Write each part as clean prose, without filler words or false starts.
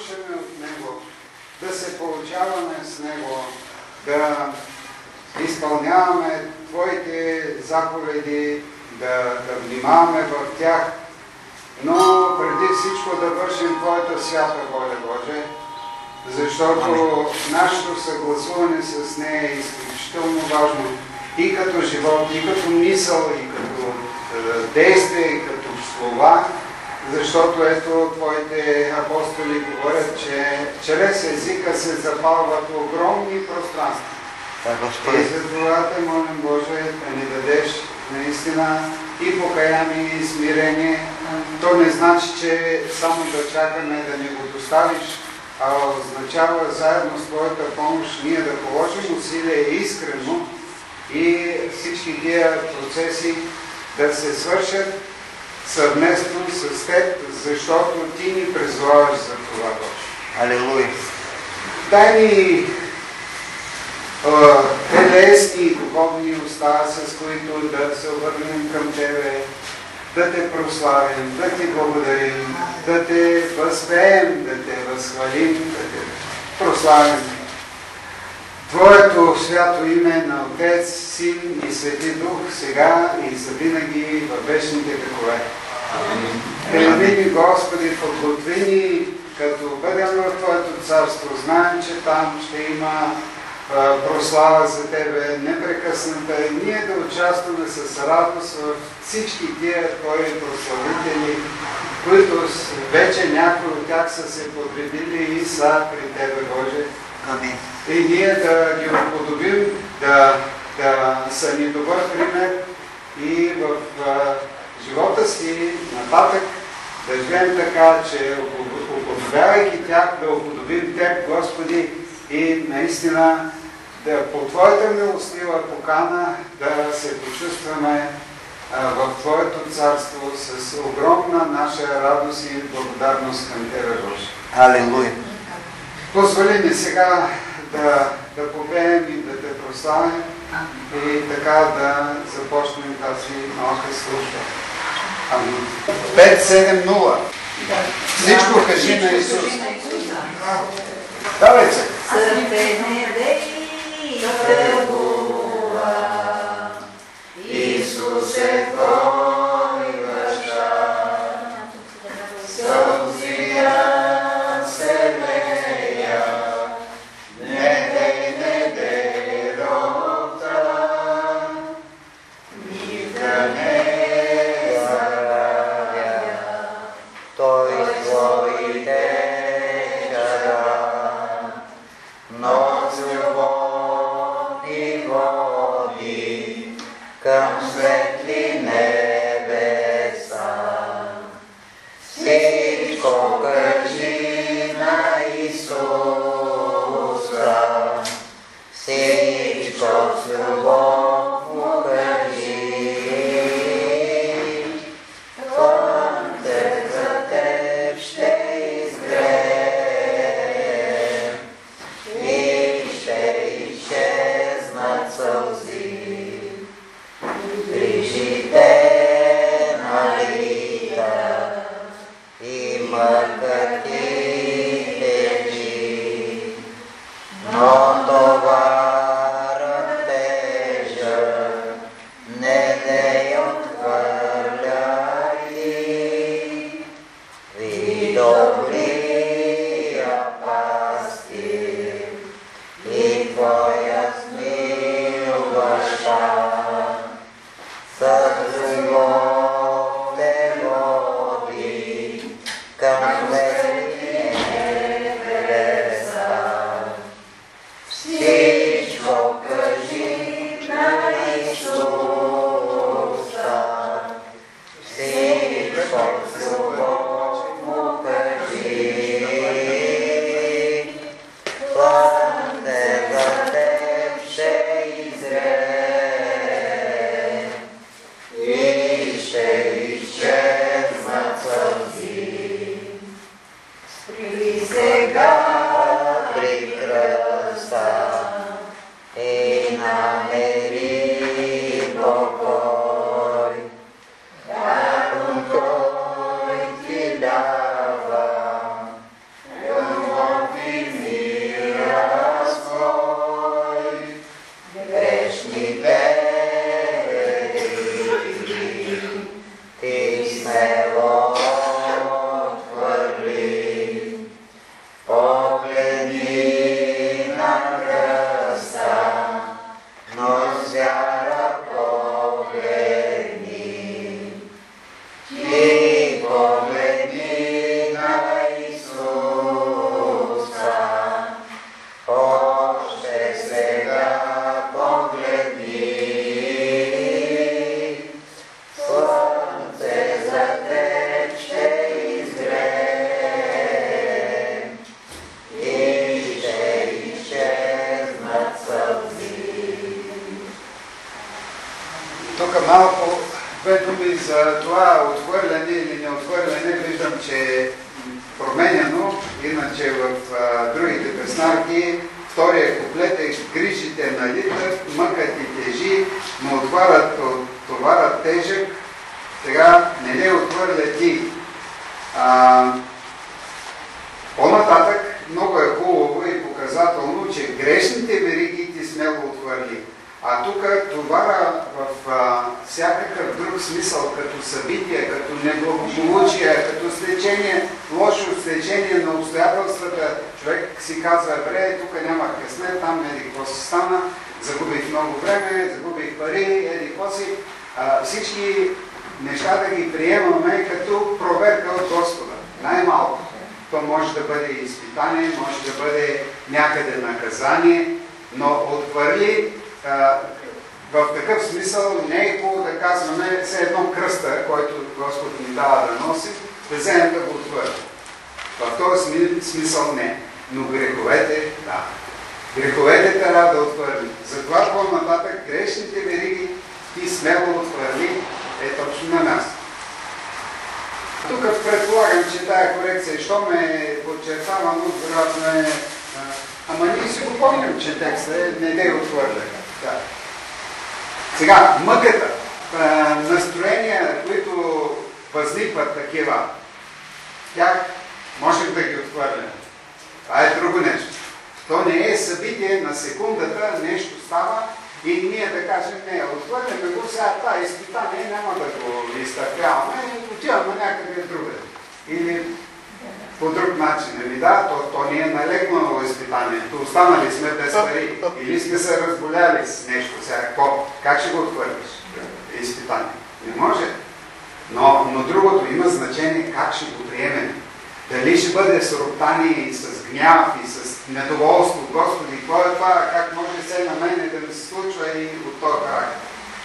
слушаме от Него, да се получаваме с Него, да изпълняваме Твоите заповеди, да внимаваме в тях, но преди всичко да вършим Твоята свята воля, Боже, защото нашето съгласуване с нея е изключително важно и като живот, и като мисъл, и като действие, и като слова, защото ето Твоите апостоли говорят, че чрез езика се запалват огромни пространства. И за това те молим, Боже, да ни дадеш наистина и покаяние, и смирение. То не значи, че само да чакаме да ни го доставиш, а означава заедно с Твоята помощ ние да положим усилия искрено и всички тия процеси да се свършат съвместно с Теб, защото Ти ни призоваваш за това, Боже. Алелуя! Дай ни телесни и духовни уста, с които да се обърнем към Тебе, да Те прославим, да Ти благодарим, да Те възпеем, да Те възхвалим, да Те прославим. Твоето свято име на Отец, Син и Свети Дух, сега и завинаги във вечните векове. Елени ни, Господи, подготви ни, като бъдем в Твоето царство, знаем, че там ще има прослава за Тебе непрекъсната и ние да участваме с радост в всички тия Твои прославители, които вече някои от тях са се подребили и са при Тебе, Боже. Амин. И ние да ги уподобим, да са ни добър пример и в живота си нататък да живеем така, че уподобявайки тях, да уподобим Теб, Господи, и наистина по Твоята милостива покана да се почувстваме в Твоето царство с огромна наша радост и благодарност към Тебе, Боже. Алелуя! Позволи ни сега да попеем и да Те прославим и така да започнем тази малка служба. Амин. 5-7-0. Всичко кажи на Исус. Давай се. Исусе, Твой баща, сълзия се лея, не дей робта, ника не забравя, Той Твоите чада, но с любов ни води към светли небеса. Всичко кажи на Исуса, всичко с любов му кажи. Слънце за теб ще изгрее и ще изчезнат сълзи. Грижите на Рита и мъката ти тежи, но товарът тежък не отхвърляй ти. Ви добрия пастир и Твоя смилваща, с любов те води към светли небеса. Всичко кажи на Исуса, всичко с любов му кажи. Слънце за теб ще изгрее и ще изчезнат сълзи. Спри сега при кръста и намери покой. Вярно Той смело отвърли погледни на кръста, но с вяра погледни. Ти погледни на Исуса, още сега погледни. Слънце за теб ще изгрее и ще изчезнат сълзи. Тук малко две думи за това отхвърляне или неотхвърляне. Виждам, че е променяно, иначе в другите песнарки втория куплет е: грижите налитат, мъкът и тежи, но отварят товарът тежък, сега не ли отхвърля ти. По-нататък много е хубаво и показателно, че грешните вериги ти смело отхвърли. А тук товара в всякакъв друг смисъл, като събитие, като неблагополучие, като стечение, лошо стечение на обстоятелствата. Човек си казва: бре, тук няма късмет, там еди какво си стана, загубих много време, загубих пари, еди какво си. Всички неща да ги приемаме като проверка от Господа. Най-малко. То може да бъде изпитание, може да бъде някъде наказание, но отхвърли в такъв смисъл не е хубаво да казваме все едно кръста, който Господ ни дава да носи, да вземем да го отхвърли. В този смисъл не. Но греховете, да. Греховете трябва да отхвърли. Затова по-нататък грешните вериги ти смело отхвърли е точно на място. Тук предполагам, че тая корекция, що ме е подчертавано, вероятно е... Ама ние си го помним, че текстът е не дей отхвърля. Да. Сега, мъката, настроения, които възникват такива, тях можем да ги отхвърляме. Това е друго нещо. То не е събитие на секундата, нещо става и ние да кажем: не, отхвърляме го, сега това изпитание няма да го изтърпяваме и отиваме някъде другаде. Или по друг начин. Да, то ни е налегнало изпитанието. Останали сме без пари. Или сме се разболяли с нещо. Сега, как ще го отхвърлиш? Изпитание. Не може. Но другото има значение как ще го приемем. Дали ще бъде с роптание, с гняв и с недоволство. Господи, какво е това? Как може все на мене да ми се случва и от този характер?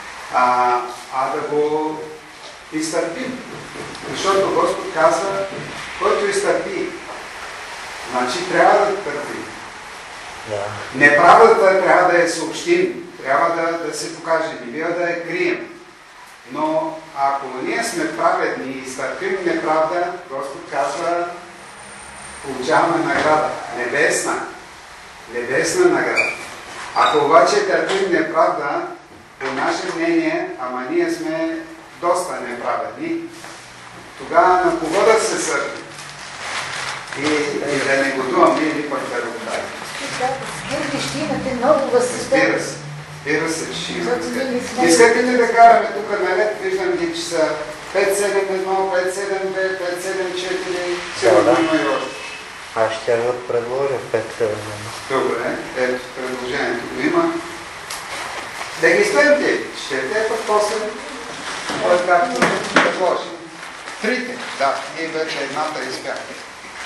Да го изтърпим. Защото Господ казва: който изтърпи, значи трябва да търпи. Да. Неправдата трябва да я съобщим, трябва да се покаже, не бива да я крием. Но ако ние сме праведни и изтърпим неправда, Господ казва: получаваме награда. Небесна награда. Ако обаче търпим неправда, по наше мнение, ама ние сме доста неправедни, тогава на кого да се сърдим? И да не готуваме или пък да роптаем. Скърби ще имате много възсъждение. Разбира се, че ще имаме скърби. Искате ли да караме тук наред? Виждам ги, че са 5-7-1, 5-7-2, 5-7-4. Сигурно има и още. Аз ще да предложа 5-7-1. Добре, ето предложението го има. Да ги стоите. Ще те пък после, както предложи. Трите, да, ние вече едната изпяхме.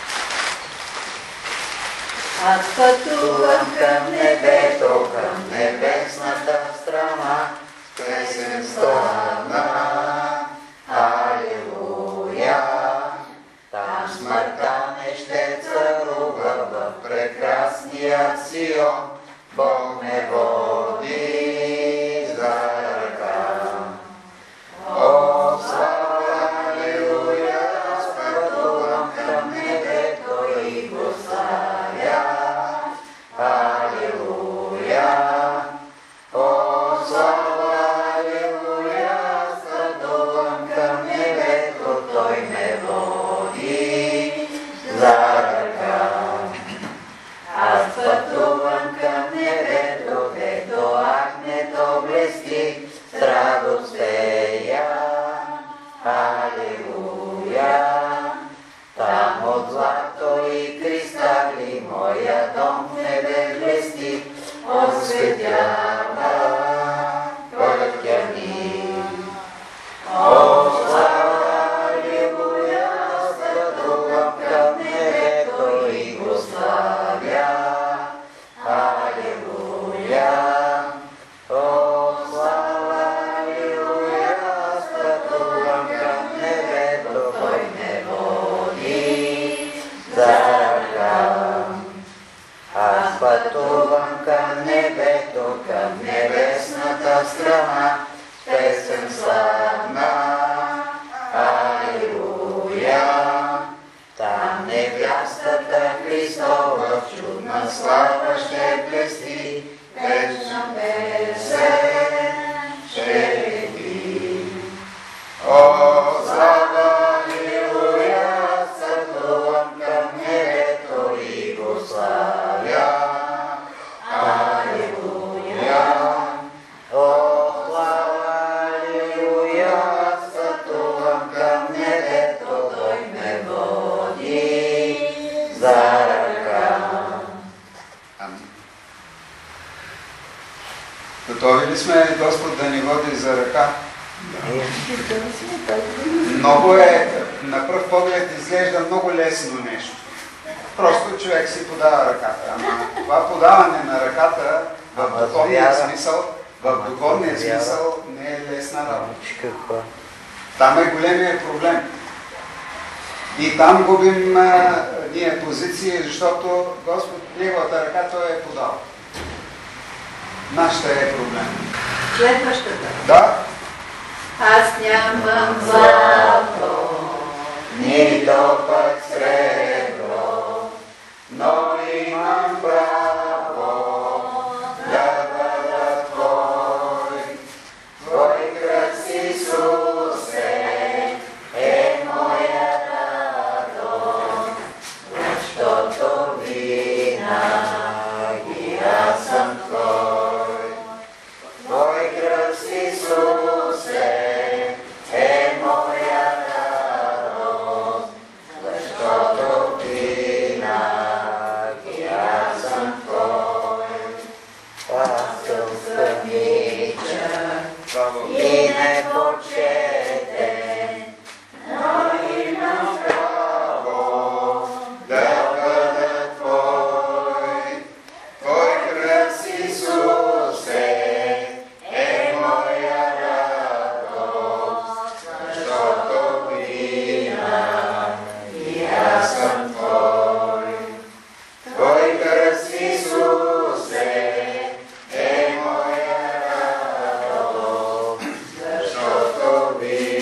Аз пътувам към небето, към небесната страна, песен славна, алилуя. Там смъртта не ще царува в прекрасния Сион, Бог ме води за ръка. О, слава, алилуя, аз пътувам към небето и го славя. Алилуя. О, слава, алилуя, аз слава ще блести, вечна песен ще лети. О, слава, алилуя, стъпвам към небето и го славя. Алилуя. О, слава, алилуя, стъпвам към небето, той ме води за ръка. Готови ли сме Господ да ни води за ръка? Много на пръв поглед изглежда много лесно нещо. Просто човек си подава ръката. Ама това подаване на ръката в духовния смисъл не е лесна работа. Там е големия проблем. И там губим ние позиции, защото Господ, неговата ръка той е подал. Нашата е проблем. Следващата. Да. Аз нямам злато, нито пък сребро, но имам право да бъда Твой. Твой кръст, Исусе, е моя радост, защото винаги аз съм Твой. Твой кръст, Исусе, е моя радост, защото винаги аз съм Твой. Пасъл самичък и непочетен, но имам право да бъда Твой. Твой кръст, Исусе, е моя радост, защото винаги аз съм Твой. Твой кръст, Исусе, е моя радост, защото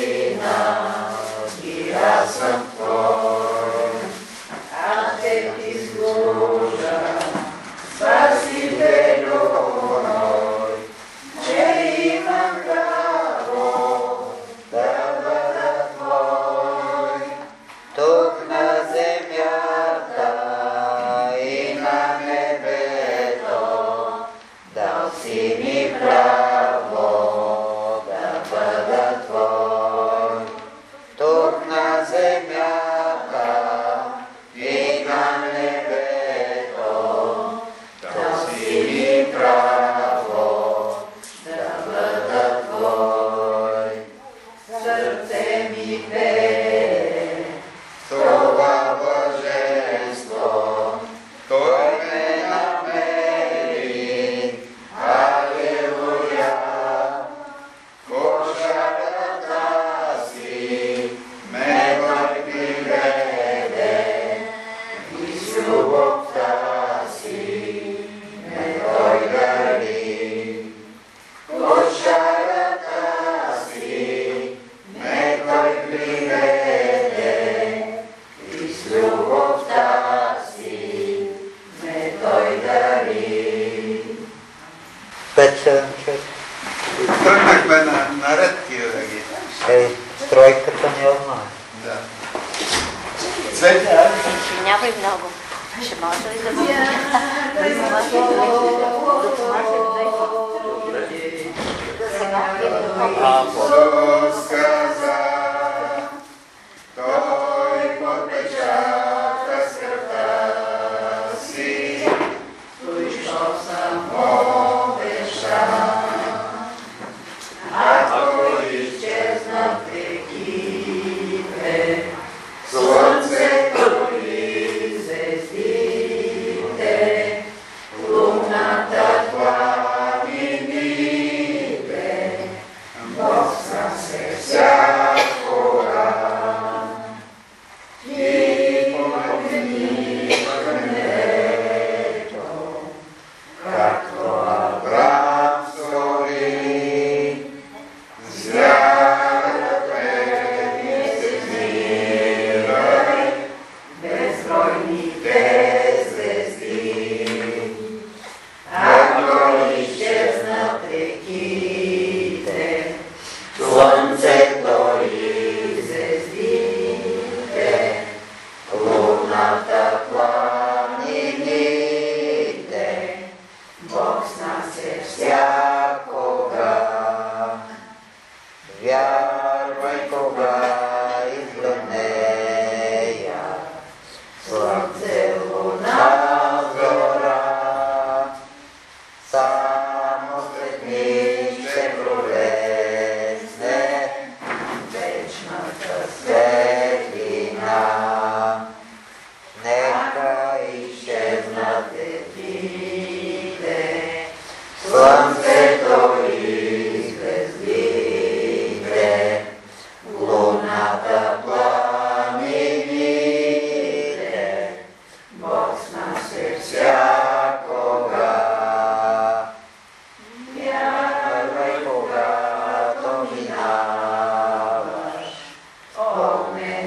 винаги аз съм Твой. аз те ти служа, Спасителю мой, Че имам право да бъда Твой, тук на земята и на небето, дал си ми право да бъда Твой. Тук на земята и на небето, дал си ми право да бъда Твой. сърце ми пее, Това блаженство, Той ме намери. Алилуя. Кошарата си ме Той приведе, и с любовта си ме Той дари. Кошарата си ме Той приведе, и с любовта си ме Той дари. 5-7-4. Тръгнахме наред тия да ги. Тройката не я знае. Да. Цвети, айде. Извинявай много. Ще може ли да бъде? Исус каза, Той подпечата с кръвта си, той що само обеща. Ако изчезнат екипе, слънцето и звездите, луната, пламените, Бог сам се вся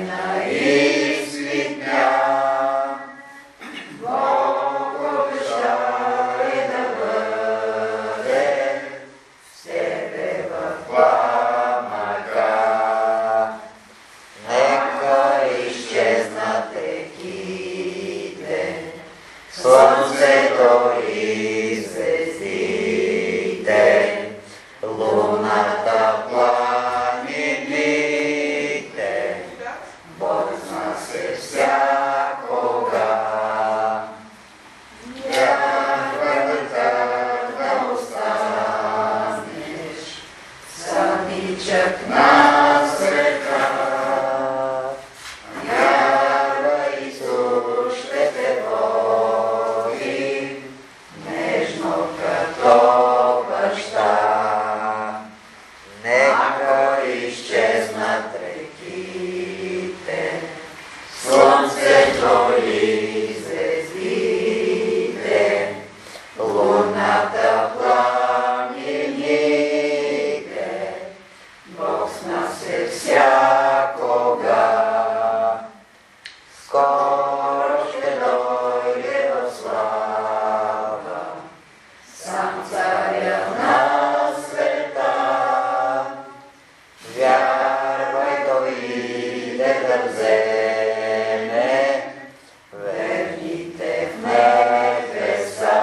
на изпитня. Бог обещае да бъде с тебе в пламъка. Нека Изчезнат реките, слънцето и звездите, луната, планините, Бог зна се всякога. Вярвай да останеш самичък на света. Вярвай, Исус ще те води нежно като баща. Нека изчезнат реките, слънцето и звездите, луната, планините, Бог с нас е всякога. Скоро ще дойде в слава, сам царя на света. вярвай, той иде да вземе Верните в небеса,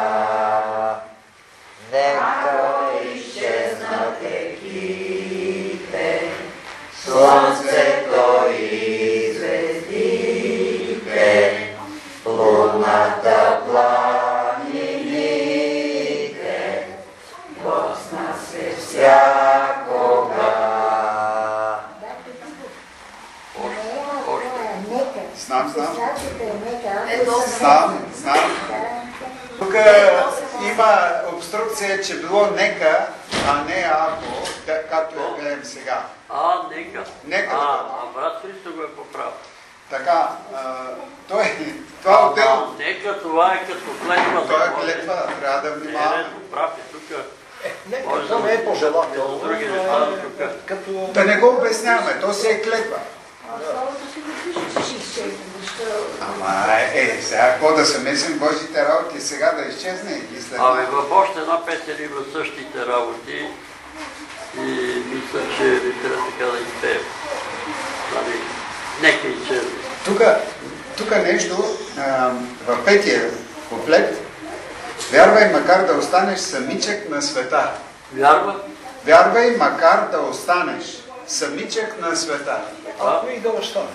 нека изчезнат реките, слънцето и звездите, луната, планините, Бог с нас е всякога. Знам. Ето, Знам. Тук има обструкция, че било нека, а не ако, както я гледам сега. Нека. Нека да бъде. Брат Христо го е поправил. Така, това отделно. Нека това е като клетва. Това е клетва, трябва да внимаваме. Прав е тук. Това не е пожелателно. Други неща тук. Да не го обясняваме, то си е клетва. Ама, сега какво да се месим Божите работи, сега да изчезне и след това. В още една песен има същите работи и мисля, че ви трябва така да изпеем. Нека изчезне. Тук нещо, в петия куплет, вярвай макар да останеш самичък на света. Вярва? Вярвай макар да останеш самичък на света. Ако и да останеш.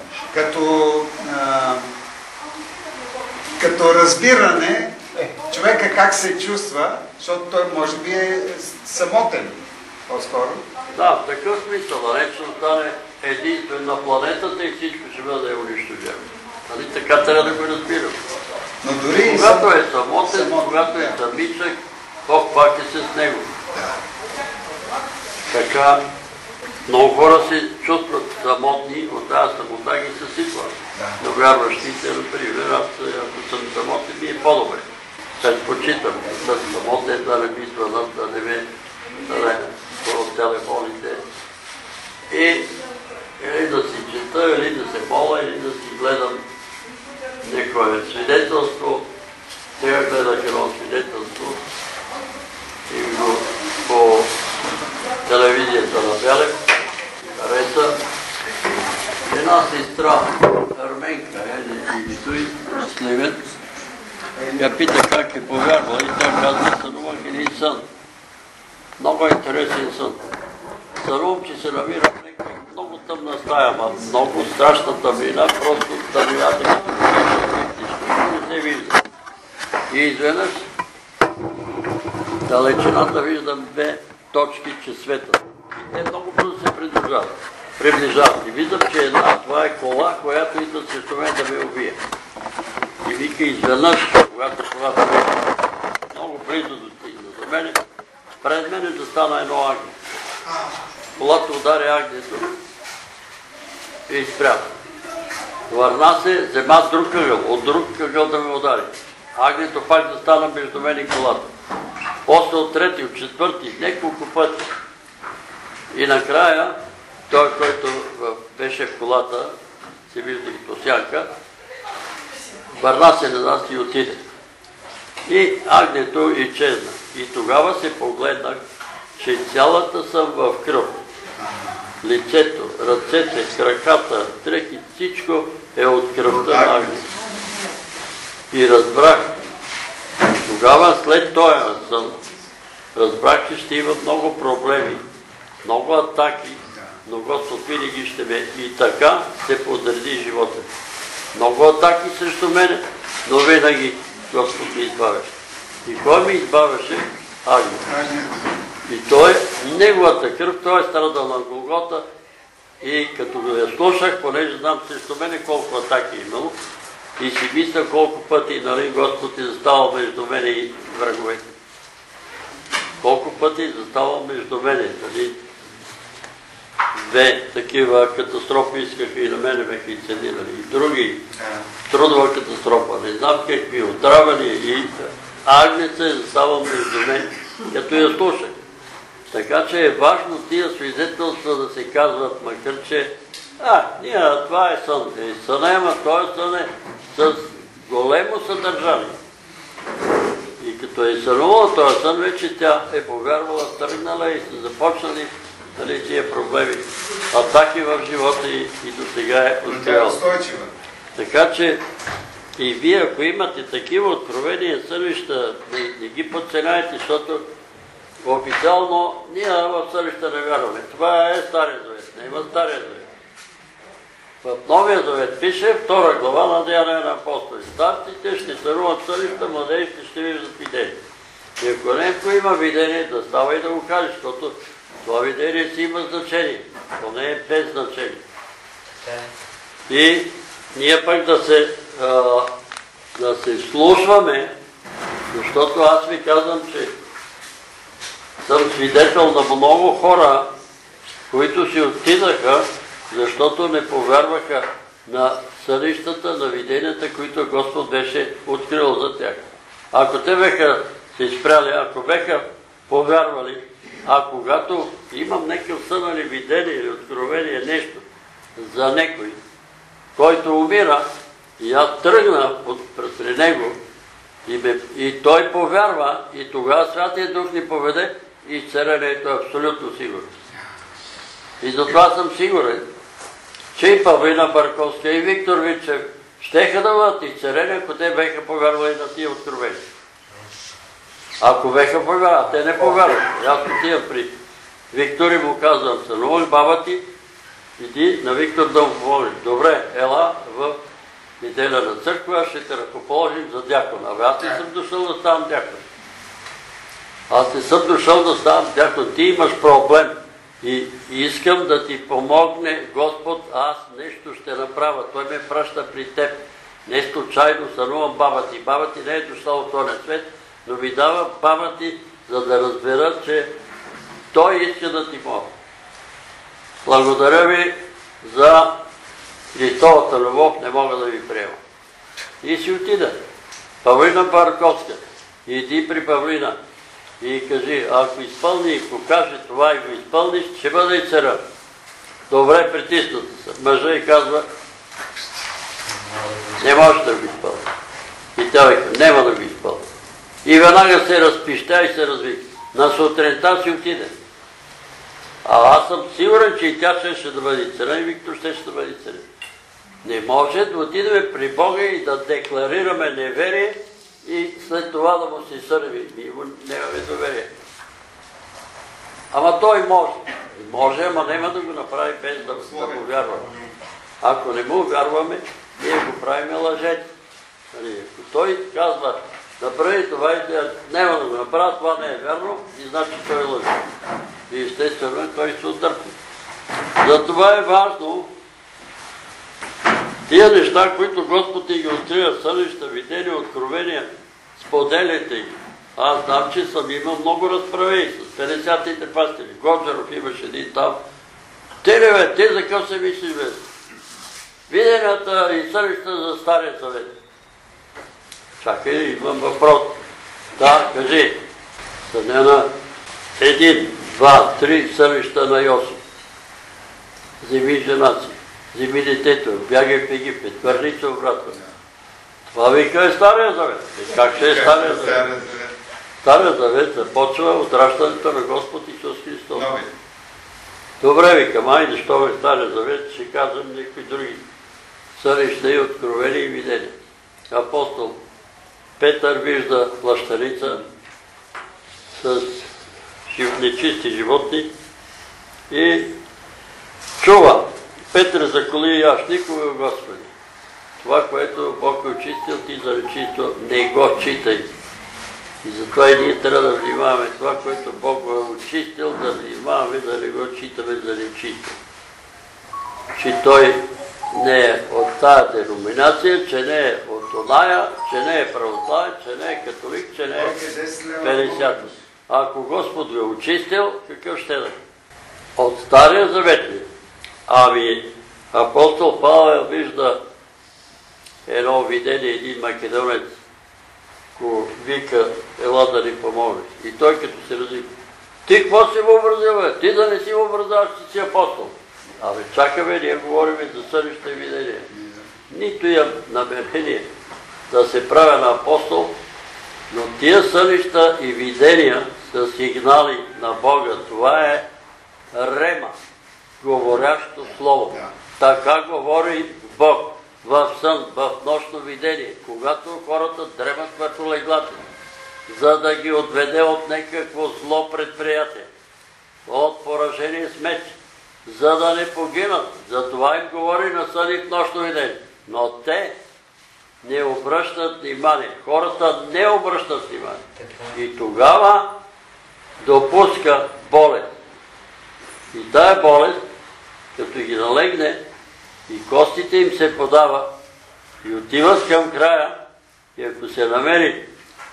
Като разбиране, човека как се чувства, защото той може би е самотен по-скоро. Да, в такъв смисъл, да не че остане единствен на планетата и всичко ще бъде унищожено. Нали така трябва да го разбирам. Но дори когато е самотен, когато е самичък, Бог пак е с него. Да. Така, много хора се чувстват самотни, от тази самота ги съсипва. Но вярващите, например, ако съм самотен, ми е по-добре. Предпочитам да самотен, да не ми звънат, да не ме от телефоните. И или да си чета, или да се моля, или да си гледам някое свидетелство. Сега гледах едно свидетелство и го по телевизията на Белев. Хареса. Една сестра, арменка, и стои в Сливен. Я пита как е повярвала и тя казва, сънувах един сън. Много интересен сън. Сънувам, че се намира в някаква много тъмна стая, много страшна тъмнина, просто тъмнината като не се вижда. И изведнъж далечината виждам две точки, че светят. И те много бързо се приближават. И виждам, че това е кола, която идва срещу мен да ме убие. И вика изведнъж, когато колата много близо достигна за мене, пред мене застана едно агне. Колата удари агнето и изпря. Върна се, взема друг ъгъл, от друг ъгъл да ме удари. Агнето пак застана между мен и колата. После от трети, от четвърти, няколко пъти. И накрая, той, който беше в колата, се вижда и по сянка, върна се назад и отиде. И агнето изчезна. И тогава се погледнах, че цялата съм в кръв. Лицето, ръцете, краката, дрехи, всичко е от кръвта на агнето. И разбрах, тогава след този сън, разбрах, че ще има много проблеми, много атаки, но Господ винаги ще ме и така се подреди живота. Много атаки срещу мене, но винаги Господ ме избавяше. И кой ме избавяше? Агнец. И той, неговата кръв, той е страдал на Голгота и като го я слушах, понеже знам срещу мене колко атаки е имало, и си мисля колко пъти, нали, Господ е заставал между мене и враговете. Колко пъти заставал между мене, нали, две такива катастрофи искаха и на мене беха инцидирали, и други, трудова катастрофа, не знам какви, отравени, и агнеца е заставал между мен, като я слушах. Така че е важно тия свидетелства да се казват, макар че това е сън. Сън е, ама този сън е с големо съдържание. И като е сънувала този сън, вече тя е повярвала, тръгнала и са започнали тия проблеми, атаки в живота и до сега е открила. Така че и вие, ако имате такива откровения сънища, не ги подценяйте, защото официално ние в сънища не вярваме. Това е Стария завет, не има Стария завет. В Новия завет пише 2 глава на Деяния на апостоли. Старците ще сънуват сънища, младежите ще виждат видение. И ако някой има видение, да става и да го каже, защото това видение си има значение, то не е без значение. И ние пък да се слушваме, защото аз ви казвам, че съм свидетел на много хора, които си отидаха, защото не повярваха на сънищата, на виденията, които Господ беше открил за тях. Ако те беха се изпряли, ако беха повярвали, а когато имам някакъв сън или видение или откровение нещо за некой, който умира, и аз тръгна при него и той повярва, и тогава Святия Дух ни поведе и изцелението е абсолютно сигурно. И затова съм сигурен, че и Павлина Барковска и Виктор Вичев щеха да бъдат изцелени, ако те беха повярвали на тия откровения. Ако беха повярвали, те не повярват. Аз отивам при Виктор и му казвам, сънувай баба ти, иди на Виктор да му помолиш. Добре, ела в неделя на църква, ще те ръкоположим за дякон. Аз не съм дошъл да ставам дякон. Аз не съм дошъл да ставам дякон. Ти имаш проблем и искам да ти помогне Господ, аз нещо ще направя. Той ме праща при теб. Не случайно сънувам баба ти. Баба ти не е дошла от този свет, но ми дава баба ти, за да разбера, че той иска да ти помогне. Благодаря ви за Христовата любов, не мога да ви приема. И си отида. Павлина Барковска. Иди при Павлина и кажи, ако изпълни, ако каже това и го изпълниш, ще бъде и царя. Добре, притисната се. Мъжа и казва, не може да го изпълни. И тя вика, няма да го изпълни. И веднага се разпища и се развика. На сутринта си отиде. А аз съм сигурен, че и тя ще да бъде царя, и Виктор ще да бъде царя. Не може да отидем при Бога и да декларираме неверие и след това да му се сърви. Ние нямаме доверие. Ама той може. Може, ама няма да го направи без да го вярваме. Ако не му вярваме, ние го правим лъжец. Ако той казва, направи това и няма да го направи, това не е вярно и значи той лъже. И естествено той се отдърпи. Затова е важно тия неща, които Господ ти ги открива, сънища, видения, откровения, споделяйте ги. Аз знам, че съм имал много разправи с 50-те пастири. Годжаров имаше един там. Те за какво се мислиш, бе? Виденията и сънища за Стария Завет. Чакай, имам въпрос. Да, кажи. Сънена 1, 2, 3 сънища на Йосиф. Вземи жена си. вземи детето, бягай в Египет, върни се обратно. Това вика е Стария завет. Как ще е Стария завет? Стария завет започва от раждането на Господ Исус Христос. Добре, викам, айде, що е Стария завет, ще казвам някакви други сънища и откровени и видения. Апостол Петър вижда плащаница с нечисти животни и чува: Петър, заколи яш никога, Господи. Това, което Бог е очистил, ти за нечисто не го читай. И затова и ние трябва да внимаваме това, което Бог го е очистил, да внимаваме да не го читаме за нечисто. Че той не е от тая деноминация, че не е от оная, че не е православен, че не е католик, че не е пенесиатор. Ако Господ го е очистил, какъв ще да? От Стария завет ли? Ами апостол Павел вижда едно видение, един македонец, ко вика: ела да ни помогне. И той като се разви: ти какво си въобразил, бе? Ти да не си въобразяваш, че си апостол. Абе чакаме, ние говорим за сънища и видения. Нито имам намерение да се правя на апостол, но тия сънища и видения са сигнали на Бога. Това е рема, говорящо слово. Така говори Бог в сън, в нощно видение, когато хората дремат върху леглата, за да ги отведе от някакво зло предприятие, от поражение с меч, за да не погинат. Затова им говори на сън и в нощно видение. Но те не обръщат внимание. Хората не обръщат внимание. И тогава допуска болест. И тая болест, като ги налегне, и костите им се подава, и отиват към края, и ако се намери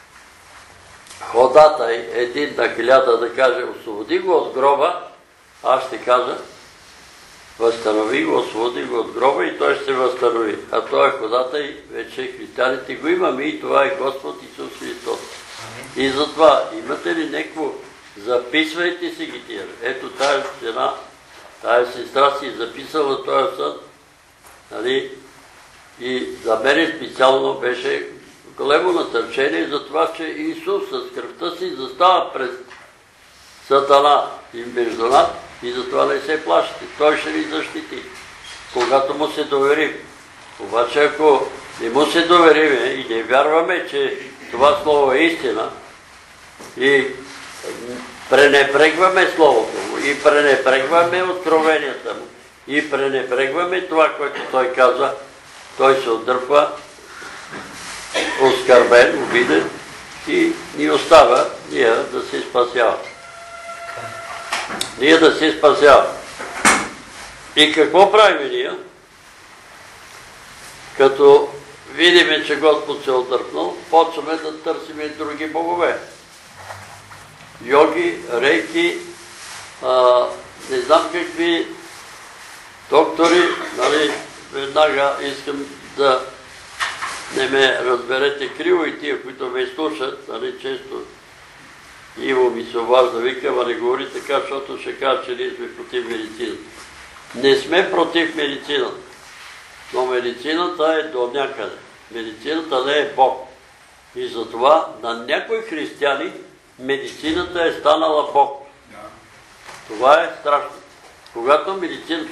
ходатай един на 1000 да каже: освободи го от гроба, аз ще кажа: възстанови го, освободи го от гроба, и той ще се възстанови. А той е ходатай, вече християните го имаме, и това е Господ Исус Христос. И затова, имате ли някакво, записвайте си ги тия. Ето тая жена, тая сестра си записала този сън, нали? И за мен специално беше големо насърчение за това, че Исус с кръвта си застава пред Сатана и между нас, и затова не се плашите. Той ще ни защити, когато му се доверим. Обаче ако не му се довериме и не вярваме, че това слово е истина, и пренебрегваме словото му, и пренебрегваме откровенията му, и пренебрегваме това, което той казва, той се отдърпва оскърбен, обиден, и ни остава ние да се спасяваме. Ние да се спасяваме. И какво правим ние? Като видиме, че Господ се е отдърпнал, почваме да търсиме други богове. Йоги, рейки, не знам какви доктори, нали, веднага искам да не ме разберете криво, и тия, които ме слушат, нали, често Иво ми се обажда, вика: ама не говори така, защото ще кажа, че ние сме против медицината. Не сме против медицината, но медицината е до някъде. Медицината не е Бог. И затова на някои християни медицината е станала Бог. Това е страшно. Когато медицината...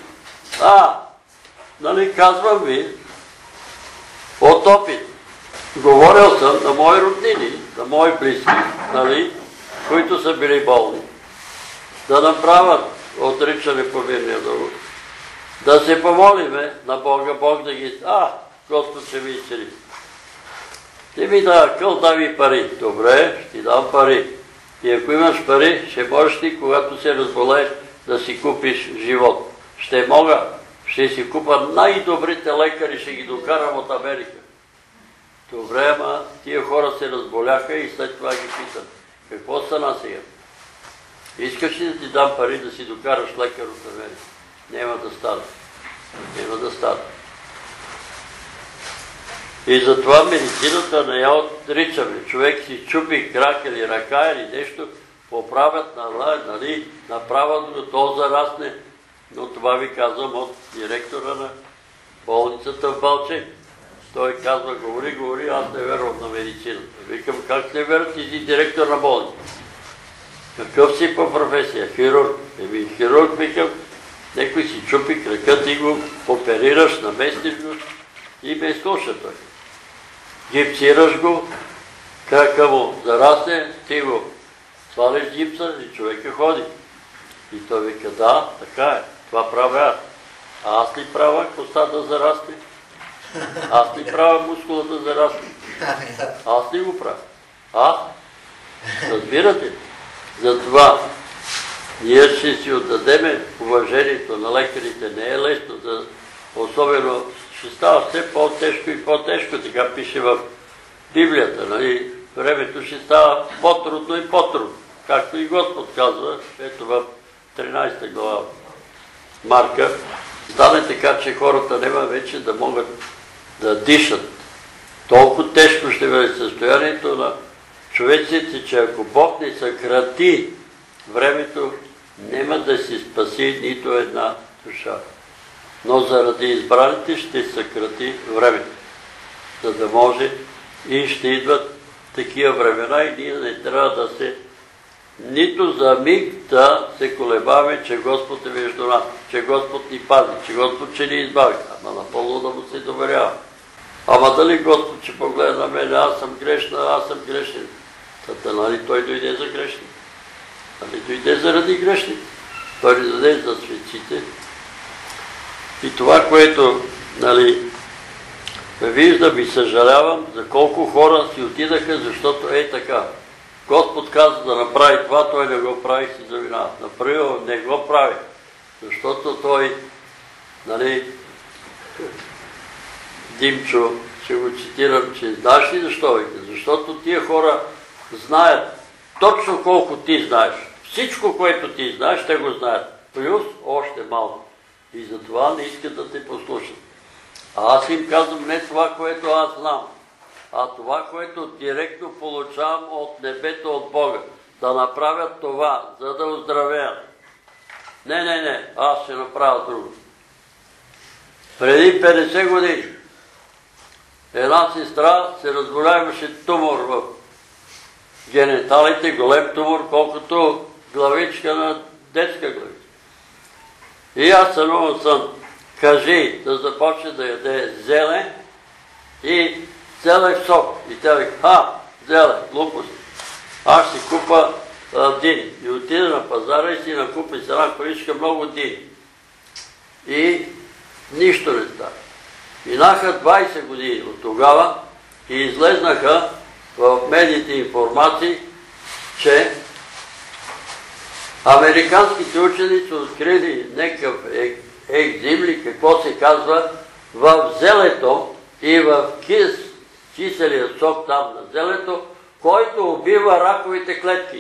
нали, казвам ви от опит. Говорил съм на мои роднини, на мои близки, нали, които са били болни, да направят отричане по мирния договор, да се помолиме на Бога, Бог да ги... Господ ще ми изцели. Ти ми дай пари. Добре, ще ти дам пари. И ако имаш пари, ще можеш ти, когато се разболееш, да си купиш живот. Ще мога, ще си купа най-добрите лекари, ще ги докарам от Америка. Добре, ама тия хора се разболяха и след това ги питам: какво стана сега? Искаш ли да ти дам пари да си докараш лекар от Америка? Няма да стане. Няма да стане. И затова медицината не я отричаме. Човек си чупи крак или ръка или нещо, поправят, нали, направят го, то зарасне, Но това ви казвам от директора на болницата в Балчик. Той казва, говори, аз не вярвам на медицината. Викам, как не вярвам, ти си директор на болница? Какъв си по професия? Хирург. Хирург, викам, някой си чупи крака, ти го оперираш, наместиш го и ме изслуша той. Гипсираш го, крака му зарасне, ти го свалиш гипса и човека ходи. И той вика, да, така е, това правя аз. А аз ли правя коста да зарасне? Аз ли правя мускула да зарасне? Аз ли го правя? Аз? Разбирате? Затова ние ще си отдадеме уважението на лекарите. Не е лесно, особено ще става все по-тежко и по-тежко, така пише в Библията. Нали? Времето ще става по-трудно и по-трудно, както и Господ казва, ето в 13 глава Марка, стане така, че хората няма вече да могат да дишат. Толкова тежко ще бъде състоянието на човеците, че ако Бог не съкрати времето, няма да си спаси нито една душа. Но заради избраните ще съкрати времето, за да може и ще идват такива времена и ние не трябва да се нито за миг да се колебаваме, че Господ е между нас, че Господ ни пази, че Господ ще ни избави. Ама напълно да му се доверява. Ама дали Господ ще погледа на мен, аз съм грешна, аз съм грешен. Тата, нали той дойде за грешни? Нали дойде заради грешни? Той ни даде за светците. И това, което, нали, виждам и съжалявам, за колко хора си отидаха, защото е така. Господ каза да направи това, той не го прави, си завинава. Направил, не го прави, защото той, нали, Димчо, ще го цитирам, че знаеш ли защо, вика? Защото тия хора знаят точно колко ти знаеш. Всичко, което ти знаеш, те го знаят. Плюс още малко. И затова не искат да те послушат. А аз им казвам не това, което аз знам, а това, което директно получавам от небето, от Бога. Да направят това, за да оздравеят. Не, аз ще направя друго. Преди 50 години една сестра се разболя, имаше тумор в гениталите, голем тумор, колкото главичка на детска главичка. И аз сънувам сън, кажи да започне да яде зелен и зелен сок. И тя вика, зелен, глупост. Аз си купа дини. И отида на пазара и си накупи с една количка много дини. И нищо не става. Минаха 20 години от тогава и излезнаха в медиите информации, че американските учени са открили някакъв екзим ли, какво се казва, в зелето и в киселия сок там на зелето, който убива раковите клетки.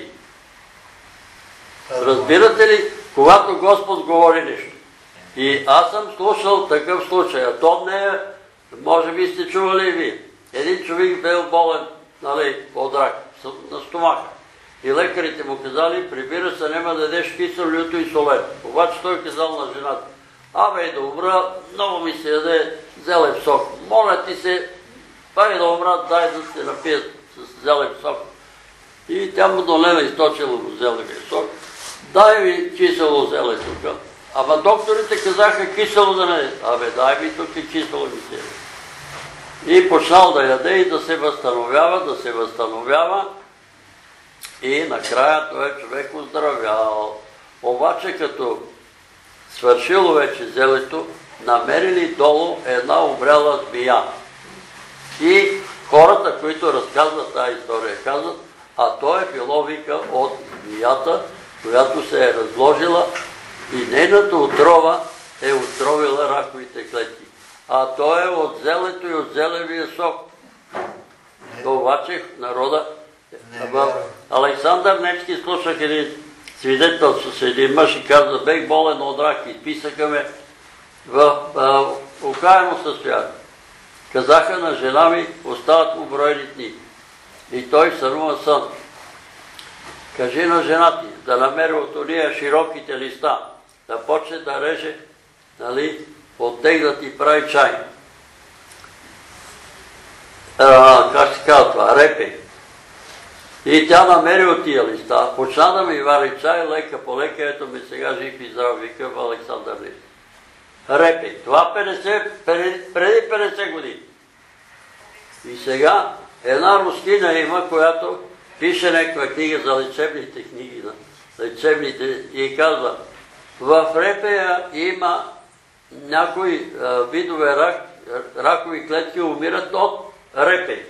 Разбирате ли, когато Господ говори нещо? И аз съм слушал такъв случай, а то не е, може би сте чували и вие. Един човек бил болен, нали, от рак на стомаха. И лекарите му казали, прибира се, няма да ядеш кисело, люто и солено. Обаче той казал на жената, абе да умра, много ми се яде зелен сок. Моля ти се, да умра, дай да се напият с зелен сок. И тя му долена източила му зеления сок. Дай ми кисело зелен сок. Ама докторите казаха кисело да не. Абе дай ми тук и кисело ми се. И почнал да яде и да се възстановява, и накрая той човек оздравял. Обаче като свършило вече зелето, намерили долу една умряла змия. И хората, които разказват тази история, казват, а то е било, вика, от змията, която се е разложила и нейната отрова е отровила раковите клетки. А то е от зелето и от зелевия сок. Обаче народа... Александър Невски слушах един свидетелство с един мъж и каза, бех болен от рак, изписаха ме в окаяно състояние. Казаха на жена ми, остават му броени дни. И той сънува сън. Кажи на жена ти да намери от ония широките листа, да почне да реже, нали, оттеглят и прави чай. Как се казва това? Репе. И тя намери от тия листа, почна да ми вари чай, лека по лека, ето ми сега жив и здрав, викам Александър Невски. Репе. Това преди 50 години. И сега една рускина има, която пише някаква книга за лечебните книги, лечебните, и казва, в репея има някои видове ракови клетки умират от репе.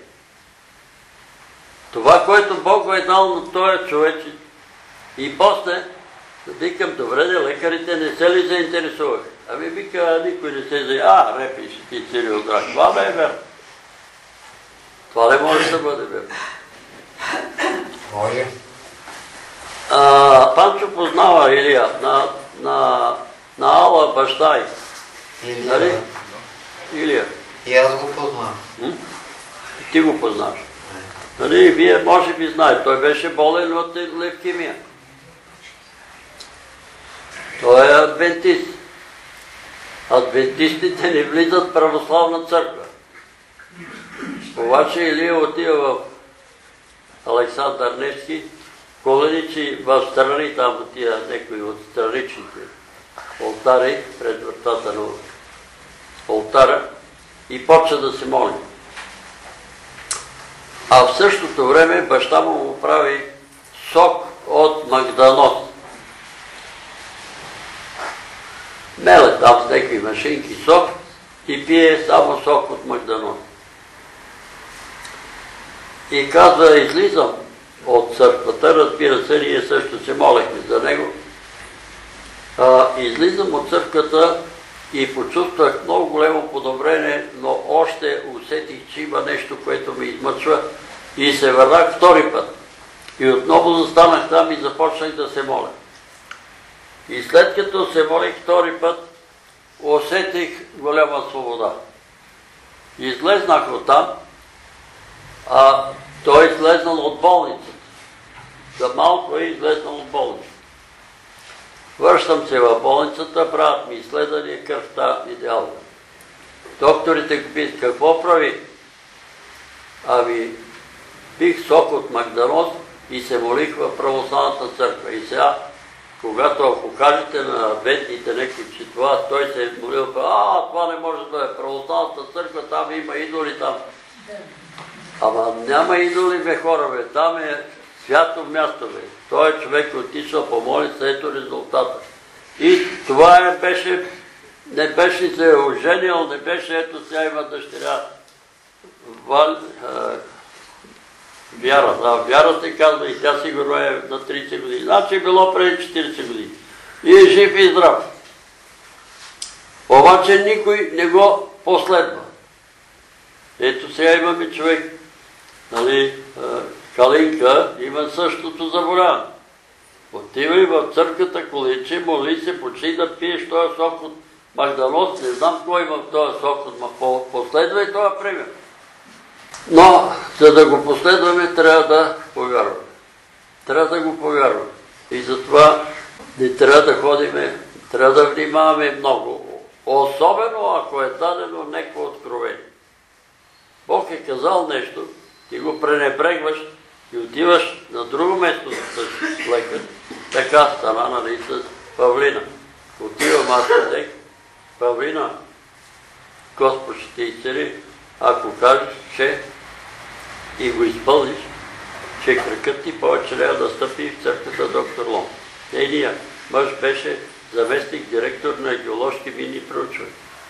Това, което Бог го е дал на този човек. И после, викам, добре, лекарите не се ли заинтересуваха? Ами вика, никой не се заинтересува. Репе ще ти цели от рак. Това не е верно. Това не може да бъде верно. Може. Панчо познава Илия на Ала баща й. Нали? Илия. И аз го познавам. Ти го познаваш. Нали, вие може би знаете, той беше болен от левкемия. Той е адвентист. Адвентистите не влизат в православна църква. Обаче Илия отива в Александър Невски, коленичи в страни, там тия някои от страничните олтари, пред вратата на олтара, и почва да се моли. А в същото време баща му прави сок от магданос. Меле там с някакви машинки сок и пие само сок от магданос. И казва, излизам от църквата, разбира се, ние също се молехме за него. Излизам от църквата и почувствах много голямо подобрение, но още усетих, че има нещо, което ме измъчва, и се върнах втори път. И отново застанах там и започнах да се моля. И след като се молих втори път, усетих голяма свобода. Излезнах оттам, той е излезнал от болницата. За малко е излезнал от болницата. Връщам се в болницата, правят ми изследвания, кръвта идеална. Докторите го питат, какво прави? Ами, пих сок от магданос и се молих в православната църква. И сега, когато ако кажете на адвентните някой, че това, той се е молил, това не може да е православната църква, там има идоли там. Ама няма идоли, бе, хора, бе, там е свято място, бе. Той човек отишъл по молица, ето резултата. И това не беше се оженил, не беше, ето сега има дъщеря Вяра. Да, Вяра се казва и тя сигурно е на 30 години. Значи било преди 40 години. И е жив и здрав. Обаче никой не го последва. Ето сега имаме човек, нали, Калинка, има същото заболяване. Отива и в църквата, количи, моли се, почти да пиеш този сок от магданос. Не знам кой има този сок от последва и това пример. Но, за да го последваме, трябва да повярваме. Трябва да го повярваме. И затова не трябва да ходиме, трябва да внимаваме много. Особено, ако е дадено някакво откровение. Бог е казал нещо, ти го пренебрегваш и отиваш на друго место с лекар. Така стана, нали, с Павлина. Отивам аз къдек, Павлина, Господ ще те изцели, ако кажеш, че и го изпълниш, че кракът ти повече трябва да стъпи в църквата доктор Лом. Нейният мъж беше заместник директор на геоложки минни проучвания.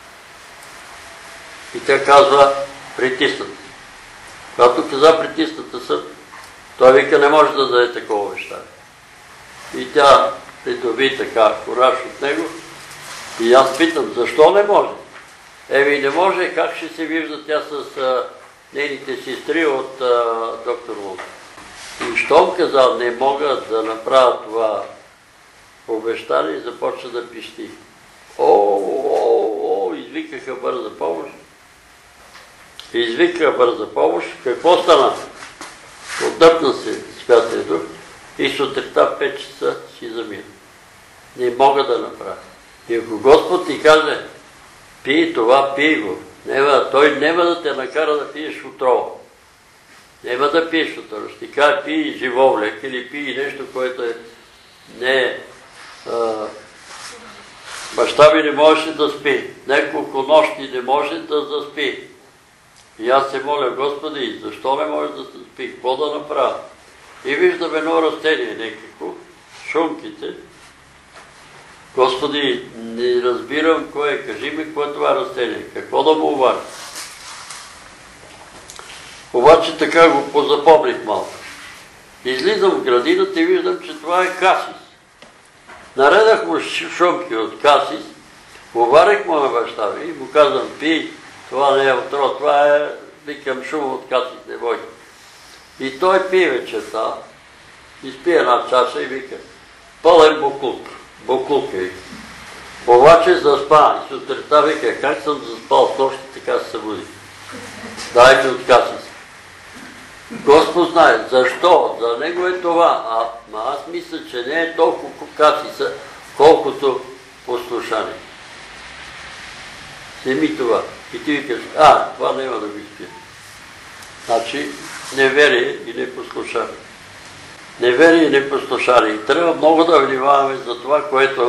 И тя казва, притисната. Когато каза притисната съд, той вика, не може да даде такова обещание. И тя придоби така кураж от него. И аз питам, защо не може? Еми не може, как ще се вижда тя с нейните сестри от доктор Лун. И щом казал, не могат да направят това обещание, започна да пищи. Извикаха бърза помощ. Извика бърза помощ. Какво стана? Отдъпна се Святия Дух и сутринта в 5 часа си замина. не мога да направя. И ако Господ ти каже, пий това, пий го, той няма да те накара да пиеш отрова. Няма да пиеш отрова. Ще ти каже, пий живовлек или пий нещо, което не баща ми не можеше да спи. Няколко нощи не може да заспи. И аз се моля, Господи, защо не може да се спи? Какво да направя? И виждам едно растение някакво, шумките. Господи, не разбирам кое е. Кажи ми кое е това растение. Какво да му обаря? Обаче така го позапомних малко. Излизам в градината и виждам, че това е касис. Наредах му шумки от касис, обарих му на баща ми и му казвам, пий, това не е отрова, това е, викам, шум от касис, не бой. И той пие вечерта, изпие една чаша и вика, пълен буклук е, вика. Обаче заспа и сутринта вика, как съм заспал с нощи, така се събуди. Дайте от касис. Господ знае, защо? За него е това. Аз мисля, че не е толкова касиса, колкото послушание. Снеми това. И ти викаш, това няма да го изпия. Значи, неверие и непослушание. Неверие и непослушание. И трябва много да внимаваме за това, което,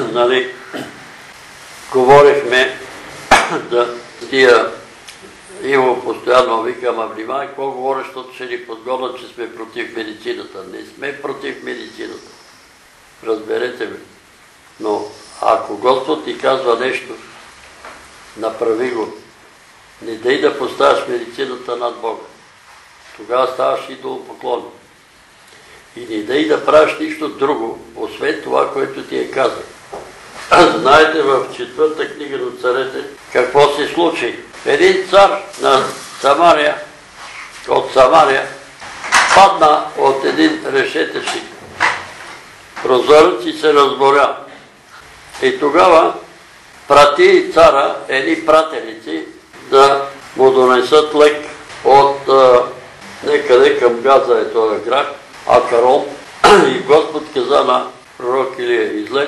говорихме да тия Иво постоянно вика, внимавай, какво говориш, защото ще ни подгонят, че сме против медицината. Не сме против медицината. Разберете ме. Но ако Господ ти казва нещо, направи го. Не дай да поставяш медицината над Бога. Тогава ставаш идолопоклонник. И не дай да правиш нищо друго, освен това, което ти е казал. Знаете в 4-та книга на царете какво се случи. Един цар на Самария, от Самария, падна от един решетъчник. Прозорец и се разборя. И тогава прати цара едни пратеници да му донесат лек от некъде към Газа е този град, Акарон. И Господ каза на пророк Илия, излез,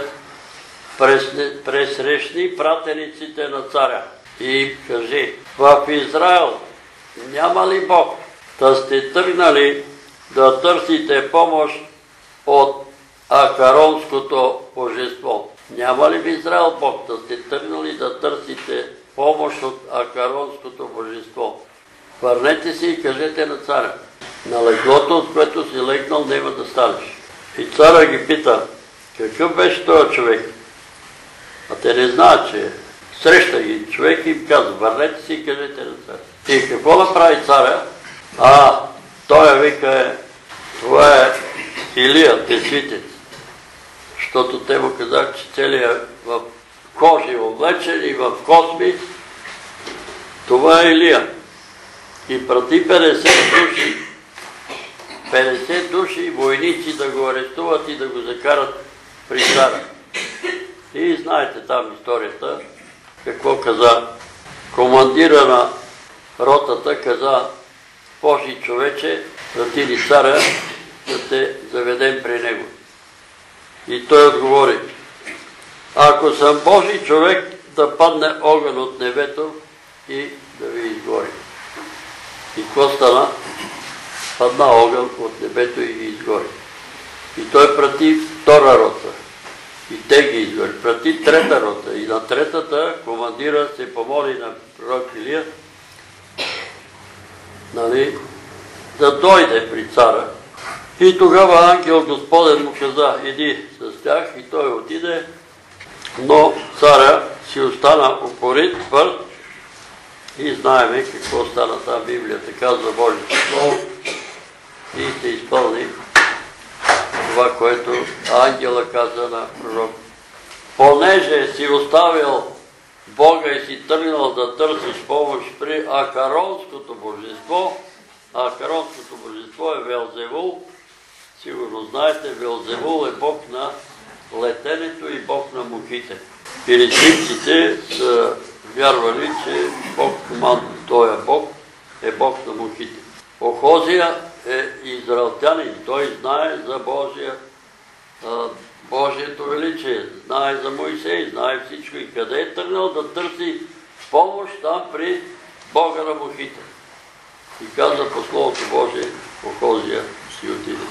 пресрещни пратениците на царя и кажи, в Израел няма ли Бог, да сте тръгнали да търсите помощ от Акаронското божество? Няма ли в Израел Бог, да сте тръгнали да търсите помощ от Акаронското божество? Върнете се и кажете на царя, на леглото, от което си легнал, няма да станеш. И царя ги пита, какъв беше този човек? А те не знаят, че среща ги човек и им казва, върнете си и кажете на царя. И какво направи царя? Той вика, това е Илия, тесвитец. Защото те му казах, че целият в кожи облечен и в косми, това е Илия. И прати 50 души войници да го арестуват и да го закарат при царя. И знаете там историята, какво каза командира на ротата, каза, Божи човече, прати ни царя, да те заведем при него. И той отговори, ако съм Божи човек, да падне огън от небето и да ви изгори. И какво стана? Падна огън от небето и ги изгори. И той прати втора рота. И те ги изгори. Прати трета рота. И на третата командира се помоли на пророк Илия, да дойде при цара. И тогава ангел Господен му каза, иди с тях, и той отиде, но царя си остана упорит, твърд, и знаеме какво стана тази Библията, казва Божието Слово, и се изпълни това, което ангела каза на пророк. Понеже си оставил Бога и си тръгнал да търсиш помощ при Акаронското божество, Акаронското божество е Велзевул, сигурно знаете, Велзевул е бог на летенето и бог на мухите. Филистимците са вярвали, че Бог командва, този Бог е Бог на мухите. Охозия е израелтянин, той знае за Божия Божието величие, знае за Моисей, знае всичко и къде е тръгнал да търси помощ там при Бога на мухите. И каза по Словото Божие, по Хозия си отиде.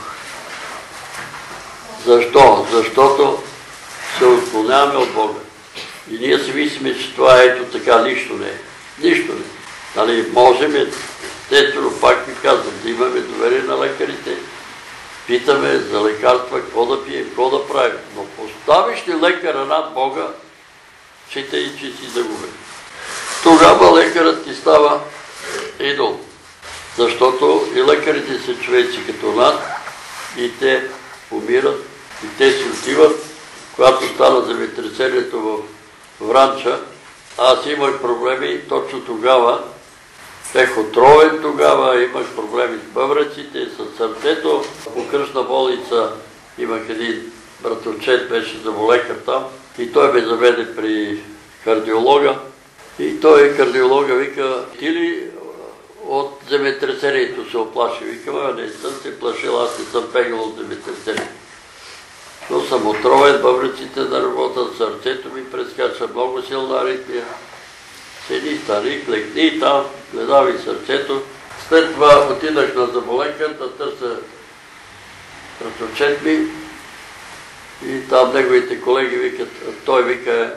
Защо? Защото се отклоняваме от Бога. И ние си мислиме, че това ето така, нищо не е. Нищо не е. Нали, можем, естествено, пак ви казвам, да имаме доверие на лекарите, питаме за лекарства, какво да пием, какво да правим. Но поставиш ли лекара над Бога, считай, че си загубен. Тогава лекарът ти става идол. Защото и лекарите са човеци като нас, и те умират, и те си отиват. Когато стана земетресението в Вранча, аз имах проблеми точно тогава. Бех отровен тогава, имах проблеми с бъбреците, с сърцето. По кръстна болница имах един братовчет, беше заболекар там, и той ме заведе при кардиолога. И той, кардиолога, вика, ти ли от земетресението се оплаши? Викам, не съм се плашил, аз не съм бегал от земетресението. Но съм отровен, бъбреците да работят, сърцето ми прескача много силна аритмия. Седи, стани, клекни там, гледам и сърцето. След това отидах на заболекар да търся братовчет ми и там неговите колеги викат, той вика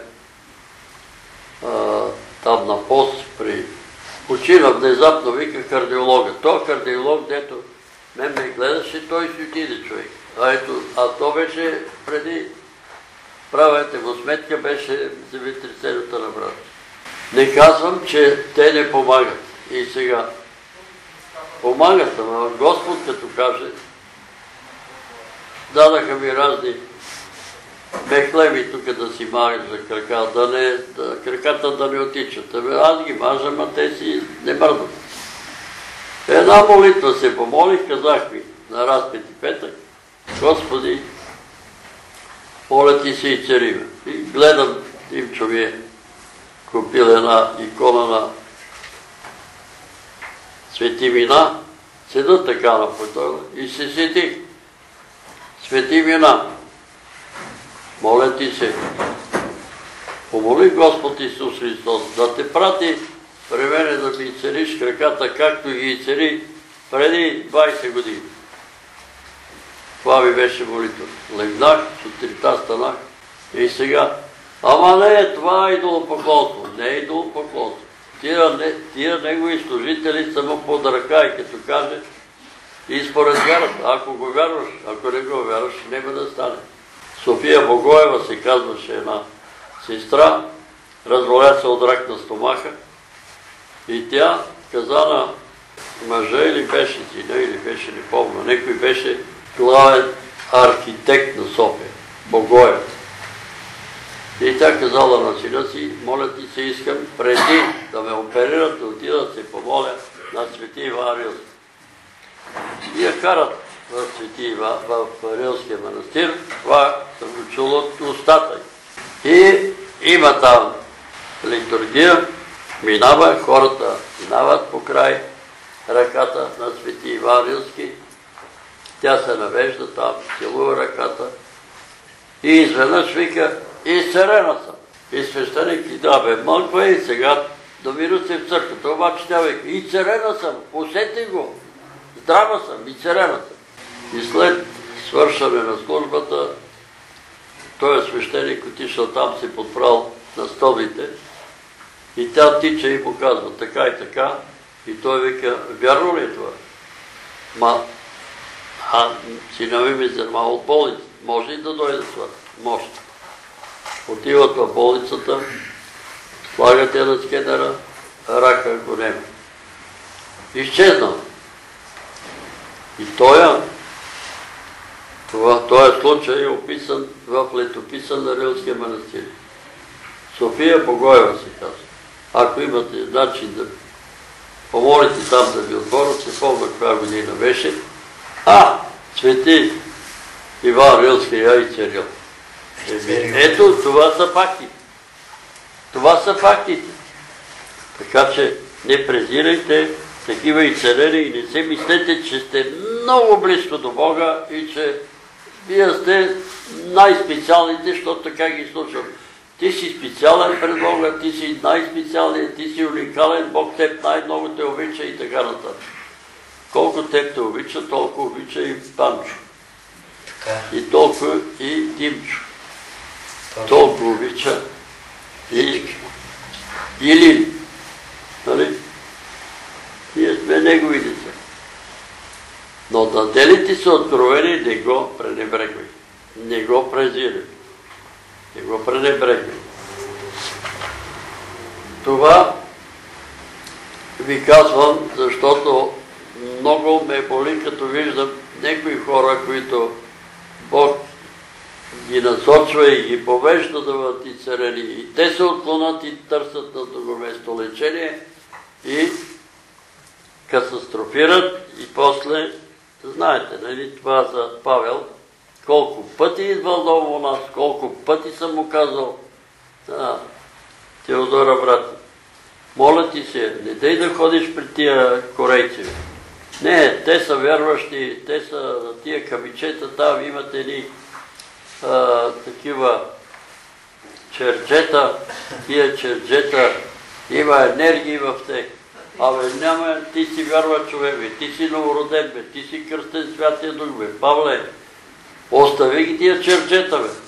там на пост при почина, внезапно вика кардиолога. Той кардиолог, дето мен ме гледаше, той си отиде човек. А то беше преди, правете го сметка, беше земетресението на брата. Не казвам, че те не помагат. И сега помагат, ама Господ като каже, дадаха ми разни мехлеви тук да си мажа за крака, краката да не отичат. Аз ги мажа, ама те си не мърдат. Една молитва се помолих, казах ми на Разпети петък, Господи, моля ти се и цариме. И гледам, Димчо ми е купил една икона на Свети Мина, седа така на потола и се сетих. Свети Мина, моля ти се, помоли Господ Исус Христос да те прати при мене да ми цариш краката, както ги цари преди 20 години. Това ми беше молитва. Легнах, сутринта станах и сега. Ама не, това е идолопоклонство. Не е идолопоклонство. Тия негови служители са му под ръка и като каже и според вярата. Ако го вярваш, ако не го вярваш, няма да стане. София Богоева се казваше една сестра, разболя се от рак на стомаха и тя каза на мъжа или беше сина, или беше, не помня, некой беше главен архитект на София, Богоев. И тя казала на сина си, моля ти се искам преди да ме оперират, да отида да се помоля на Свети Иван Рилски. И я карат в Свети Иван, в Рилския манастир, това съм го чул от устата. И има там литургия, минава, хората минават по край ръката на Свети Иван Рилски. Тя се навежда там, целува ръката и изведнъж вика, изцерена съм. И свещеник и да бе, мълква и сега домира се в църквата, обаче тя вика, изцерена съм, усети го, здрава съм, изцерена съм. И след свършване на службата, той свещеник отишъл там, се подправил на столите и тя тича и му казва така и така и той вика, вярно ли е това? Сина ми взема от болница. Може ли да дойде това? Може. Отиват в болницата, слагат я на скенера, рака го няма. Изчезнал. И този случай е описан в летописа на Рилския манастир. София Богоева се казва. Ако имате начин да помолите там да ви отворят, се помня коя година беше. Свети Иван Рилски я и царил. Ето, това са фактите. Това са фактите. Така че не презирайте такива и царери и не се мислете, че сте много близко до Бога и че Вие сте най-специалните, защото така ги слушам. Ти си специален пред Бога, ти си най-специален, ти си уникален, Бог теб най-много те обича и така нататък. Колко теб те обича, толкова обича и Панчо. И толкова и Димчо. Толкова обича и Лили. Нали? Ние сме негови деца. Но даде ти са откровени, не го пренебрегвай. Не го презирай. Не го пренебрегвай. Това ви казвам, защото много ме боли, като виждам някои хора, които Бог ги насочва и ги повежда да бъдат изцелени. И те се отклонят и търсят на друго место лечение и катастрофират и после, знаете, нали, това за Павел, колко пъти идвал дома у нас, колко пъти съм му казал, Теодора, брат, моля ти се, не дай да ходиш при тия корейци. Не, те са вярващи, те са тия камичета, там имат едни такива черджета, тия черджета, има енергии в тях. Абе, няма, ти си вярва човек, бе, ти си новороден, бе, ти си кръстен Святия Дух, бе, Павле, остави ги тия черджета, бе.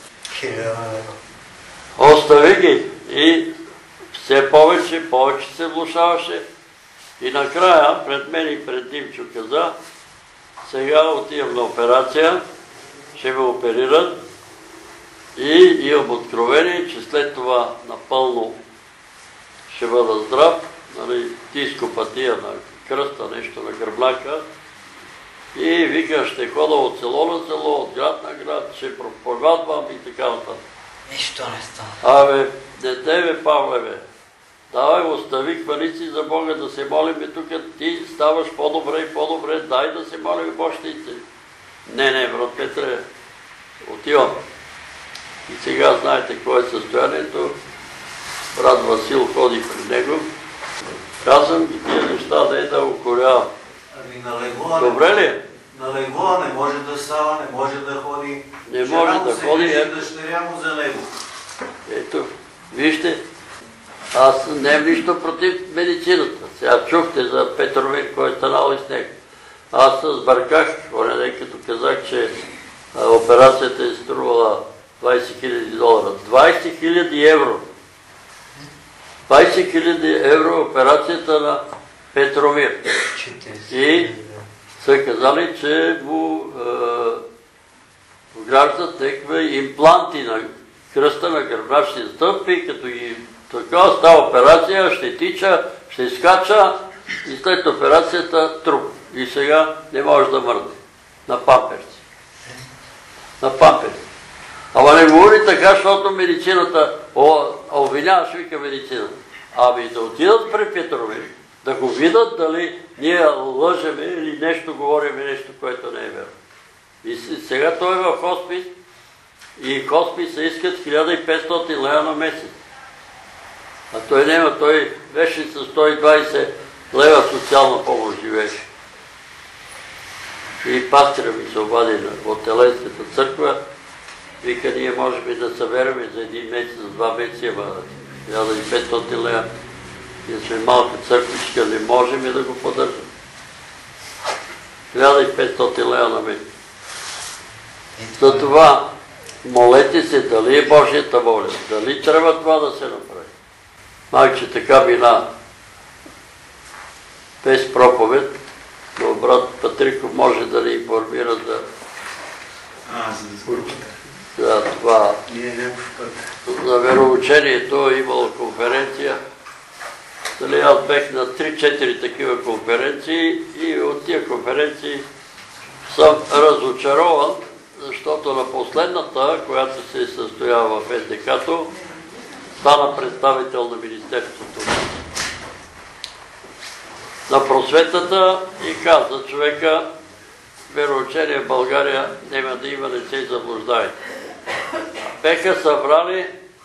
Остави ги и все повече се влушаваше. И накрая, пред мен и пред Димчо каза, сега отивам на операция, ще ме оперират и имам откровение, че след това напълно ще бъда здрав, нали, дископатия на кръста, нещо на гръбнака. И вика, ще хода от село на село, от град на град, ще проповядвам и така нататък. Нищо не става. Абе, дете бе, Павле, бе. Давай, остави, хвали си за Бога да се молиме тук, ти ставаш по-добре и по-добре, дай да се молиме Божтите. Не, брат Петре, отивам. И сега знаете какво е състоянието. Брат Васил ходи при него. Казвам ги тия неща, да е да укорявам. Добре ли? На легло не може да става, не може да ходи. Не може да ходи. Дъщеря му за него. Ето, вижте. Аз нямам нищо против медицината. Сега чухте за Петромир, кой е станал и с него. Аз се сбърках, като казах, че операцията е струвала $20,000. $20,000 евро. $20,000 евро операцията на Петромир. И са казали, че му вграждат някакви импланти на кръста на гръбначните стъпи, като ги така става операция, ще тича, ще скача и след операцията труп. И сега не може да мърне. На памперси. На памперси. Ама не говори така, защото медицината, обвиняваш, вика медицината. Ами да отидат при Петромир, да го видят дали ние лъжеме или нещо говориме, нещо, което не е верно. И сега той е в хоспис и хосписа искат 1500 лева на месец. А той няма, той беше с 120 лева социална помощ живееше. И пастира ми се обади от Еленската църква, вика, ние можем да събереме за един месец, за 2 месеца, ама 1500 лева. Ние сме малка църквичка, не можем да го поддържаме. 1500 лева на месец. Затова молете се дали е Божията воля, дали трябва това да се направи. Майче така мина без проповед, но брат Патриков може да ни информира за това. За вероучението е имало конференция. Аз бех на 3-4 такива конференции и от тия конференции съм разочарован, защото на последната, която се състоява в СДК-то, стана представител на Министерството на просветата и каза човека, вероучение в България няма да има, не се заблуждайте. Беха събрали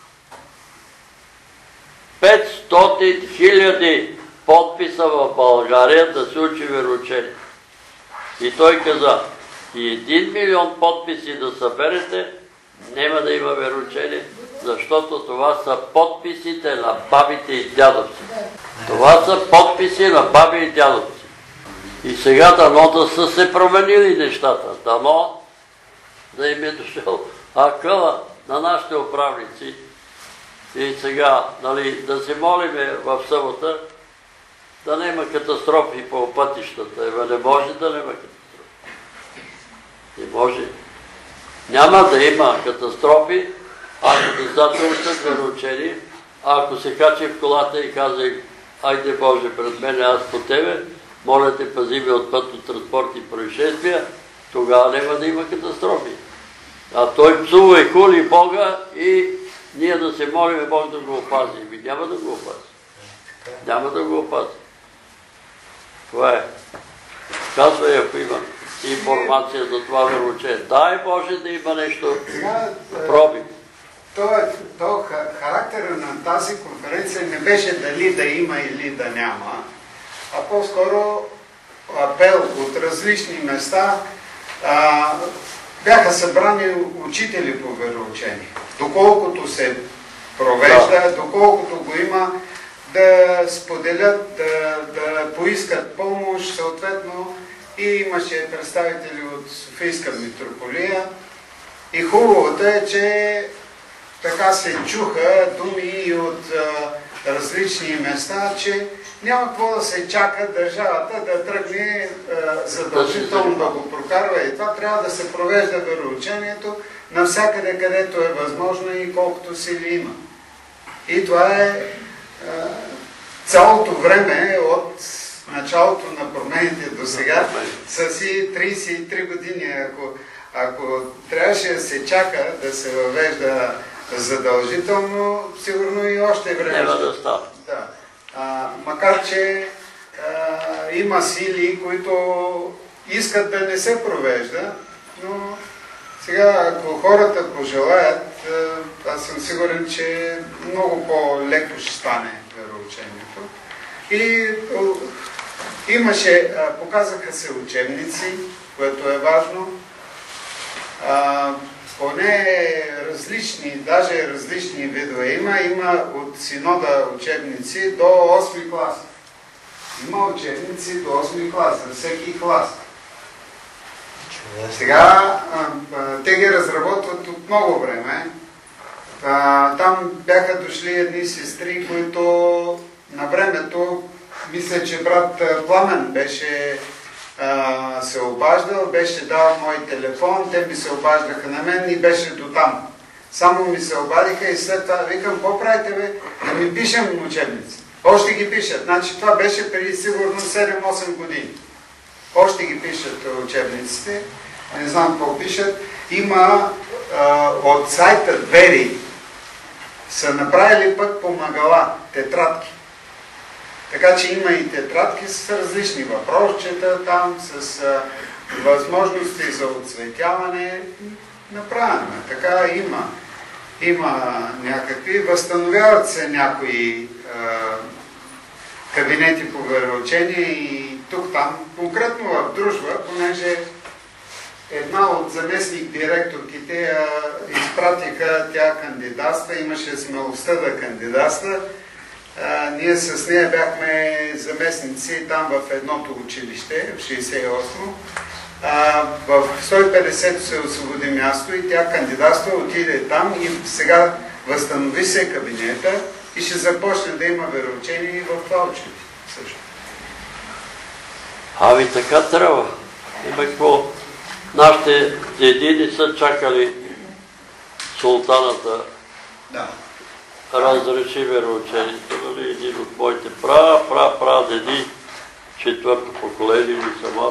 500 000 подписа в България да се учи вероучение. И той каза, И 1 милион подписи да съберете, няма да има вероучение, защото това са подписите на бабите и дядовци. Това са подписи на баби и дядовци. И сега дано да са се променили нещата, дано да им е дошъл акъла на нашите управници. И сега, да се молиме в събота, да няма катастрофи по пътищата. Не може да няма катастрофи. Не може. Няма да има катастрофи, ако децата учат вероучение, ако се качи в колата и каза, айде Боже пред мен, аз по тебе, моля те, пази ме от пътно-транспортни происшествия, тогава няма да има катастрофи. А той псува и хули Бога и ние да се молим Бог да го опази. Няма да го опази. Няма да го опази. Това е. Казвай, ако има информация за това вероучение. Дай Боже да има нещо проби. Характера на тази конференция не беше дали да има или да няма, а по-скоро апел от различни места. Бяха събрани учители по вероучение. Доколкото се провежда, доколкото го има, да споделят, да поискат помощ, съответно. И имаше представители от Софийска митрополия. И хубавото е, че така се чуха думи и от различни места, че няма какво да се чака държавата да тръгне задължително да го прокарва. И това трябва да се провежда вероучението навсякъде, където е възможно и колкото сили има. И това е цялото време от началото на промените до сега са си 33 години. Ако трябваше да се чака да се въвежда задължително, сигурно и още време. Няма да става. Да. Макар, че има сили, които искат да не се провежда, но сега, ако хората пожелаят, аз съм сигурен, че много по-леко ще стане вероучението. И показаха се учебници, което е важно. Поне различни, даже различни видове има от синода учебници до 8 клас. Има учебници до 8 клас, за всеки клас. Сега те ги разработват от много време. Там бяха дошли едни сестри, които на времето, мисля, че брат Пламен беше се обаждал, беше дал мой телефон, те ми се обаждаха на мен и беше до там. Само ми се обадиха и след това викам, какво правите бе? Да ми пишем учебници. Още ги пишат. Значи това беше преди сигурно 7-8 години. Още ги пишат учебниците. Не знам какво пишат. Има от сайта Двери са направили пък помагала, тетрадки. Така че има и тетрадки с различни въпросчета там, с възможности за отцветяване. Направено е. Така има някакви. Възстановяват се някои кабинети по вероучение и тук-там. Конкретно в Дружба, понеже една от заместник директорките изпратиха, тя кандидатства, имаше смелостта да кандидатства. Ние с нея бяхме заместници там в едното училище, в 68-о. В 150 се освободи място и тя кандидатства, отиде там и сега възстанови се кабинета и ще започне да има вероучение и в това училище също. Ами така трябва. Има какво. Нашите деди са чакали султаната. Да. Разреши вероучението, нали, един от моите прадеди, четвърто поколение или сама,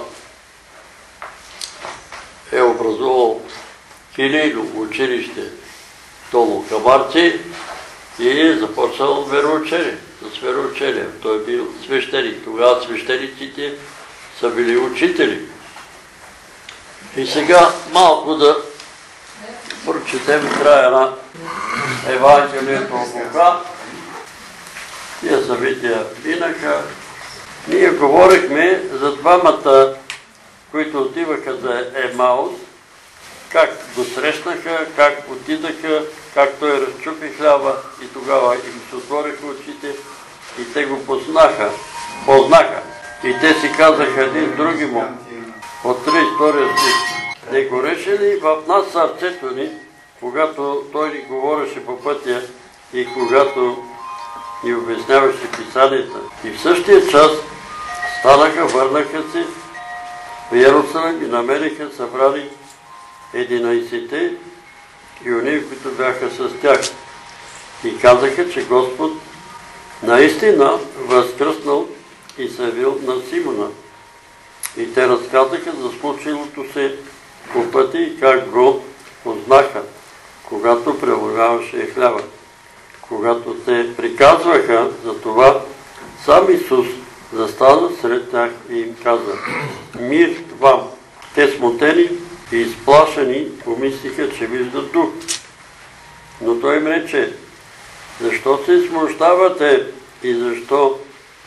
е образувал филийно училище Толо Камарци и е започнал вероучение, с вероучение. Той е бил свещеник. Тогава свещениците са били учители. И сега малко да прочетем края на Евангелието от Лука. Тия събития минаха. Ние говорихме за двамата, които отиваха за Емаус как го срещнаха, как отидаха, как той разчупи хляба и тогава им се отвориха очите и те го познаха. И те си казаха един други му от 32 стих. Не гореше ли в нас сърцето ни, когато той ни говореше по пътя и когато ни обясняваше писанията? И в същия час станаха, върнаха се в Йерусалим и намериха събрани 11-те и онези, които бяха с тях. И казаха, че Господ наистина възкръснал и се явил на Симона. И те разказаха за случилото се по пътя и как го познаха, когато прелагаваше хляба. Когато те приказваха за това, сам Исус застана сред тях и им каза: мир вам! Те смутени и изплашени помислиха, че виждат дух. Но той им рече: защо се смущавате и защо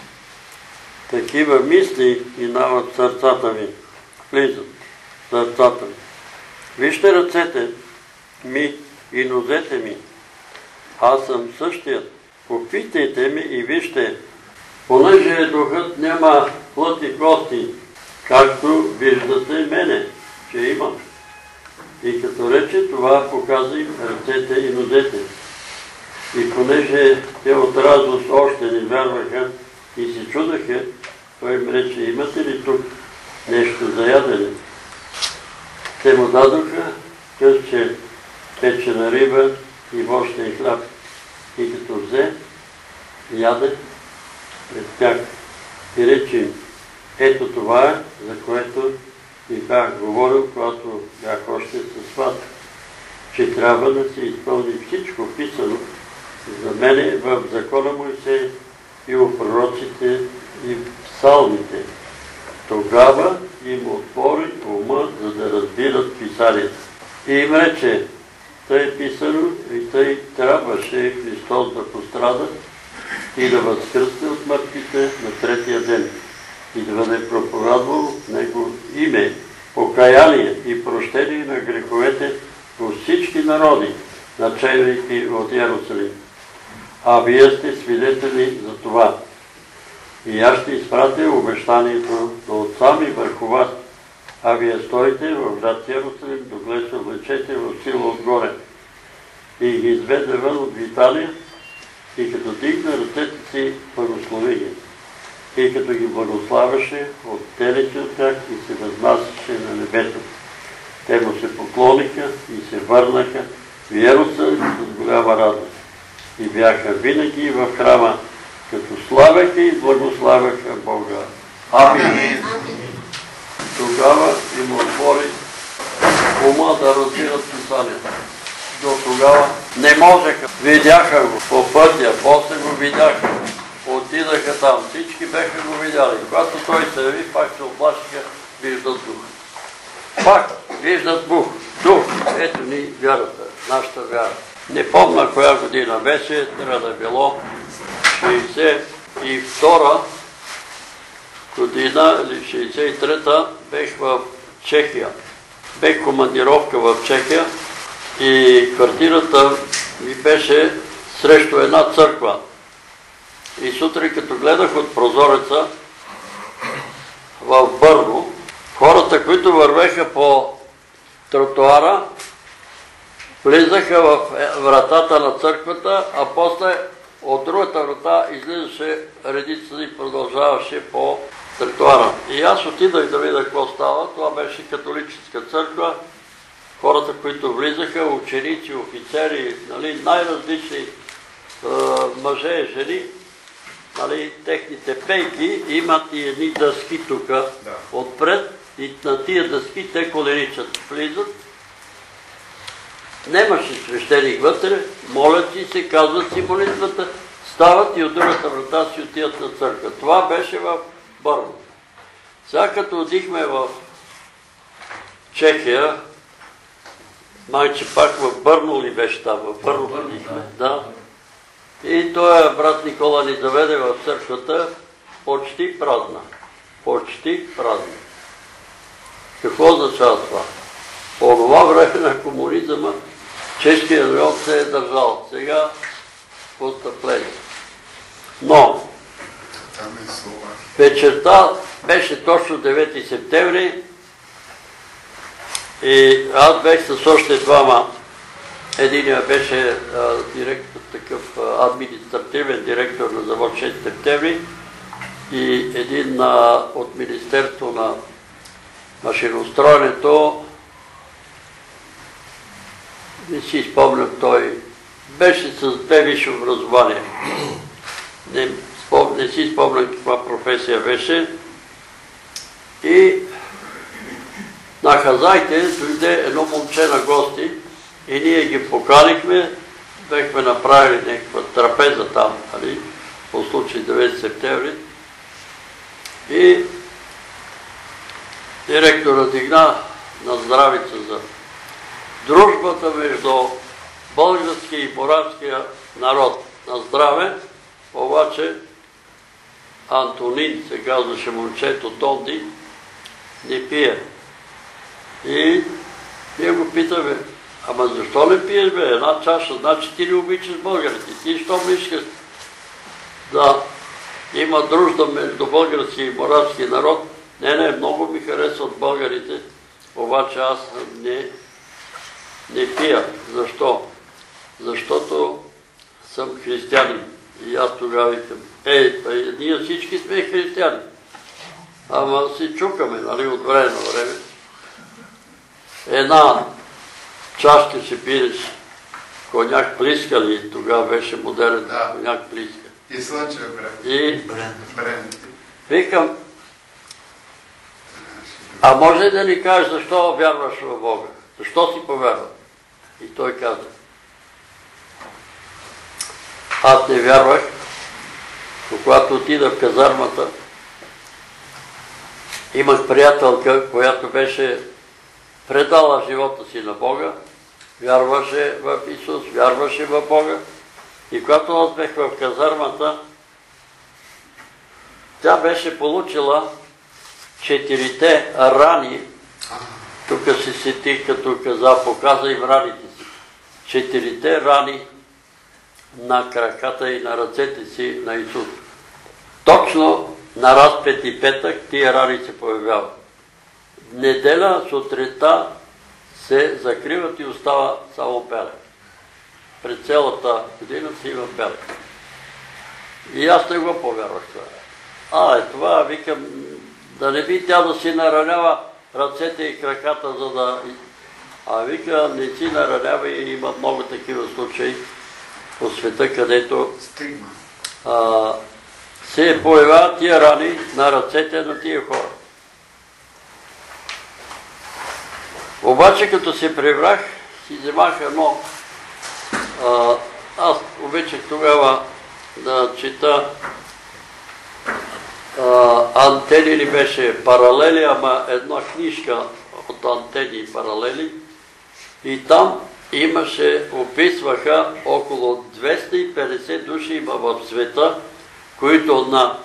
такива мисли минават сърцата ми, влизат в сърцата ми? Вижте ръцете ми и нозете ми. Аз съм същият. Попитайте ми и вижте, понеже духът няма плът и кости, както виждате мене, че имам. И като рече това, показа им ръцете и нозете. И понеже те от радост още не вярваха и се чудаха, той им рече: имате ли тук нещо за ядене? Те му дадоха късче печена риба и вощен хляб. И като взе, яде пред тях и рече им: ето това е, за което ви бях говорил, когато бях още със вас, че трябва да се изпълни всичко писано за мене в закона Мойсей и в пророците и в псалмите. Тогава им отвори ума, за да разбират писанието. И им рече: тъй е писано и тъй трябваше Христос да пострада и да възкръсне от мъртвите на третия ден и да бъде проповядвал в Него име, покаяние и прощение на греховете по всички народи, начинайки от Йерусалим. А вие сте свидетели за това. И аз ще изпратя обещанието до Отца ми върху вас, а вие стоите в град Йерусалим, докле се облечете в сила отгоре. И ги изведе вън от Виталия, и като дигна ръцете си, благослови ги. И като ги благославяше, оттелеше от тях и се възнасяше на небето. Те му се поклониха и се върнаха в Йерусалим с голяма радост. И бяха винаги в храма, като славяха и благославяха Бога. Амин. Тогава им отвори ума да разбират писанията. До тогава не можеха. Видяха го по пътя, после го видяха. Отидаха там, всички бяха го видяли. Когато той се яви, пак се оплашиха, виждат дух. Пак виждат дух. Ето ни вярата, нашата вяра. Не помня коя година беше, трябва да било 62 година или 63-та, бех в Чехия. Бех командировка в Чехия и квартирата ми беше срещу една църква. И сутрин, като гледах от прозореца в Бърно, хората, които вървеха по тротуара, влизаха в вратата на църквата, а после от другата врата излизаше редица и продължаваше по тротуара. И аз отидах да видя какво става. Това беше католическа църква. Хората, които влизаха, ученици, офицери, най-различни мъже и жени, техните пейки имат и едни дъски тук отпред и на тия дъски те коленичат. Влизат. Немаше свещеник вътре, молят си се, казват си молитвата, стават и от другата врата си отиват на църква. Това беше в Бърно. Сега като отихме в Чехия, майче пак в Бърно ли беше там? В Бърно отихме, да. И той брат Никола ни заведе в църквата почти празна. Почти празна. Какво означава това? По това време на комунизма чешкият народ се е държал. Сега постъпление. Но вечерта беше точно 9 септември и аз бех с още двама. Единият беше такъв административен директор на завод 6 септември и един от Министерство на машиностроенето. Не си спомням, той беше с 2 висши образования. Не си спомням каква професия беше. И на Хазайте дойде едно момче на гости и ние ги поканихме. Бехме направили някаква трапеза там, по случай 9 септември. И директорът дигна на здравица за дружбата между българския и моравския народ. На здраве, обаче Антонин, се казваше момчето Тонди, не пие. И ние го питаме, ама защо не пиеш, бе? Една чаша, значи ти не обичаш българите. Ти що ми искаш да има дружба между български и моравски народ? Не, много ми харесват българите, обаче аз не пия. Защо? Защото съм християнин. И аз тогава викам, ние всички сме християни. Ама си чукаме, от време на време. Една чашка ще пиеш коняк плиска ли, тогава беше модерен коняк плиска. И слънчев брен. И викам, а може да ни кажеш защо вярваш в Бога? Защо си повярвал? И той каза, аз не вярвах, но когато отида в казармата, имах приятелка, която беше предала живота си на Бога, вярваше в Исус, вярваше в Бога. И когато аз бех в казармата, тя беше получила 4 рани. Тук се сетих, като показа им раните си. 4 рани на краката и на ръцете си на Исус. Точно на разпети петък тия рани се появяват. Неделя сутринта се закриват и остава само белег. Пред цялата година си има белег. И аз не го повярвах това. Това, викам, да не би тя да си наранява ръцете и краката, за да... вика, не си наранява и има много такива случаи по света, където се появяват тия рани на ръцете на тия хора. Обаче, като се прибрах, си вземах едно. Аз обичах тогава да чета Антени ли беше паралели, ама една книжка от Антени и паралели. И там описваха около 250 души има в света, които на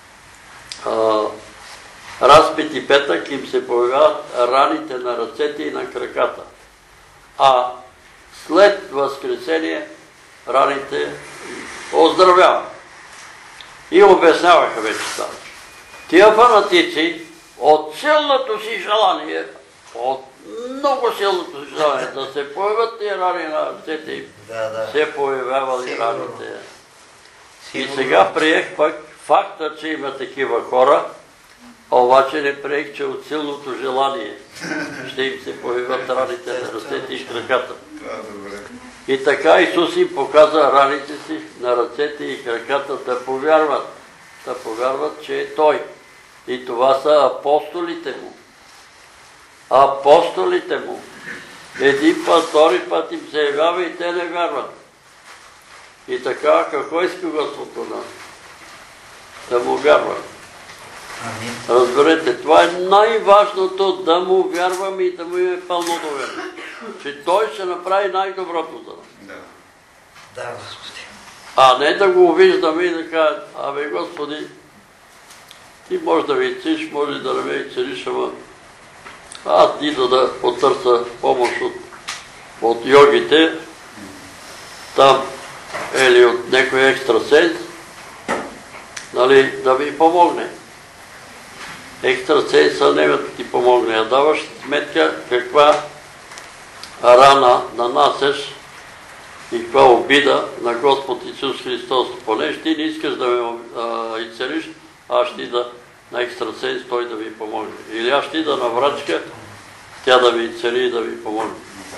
разпети петък им се появяват раните на ръцете и на краката. А след възкресение раните оздравяват. И обясняваха вече това. Тия фанатици от силното си желание, от много силното си желание да се появят тия рани на ръцете им, се появявали раните. И сега приех пък факта, че има такива хора, обаче не приех, че от силното желание ще им се появят раните на ръцете и краката. И така Исус им показа раните си на ръцете и краката да повярват, че е Той. И това са апостолите му. Апостолите му. Един път, втори път им се явява и те не вярват. И така, какво иска Господ от нас? Да му вярват. Разберете, това е най-важното, да му вярваме и да му имаме пълно доверие. Че Той ще направи най-доброто за нас. Да, Господи. А не да го виждаме и да кажем, Господи, ти може да ви циш, може да не ме целиш, ама Аз ида да потърся помощ от йогите, там или от някой екстрасенс, нали, да ми помогне. Екстрасенса не да ти помогне, а даваш сметка каква рана нанасеш и каква обида на Господ Исус Христос. Понеже ти не искаш да ме изцелиш, аз ще ида на екстрасенс, той да ви помогне. Или аз ще ида на врачка, тя да ви изцели и да ви помогне.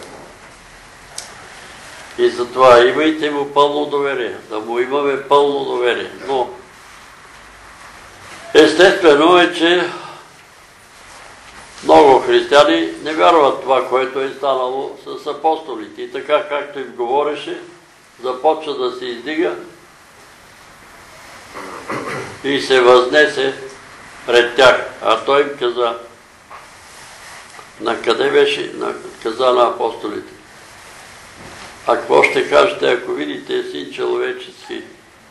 И затова имайте му пълно доверие, да му имаме пълно доверие. Но естествено е, че много християни не вярват това, което е станало с апостолите. И така, както им говореше, започва да се издига и се възнесе пред тях. А той им каза, на къде беше? Каза на апостолите. А какво ще кажете, ако видите Син човечески,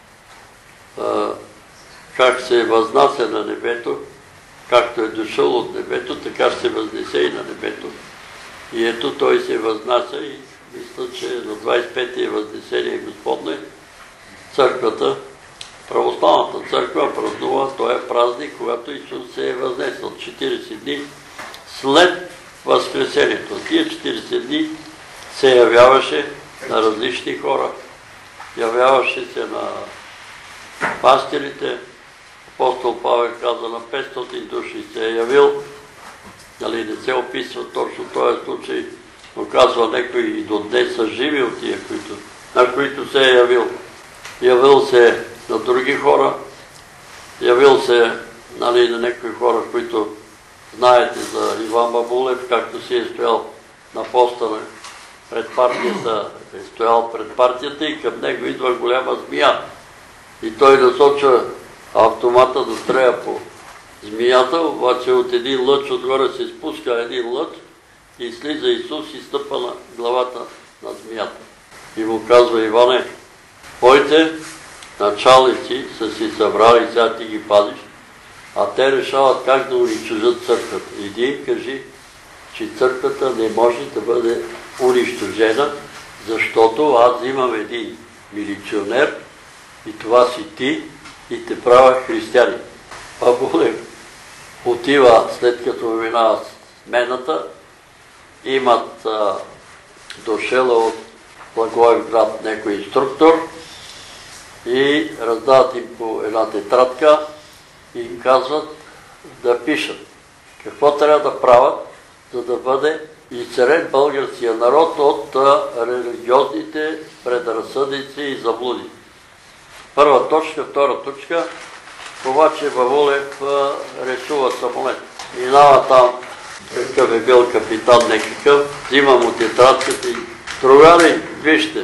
как се възнася на небето, както е дошъл от небето, така ще се възнесе и на небето. И ето той се възнася и мисля, че на 25-ти възнесение Господне църквата, православната църква празнува този празник, когато Исус се е възнесъл 40 дни след Възкресението. Тия 40 дни се явяваше на различни хора. Явяваше се на пастирите. Апостол Павел каза, на 500 души се е явил. Нали, не се описва точно този случай, но казва някой и до днес са живи от тия, на които се е явил. Явил се на други хора, явил се, нали, на някои хора, които знаете за Иван Бабулев, както си е стоял на поста пред партията, е стоял пред партията и към него идва голяма змия. И той насочва автомата да стреля по змията, обаче от един лъч отгоре се спуска един лъч и слиза Исус и стъпа на главата на змията. И му казва, Иване, твоите началници са си събрали, сега ти ги пазиш, а те решават как да унищожат църквата. Иди и кажи, че църквата не може да бъде унищожена, защото аз имам един милиционер и това си ти и те правя християни. Бабулев отива, след като минава смената, имат дошела от Благоевград някой инструктор и раздават им по една тетрадка и им казват да пишат какво трябва да правят, за да бъде изцелен българския народ от религиозните предразсъдици и заблуди. Първа точка, втора точка, обаче Бабулев рисува самолет. Минава там, какъв е бил капитан някакъв, взима му тетрадката и другари, вижте,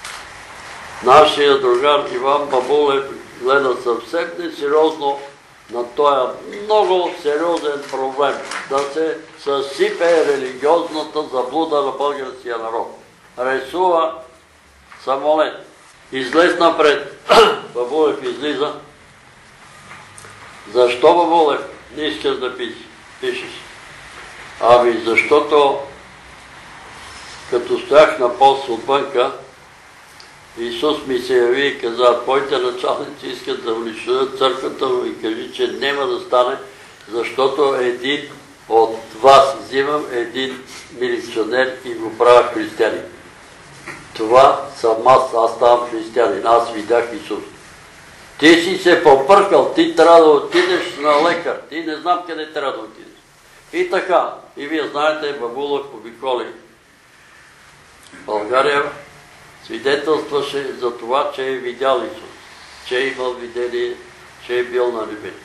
нашия другар Иван Бабулев гледа съвсем несериозно на този много сериозен проблем, да се съсипе религиозната заблуда на българския народ. Рисува самолет. Излез напред. Бабулев излиза. Защо, Бабулев, не искаш да пишеш? Ами защото като стоях на пост отвънка, Исус ми се яви и каза, твоите началници искат да унищожат църквата му и кажи, че няма да стане, защото един от вас взимам един милиционер и го правя християнин. Това съм аз ставам християнин, аз видях Исус. Ти си се попъркал, ти трябва да отидеш на лекар, ти не знам къде трябва да отидеш. И така, и вие знаете, Бабулев обиколи България, свидетелстваше за това, че е видял Исус, че е имал видение, че е бил на небето.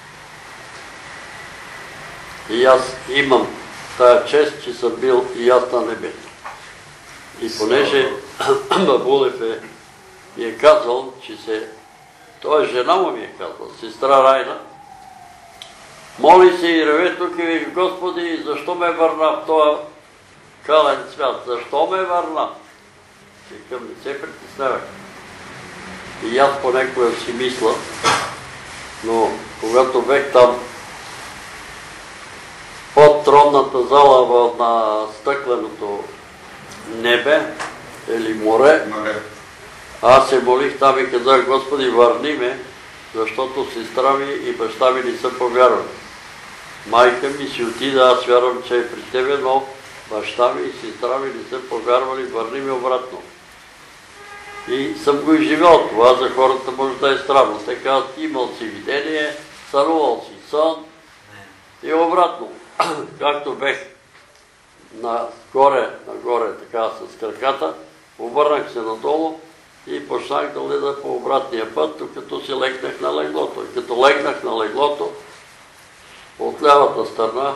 И аз имам тая чест, че съм бил и аз на небето. И понеже Бабулев ми е казал, че той жена му ми е казал, сестра Райна, моли се и реве тук и виж, Господи, защо ме върна в този кален свят? Защо ме върна? Викам, не се притеснявай. И аз понекога си мисля, но когато бех там под тронната зала на стъкленото небе или море. Аз се молих там и казах: Господи, върни ме, защото сестра ми и баща ми не са повярвали. Майка ми си отида, аз вярвам, че е при тебе, но баща ми и сестра ми не са повярвали, върни ме обратно. И съм го изживял. Това за хората може да е странно. Те казват: имал си видение, сънувал си сън и обратно. Както бех нагоре, така с краката, обърнах се надолу и почнах да леда по обратния път, докато си легнах на леглото. И като легнах на леглото, от лявата страна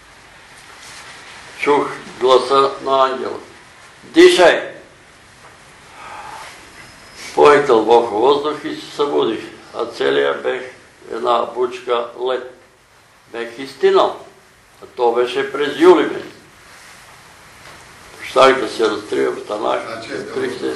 чух гласа на ангела: дишай! Поех дълбоко въздух и се събудих, а целият бех една бучка лед. Бех изтинал. А то беше през юли месец. Щах да се разтривам, станах, разтрих се.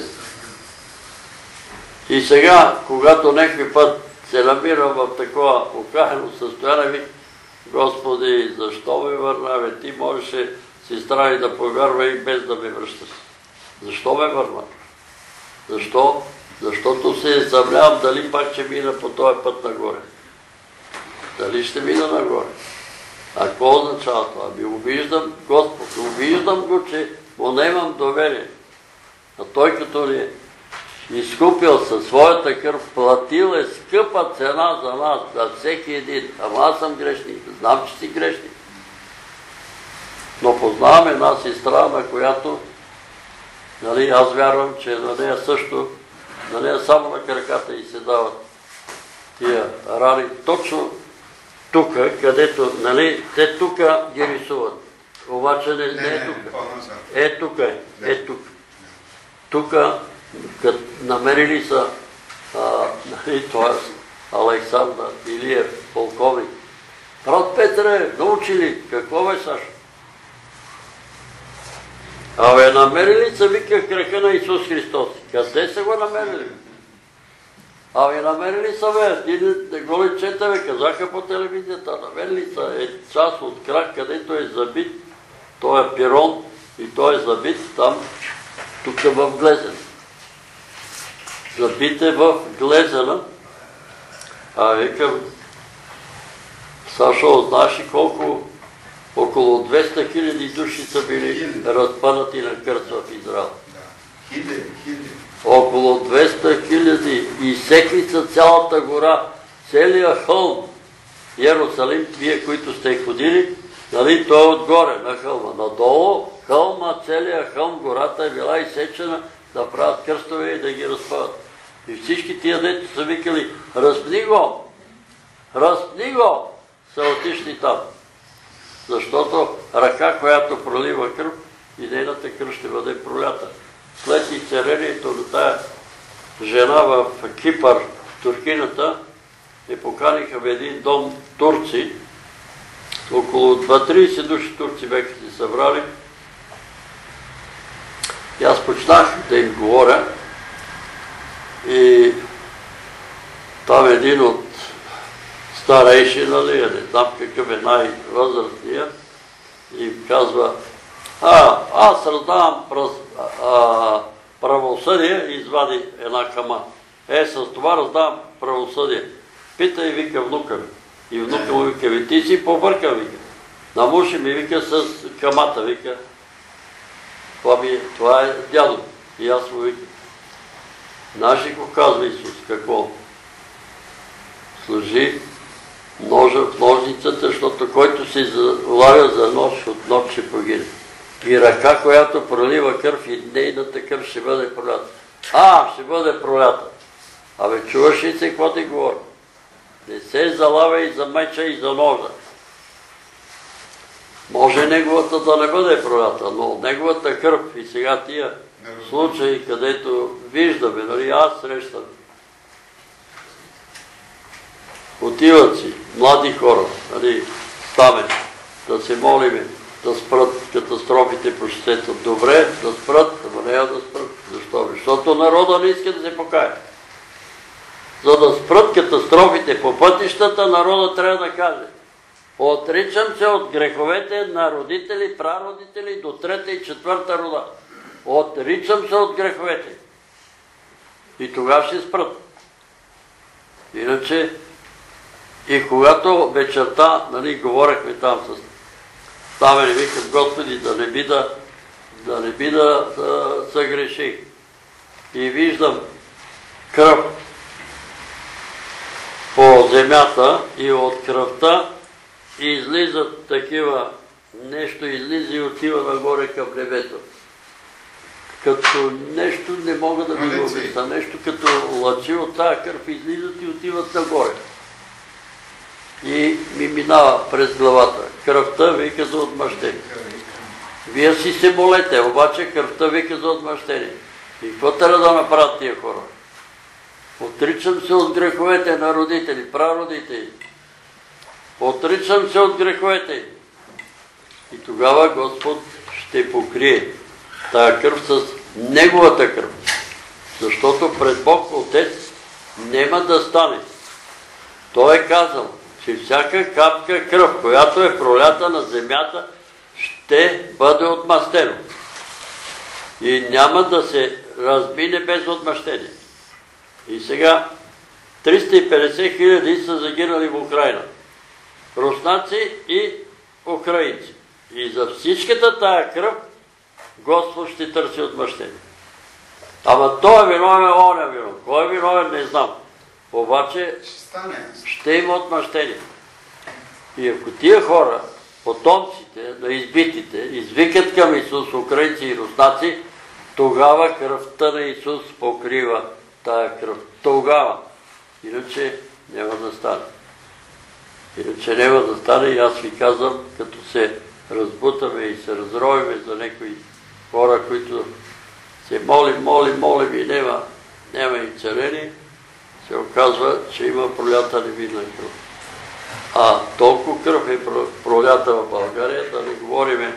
И сега, когато някой път се намирам в такова окаяно състояние, вик: Господи, защо ме върна? Бе, ти можеше сестра и да повярва и без да ме връщаш. Защо ме върна? Защо? Защото се съмнявам дали пак ще мина по този път нагоре. Дали ще мина нагоре? А какво означава това? Ами обиждам Господ, обиждам го, че му немам доверие. А той като ли е изкупил със своята кръв, платил е скъпа цена за нас, за всеки един. Ама аз съм грешник, знам, че си грешник. Но познавам една сестра, на която аз вярвам, че на нея също, на нея само на краката и се дават тия рани. Точно тук, където, те тук ги рисуват. Обаче не е тук. Е тук е. Е тук. Тук, като намерили са т.е. Александър Илиев, полковник. Брат Петре, научили. Какво бе, Сашо? Абе, намерили са, вика, крака на Исус Христос. Къде са го намерили? Абе, намерили са, бе, ти го ли чете, бе, казаха по телевизията. Намерили са част от крак, където е забит. Той е пирон и той е забит там, тук в Глезена. Забит е в Глезена. А викам: Сашо, знаеш ли колко? Около 200 000 души са били разпънати на кръст в Израел. Около 200 000 и секли са цялата гора, целият хълм. Иерусалим, вие, които сте ходили, той е отгоре на хълма. Надолу хълма, целият хълм, гората е била изсечена да правят кръстове и да ги разпъват. И всички тия, дето са викали: разпни го, са отишли там. Защото ръка, която пролива кръв, и нейната кръв ще бъде пролята. След изцелението на тая жена в Кипър, туркината, я поканиха в един дом турци. Около 30 души турци бяха се събрали. И аз почнах да им говоря. И там един от старейши, не знам какъв е най-възрастния, и казва: аз раздавам правосъдие, и извади една кама. С това раздавам правосъдие. Пита и вика внука ми. И внука му вика: ти си побъркал, вика. Намуши ми, вика, с камата, вика. Това е дядо. И аз му вика: наши го казва Исус, какво? Сложи ножа в ножницата, защото който се залага за нож, от нож ще погине. И ръка, която пролива кръв, и нейната кръв ще бъде пролята. Ще бъде пролята. Абе, чуваш ли се, какво ти говори? Не се залава и за меча, и за ножа. Може неговата да не бъде пролята, но неговата кръв, и сега тия случаи, където виждаме, аз срещам. Отиват си млади хора, стаме, да се молиме, да спрат катастрофите по шосета. Добре, да спрат, ама не да спрат. Защо? Защото народа не иска да се покае. За да спрат катастрофите по пътищата, народа трябва да каже: Отричам се от греховете на родители, прародители до трета и четвърта рода. Отричам се от греховете. И тогава ще спрат. Иначе, и когато вечерта, говорехме там с Стамени, викат, Господи, да не би да съгреши. И виждам кръв по земята и от кръвта и излизат такива, нещо излиза и отива нагоре към небето. Като нещо не мога да ми го обясня, нещо като лъчи от тази кръв излизат и отиват нагоре. И ми минава през главата. Кръвта вика за отмъщение. Вие си се молете, обаче кръвта вика за отмъщение. И какво трябва да направят тия хора? Отричам се от греховете на родители, прародители. Отричам се от греховете. И тогава Господ ще покрие тая кръв с Неговата кръв. Защото пред Бог Отец няма да стане. Той е казал, че всяка капка кръв, която е пролята на земята, ще бъде отмъстено. И няма да се размине без отмъщение. И сега 350 000 са загинали в Украина. Руснаци и украинци. И за всичката тая кръв Господ ще търси отмъщение. Ама той е виновен, он е виновен. Кой е виновен, не знам. Обаче ще има отмъщение. И ако тия хора, потомците на избитите, извикат към Исус украинци и руснаци, тогава кръвта на Исус покрива тая кръв. Тогава. Иначе няма да стане. Иначе няма да стане и аз ви казвам, като се разбутаме и се разровиме за някои хора, които се молим и няма и царени, се оказва, че има пролята невинна кръв. А толкова кръв е пролята в България, да не говориме.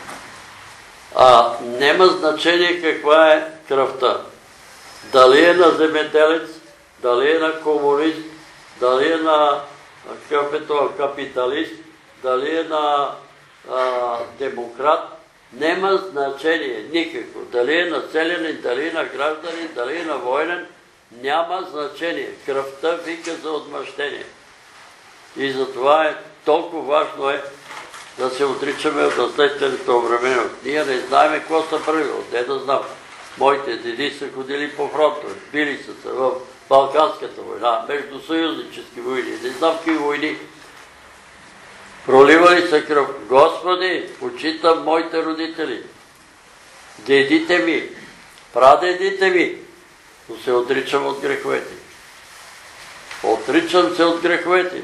Няма значение каква е кръвта. Дали е на земеделец, дали е на комунист, дали е на капиталист, дали е на демократ, няма значение никакво. Дали е на селянин, дали е на гражданин, дали е на военен, няма значение. Кръвта вика за отмъщение. И затова е толкова важно да се отричаме от наследствената обремененост. Ние не знаем какво са правили, не да знам. Моите деди са ходили по фронтове, били са се в Балканската война, междусъюзнически войни, не знам какви войни. Проливали са кръв. Господи, почитам моите родители, дедите ми, прадедите ми, но се отричам от греховете. Отричам се от греховете.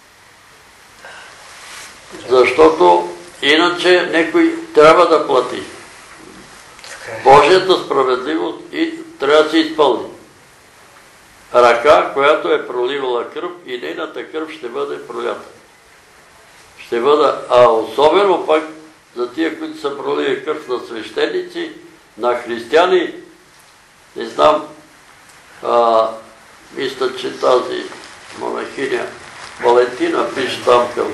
Защото иначе някой трябва да плати. Божията справедливост и трябва да се изпълни. Ръка, която е проливала кръв, и нейната кръв ще бъде пролята. Ще бъде, особено пък за тия, които са проливали кръв на свещеници, на християни, не знам, мисля, че тази монахиня Валентина пише там към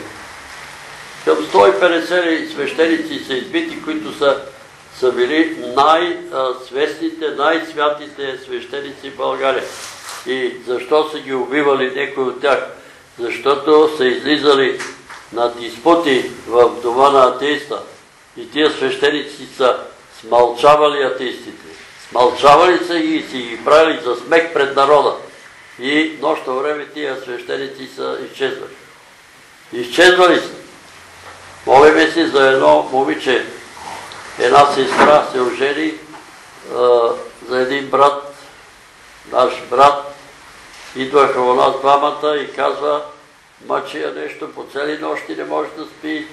150 свещеници са избити, които са били най-свестните, най-святите свещеници в България. И защо са ги убивали някои от тях? Защото са излизали на диспути в дома на атеиста. И тия свещеници са смълчавали атеистите. Смълчавали са и си ги правили за смех пред народа. И нощно време тия свещеници са изчезвали. Изчезвали са. Молиме си за едно момиче. Една сестра се ожени за един брат, наш брат. Идваха у нас двамата и казва, мъчия нещо по цели нощи не може да спи.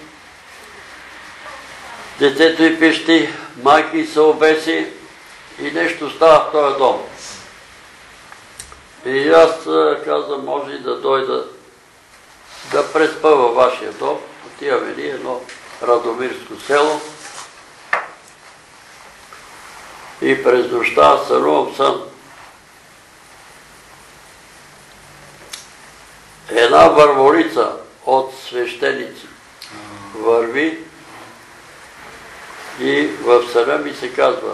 Детето й пищи, майка й се обеси и нещо става в този дом. И аз казвам, може и да дойда да преспа във вашия дом. Отиваме ни едно радомирско село. И през нощта сънувам сън. Една върволица от свещеници върви и в съня ми се казва: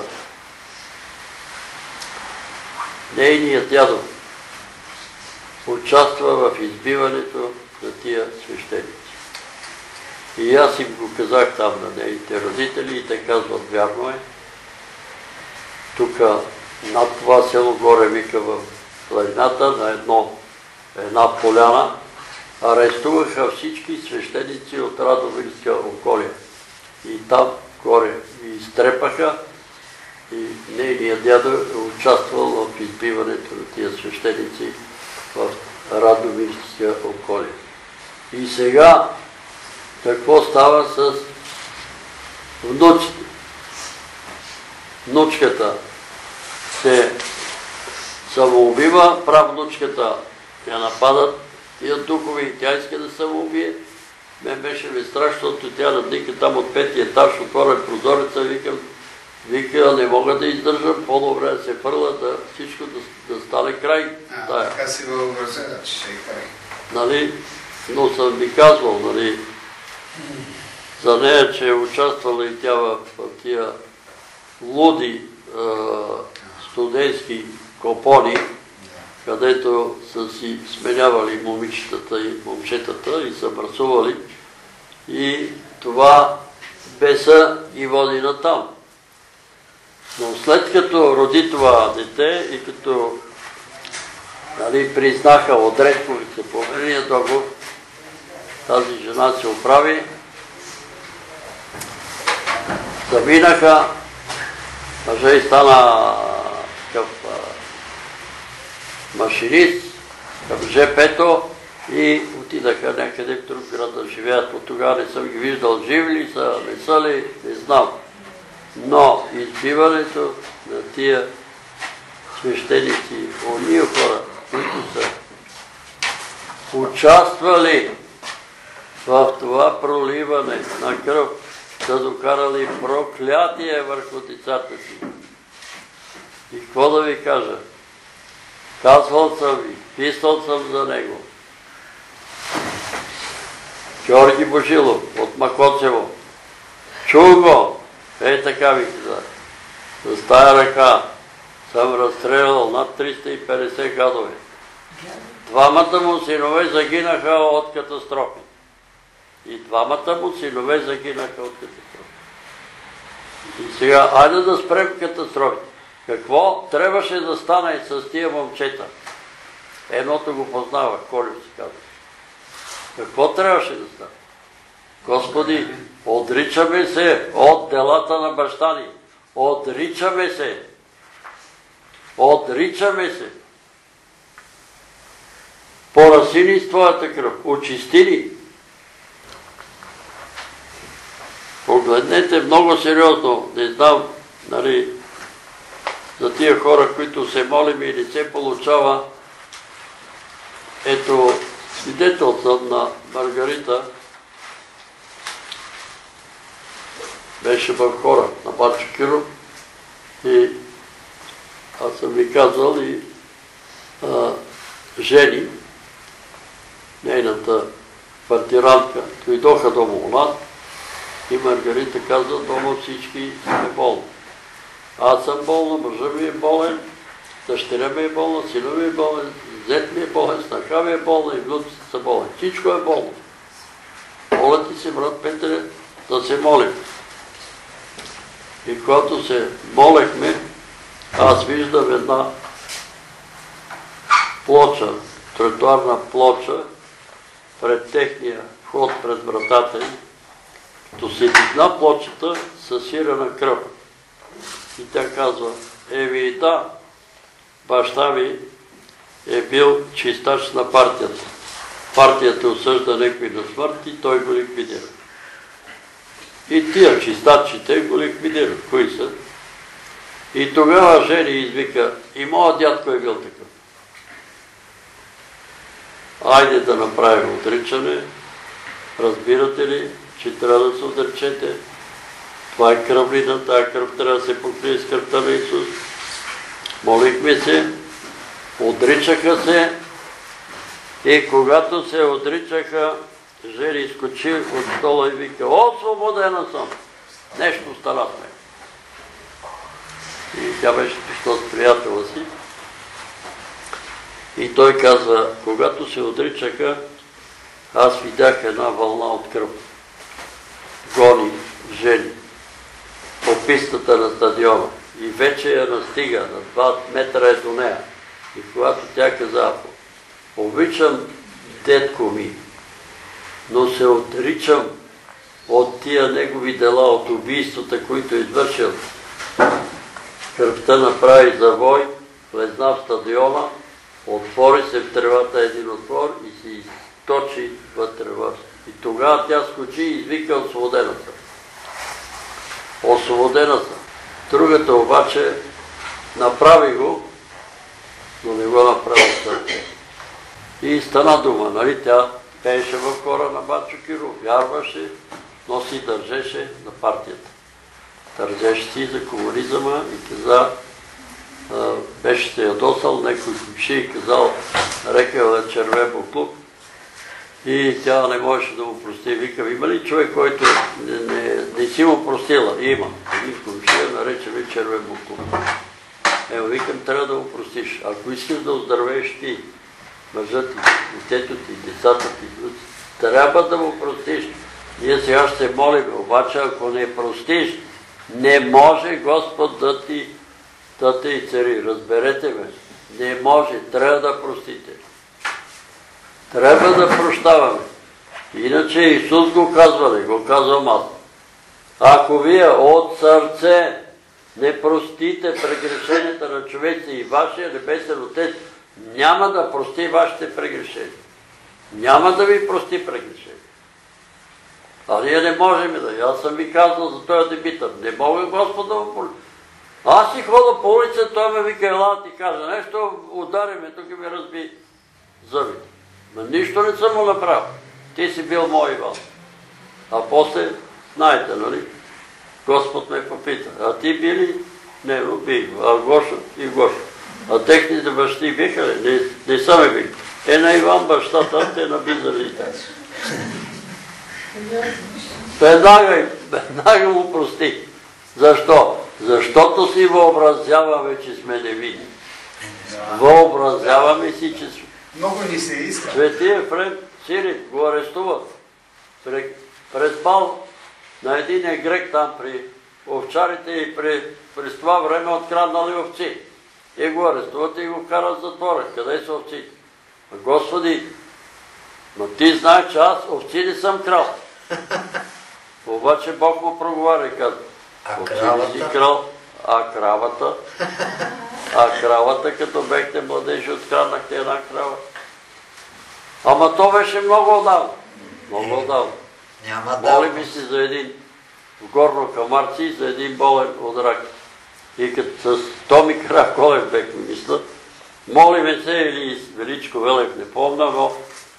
нейният дядо участва в избиването на тия свещеници. И аз им го казах там на нейните родители и те казват: вярно е. Тук над това село горе, вика, в планината, на една поляна, арестуваха всички свещеници от Радомирска околия. И там горе ги изтрепаха и нейният дядо е участвал в избиването на тия свещеници в Радомирска околия. И сега какво става с внуците? Внучката се самоубива, правнучката я нападат тия духове и тя иска да самоубие. Мен беше ли страшно, защото тя надника там от 5-ти етаж, отворя прозореца, вика, не мога да издържам, по-добре да се фърла, да всичко да стане край. Така си въобразя, че ще е край. Нали, но съм ви казвал, нали, за нея, че е участвала и тя в тия луди студентски копони, където са си сменявали момичетата и момчетата и са мърсували. И това беса ги води натам. Но след като роди това дете и като признаха отречковите померения договор, тази жена се оправи, заминаха, мъжа и стана такъв машинист към ЖП-то и отидаха някъде в друг град да живеят. От тогава не съм ги виждал живи ли са, не са ли, не знам. Но избиването на тия свещеници, ония хора, които са участвали в това проливане на кръв, са докарали проклятие върху децата си. И какво да ви кажа? Казвал съм ви, писал съм за него. Георги Божилов от Макоцево. Чул го, така ви казах. С тая ръка съм разстрелял над 350 гадове. Двамата му синове загинаха от катастрофи. И двамата му синове загинаха от катастрофи. И сега, айде да спрем катастрофите. Какво трябваше да стане с тия момчета? Едното го познава, Колю се казва. Какво трябваше да стане? Господи, отричаме се от делата на баща ни. Отричаме се. Отричаме се. Пораси ни с твоята кръв. Очисти ни. Погледнете много сериозно. Не знам, за тия хора, които се молим и не се получава. Ето, свидетел съм на Маргарита. Беше в хора на Бачо Киров и аз съм ви казал и Жени, нейната квартирантка, дойдоха дома у нас и Маргарита каза: дома всички сме болни. Аз съм болна, мъжа ми е болен, дъщеря ми е болна, сина ми е болен, зет ми е болен, снаха ми е болна и внуците са болни. Всичко е болно. Моля ти се, брат Петре, да се молим. И когато се молехме, аз виждам една плоча, тротуарна плоча, пред техния вход, пред вратата им, като се дигна плочата със сирена кръв. И тя казва: да, баща ми е бил чистач на партията. Партията осъжда някой на смърт и той го ликвидира. И тия чистачите го ликвидират. Кои са? И тогава Жени извика: и моят дядко е бил такъв. Айде да направим отричане. Разбирате ли, че трябва да се отречете? Това е кръвлина, тая кръв трябва да се покрие с кръвта на Исус. Молихме се, отричаха се и когато се отричаха, Жени изкочи от стола и вика: освободена съм! Нещо стана с мен. И тя беше пришла с приятела си. И той казва: когато се отричаха, аз видях една вълна от кръв. Гони жени по пистата на стадиона. И вече я настига, на 2 метра е до нея. И когато тя каза: обичам детко ми, но се отричам от тия негови дела, от убийствата, които е извършил. Кръвта направи завой, влезна в стадиона, отвори се в тревата един отвор и се източи вътре в. И тогава тя скочи и извика: освободена съм. Освободена съм. Другата обаче направи го, но не го направи в сърце. И стана дума, нали? Тя пееше в хора на Бачо Киро, вярваше, но си държеше на партията. Държеше си за комунизъма и каза, беше се ядосал, някой кучи и казал, рекал е червен буклук. И тя не можеше да му прости. Вика: има ли човек, който не си му простила? Има. Един комшия нарече ми червен буклук. Ево, викам, трябва да му простиш. Ако искаш да оздравееш ти, мъжът ти, детето ти, децата ти, трябва да му простиш. Ние сега ще се молим, обаче ако не простиш, не може Господ да те изцери. Разберете ме. Не може. Трябва да простите. Трябва да прощаваме. Иначе Исус го казва, не го казвам аз. Ако вие от сърце не простите прегрешенията на човеци и вашия небесен Отец няма да прости вашите прегрешения. Няма да ви прости прегрешения. А ние не можем да. Аз съм ви казал за този дебитър. Не мога Господ да му поли. Аз си хода по улица, той ме вика: ела ти кажа нещо, удари ме, тук ми разби зъбите. Но нищо не съм му направил. Ти си бил мой Иван. А после, знаете, нали? Господ ме попита: а ти би ли? Не, но бих. А Гоша и Гоша. А техните бащи биха ли? Не са ме били. На Иван бащата, те наби зърдите. Веднага му прости. Защо? Защото си въобразяваме, че сме невинни. Въобразяваме си, че сме. Много ни се иска. Свети Ефрем Сирин го арестуват. Преспал на един грек там при овчарите и през това време откраднали овци. И го арестуват и го карат в затвора. Къде са овците? Господи, но ти знаеш, че аз овци не съм крал. Обаче Бог му проговаря и казва: овци не си крал, а кравата? А кравата, като бехте младежи, откраднахте една крава. Ама то беше много отдавна. Много отдавна. Молим се за един в Горно Камарци, за един болен от рак. И като с Томи Караколев бех ми мисля, молиме се, или Величко Велев, не помня, но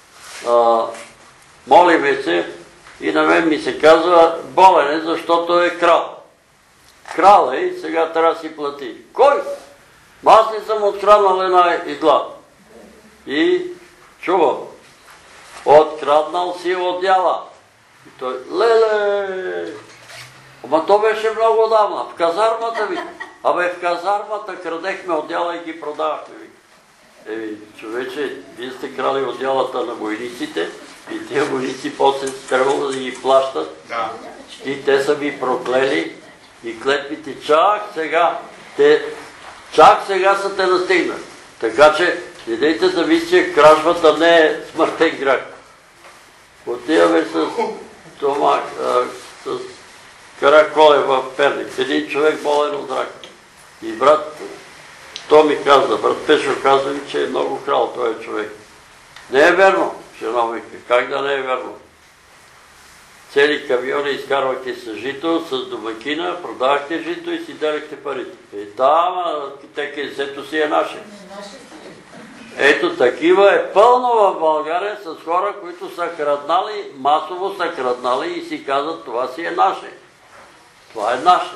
молиме се и на мен ми се казва: болен е, защото е крал. Крал е и сега трябва да си плати. Кой? Аз не съм откраднал една игла. И чувам: откраднал си одяла. И той: леле! Ама то беше много отдавна. В казармата ви. Абе, в казармата крадехме одяла и ги продавахме. Човече, вие сте крали одялата на войниците и тия войници после трябвало да ги плащат. И те са ви проклели и клетвите чак сега са те настигнали. Така че, идейте да ви, че кражбата не е смъртен грях. Отиваме с Караколев в Перник. Един човек болен от рак. И брат, то ми каза, брат Пешо каза ми, че е много крал този човек. Не е верно, жена ми. Как да не е верно? Цели камиони изкарвахте с жито, с домакина, продавахте жито и си делихте парите. Да, ама взето си е наше. Ето такива е пълно в България с хора, които са краднали, масово са краднали и си казват: това си е наше. Това е наше.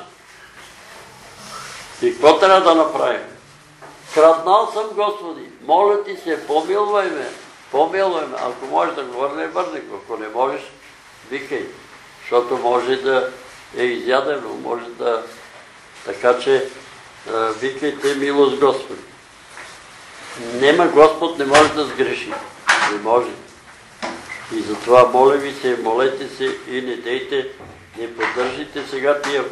И какво трябва да направим? Краднал съм, Господи, моля ти се, помилвай ме. помилуем, ако можеш да го върне го, ако не можеш, викай, защото може да е изядено, може да... Така че викайте милост Господи. Нема Господ, не може да сгреши. Не може. И затова моля ви се, молете се и не дейте, не поддържите сега тия.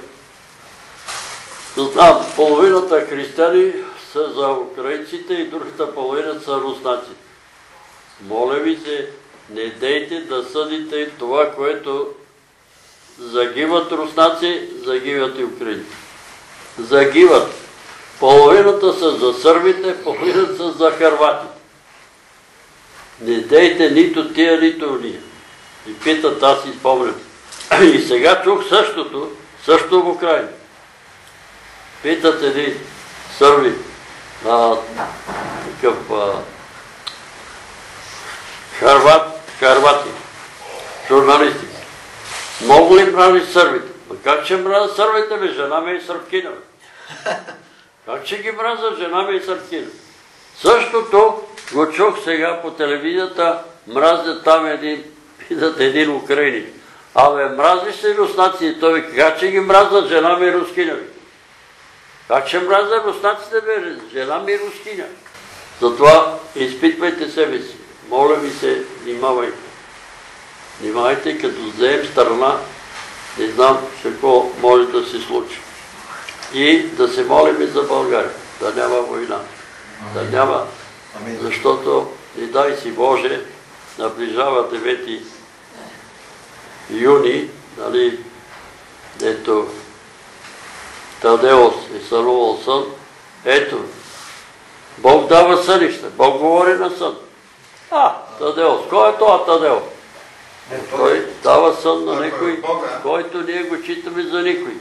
Знам, половината християни са за украинците и другата половина са руснаци. Моля ви се, не дейте да съдите това, което загиват руснаци, загиват и украинци. Загиват. Половината са за сърбите, половината са за хърватите. Не дейте нито тия, нито уния. И питат, аз си спомням. И сега чух същото, също в Украина. Питат един сърби, такъв хървати, журналисти. Много ли мрази сърбите? Ма как ще мраза сърбите, бе? Жена ме е сърбкина. Как ще ги мраза? Жена ме е сърбкина. Същото го чух сега по телевизията, мразят там един украинец. Абе, мразиш се руснаци и той вика, как ще ги мразят? Жена ми е рускиня. Как ще мразят руснаците, бе? Жена ми е рускиня. Затова изпитвайте себе си. Моля ви се, внимавайте. Внимавайте, като вземем страна, не знам какво може да се случи. И да се молим за България, да няма война. Да няма, защото, не дай си Боже, наближава 9 юни, нали, ето, Тадеос е сънувал сън. Ето, Бог дава сънища, Бог говори на сън. Тадеос, кой е това Тадеос? Той дава сън на некой, който ние го читаме за никой.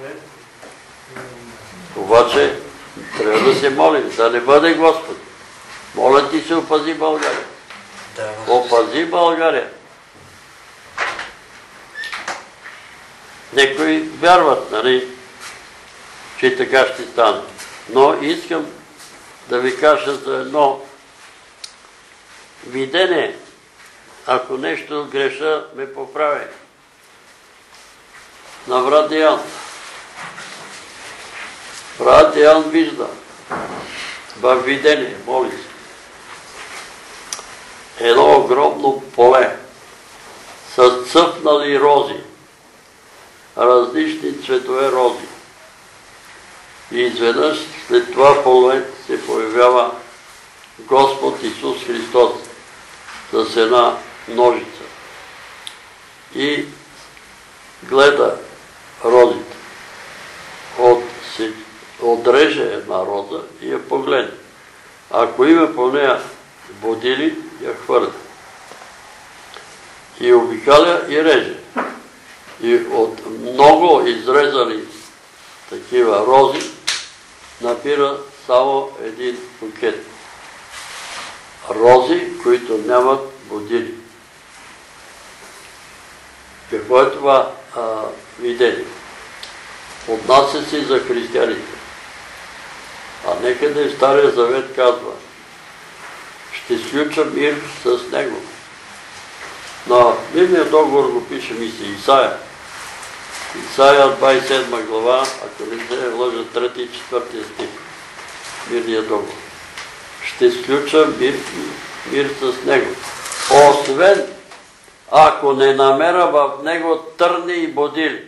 Обаче, трябва да се молим, да не бъде Господ. Моля ти се, опази България. Опази България. Некои вярват, нали, че така ще стане. Но искам да ви кажа за едно видение. Ако нещо греша, ме поправя. На брат Диан. Брат Диан вижда във видение, моли се. Едно огромно поле с цъфнали рози, различни цветове рози. И изведнъж след това поле се появява Господ Исус Христос с една ножица и гледа розите. Отреже една роза и я погледне. Ако има по нея бодили, я хвърля. И обикаля и реже. И от много изрезани такива рози набира само един букет. Рози, които нямат бодили. Какво е това видение? Отнася се за християните. А некъде в Стария Завет казва: ще сключа мир с него. На Библия договор го пише, мисли, Исаия. Исаия 27 глава, ако не се лъжа 3 и 4 стих. Мирния договор. Ще сключа мир с него. Освен ако не намеря в него търни и бодили.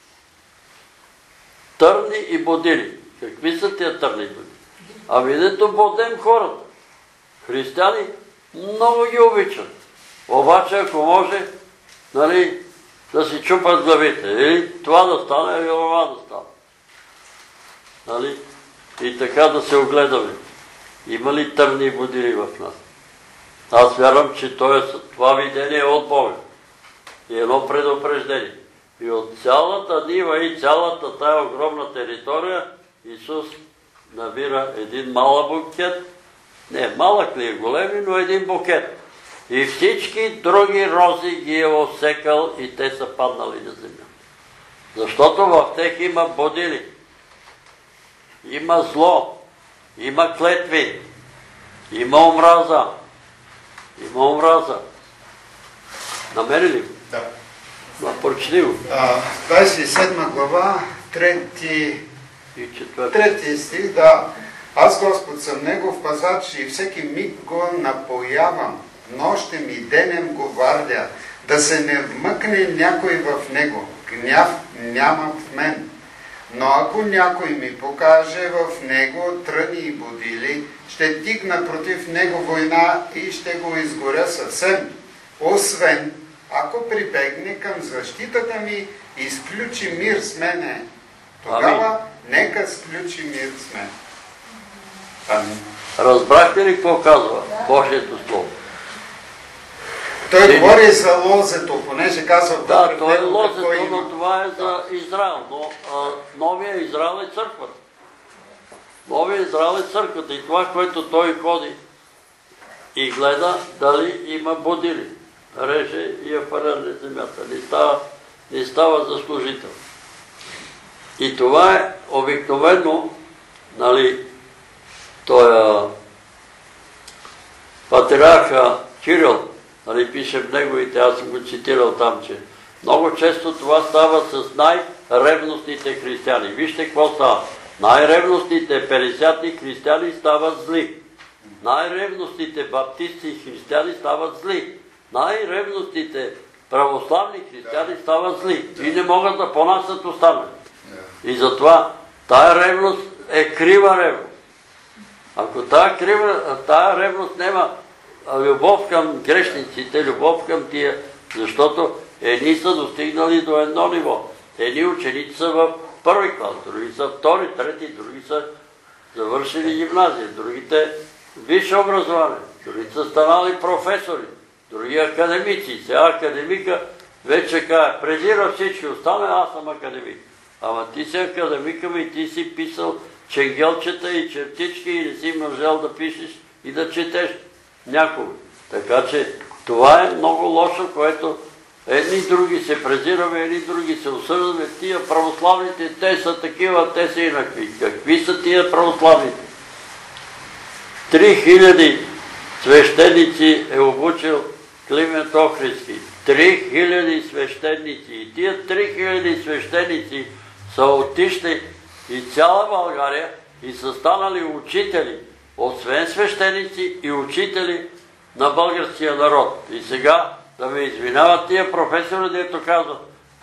Търни и бодили. Какви са тия търни и бодили? Ами дето бодем хората. Християни много ги обичат. Обаче, ако може, нали, да си чупат главите. Или това да стане, или това да стане. Нали? И така да се огледаме. Има ли търни и бодили в нас? Аз вярвам, че това видение е от Бога. И едно предупреждение. И от цялата нива и цялата тая огромна територия Исус набира един малък букет. Не, малък ли е, големи, но един букет. И всички други рози ги е осекал и те са паднали на земя. Защото в тях има бодили. Има зло. Има клетви. Има омраза. Има омраза. Намерили го? Да. Прочети го. 27 глава, 3 И 4. Трети стих, да. Аз, Господ, съм негов пазач и всеки миг го напоявам. Нощем и денем го вардя, да се не вмъкне някой в него. Гняв няма в мен. Но ако някой ми покаже в него тръни и будили, ще тигна против него война и ще го изгоря съвсем. Освен, ако прибегне към защитата ми и сключи мир с мене, тогава нека сключи мир с мен. Амин. Разбрахте ли какво казва Божието Слово? Той говори за лозето, понеже казва... Да, той е лозето, но това е за Израел. Но новия Израел е църквата. Новия Израел е църквата и това, което той ходи и гледа, дали има будили. Реже и я парърне земята. Не става за служител. И това е обикновено, нали, той патриарха Кирил, нали, пише в неговите, аз съм го цитирал там, че много често това става с най-ревностните християни. Вижте какво става. Най-ревностните пересятни християни стават зли. Най-ревностните баптисти и християни стават зли. Най-ревностните православни християни стават зли. И не могат да понасят останали. И затова тая ревност е крива ревност. Ако тая ревност няма любов към грешниците, любов към тия, защото едни са достигнали до едно ниво. Едни ученици са в първи клас, други са втори, трети, други са завършили гимназия, другите висше образование, други са станали професори, други академици. Сега академика вече казва, презира всички остане, аз съм академик. Ама ти си академика и ти си писал ченгелчета и чертички и не си можел да пишеш и да четеш някога. Така че това е много лошо, което едни други се презираме, едни други се осъждаме. Тия православните, те са такива, те са инакви. Какви са тия православните? 3000 свещеници е обучил Климент Охридски. 3000 свещеници. И тия 3000 свещеници са отишли и цяла България и са станали учители, освен свещеници и учители на българския народ. И сега да ме извиняват тия професори, дето казват,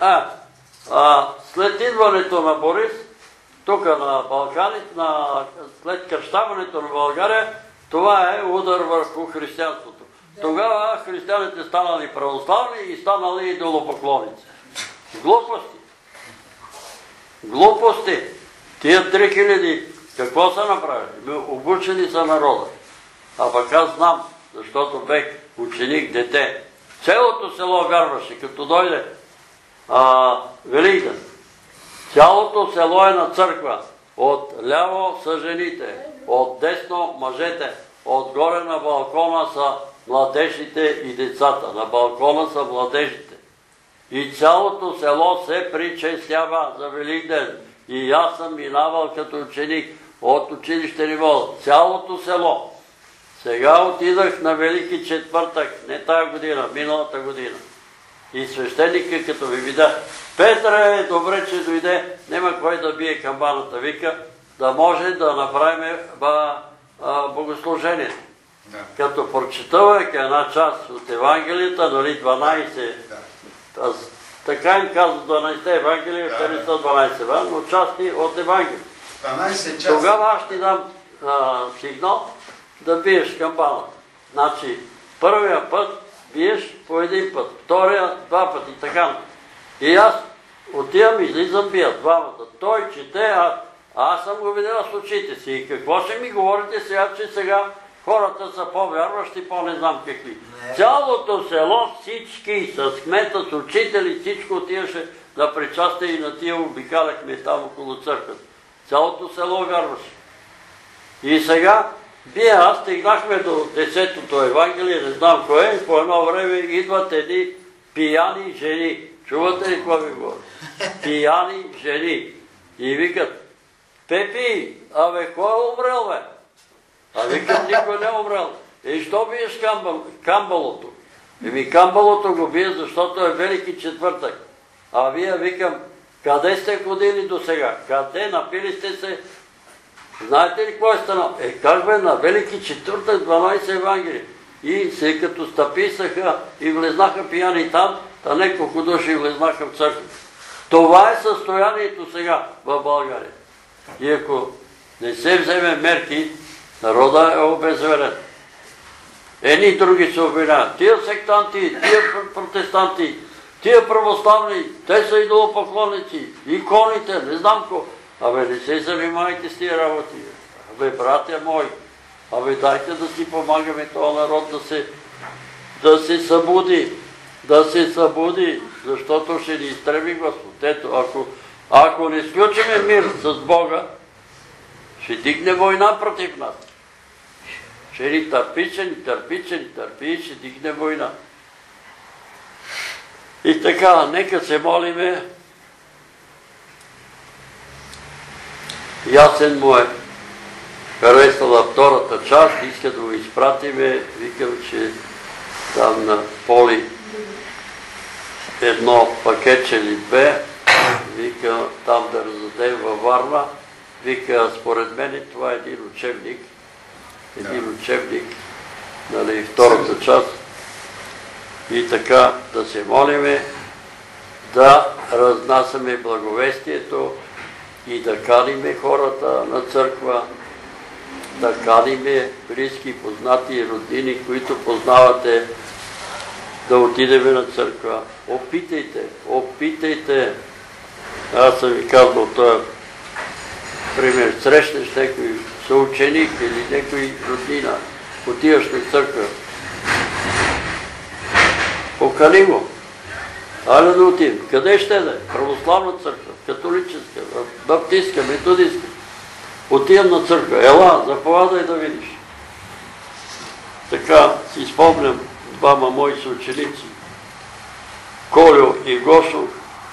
след идването на Борис, тук на Балканите, след кръщаването на България, това е удар върху християнството. Тогава християните станали православни и станали идолопоклонници. Глупости. Глупости. Тия 3000 какво са направили? Обучени са народа. А пък аз знам, защото бех ученик, дете. Цялото село вярваше, като дойде Великден. Цялото село е на църква. От ляво са жените, от десно мъжете, отгоре на балкона са младежите и децата. На балкона са младежите. И цялото село се причестява за Великден. И аз съм минавал като ученик от училище ниво. Цялото село. Сега отидах на Велики четвъртък, не тая година, миналата година. И свещеника, като ми видя, Петре, добре, че дойде, няма кой да бие камбаната, вика, да може да направим богослужение. Да. Като прочитавах една част от Евангелията, нали 12, така им казват 12 Евангелия, те не са 12, но части от Евангелията. Тогава аз ти дам сигнал да биеш камбаната. Значи, първия път биеш по един път, втория два пъти, така. И аз отивам, излизам, бия двамата. Той чете, аз съм го видела с очите си. И какво ще ми говорите сега, че сега хората са по-вярващи, по-не знам какви. Цялото село, всички с кмета, с учители, всичко отиваше на причастие и на тия обикаляхме там около църквата. Цялото село вярваше. И сега аз стигнахме до 10-то Евангелие, не знам кое, и по едно време идват едни пияни жени. Чувате ли какво ви говоря? Пияни жени. И викат, Пепи, кой е умрел, бе? А викат, никой не е умрел. И що биеш камбалото? Еми камбалото го бие, защото е Велики четвъртък. А вие викам, къде сте ходили до сега? Къде? Напили сте се? Знаете ли какво е станало? Как бе, на Велики четвъртък 12 Евангелия. И се като стъписаха и влезнаха пияни там, а неколко души влезнаха в църква. Това е състоянието сега в България. И ако не се вземе мерки, народа е обезверен. Едни други се обвиняват. Тия сектанти, тия протестанти, тия православни, те са идолопоклонници, иконите, не знам ко. Абе, не се занимайте с тия работи. Абе, братя мои, абе, дайте да си помагаме този народ да се събуди. Да се събуди, защото ще ни изтреби Господ. Ето, ако не сключиме мир с Бога, ще дигне война против нас. Ще ни търпи, ще дигне война. И така, нека се молиме. Ясен му е харесала втората част, иска да го изпратиме. Викам, че там на Поли едно пакетче или две, вика там да раздадем във Варна. Вика, според мен това е един учебник, нали, втората част. И така да се молиме, да разнасяме благовестието и да каниме хората на църква, да каниме близки, познати родини, които познавате, да отидеме на църква. Опитайте. Аз съм ви казал това. Пример, срещнеш някой съученик или някой роднина, отиваш на църква. Покани го. Айде да отидем. Къде ще да е? Православна църква, католическа, баптистка, методистка. Отивам на църква. Ела, заповядай да видиш. Така си спомням двама мои съученици, Колю и Гошо.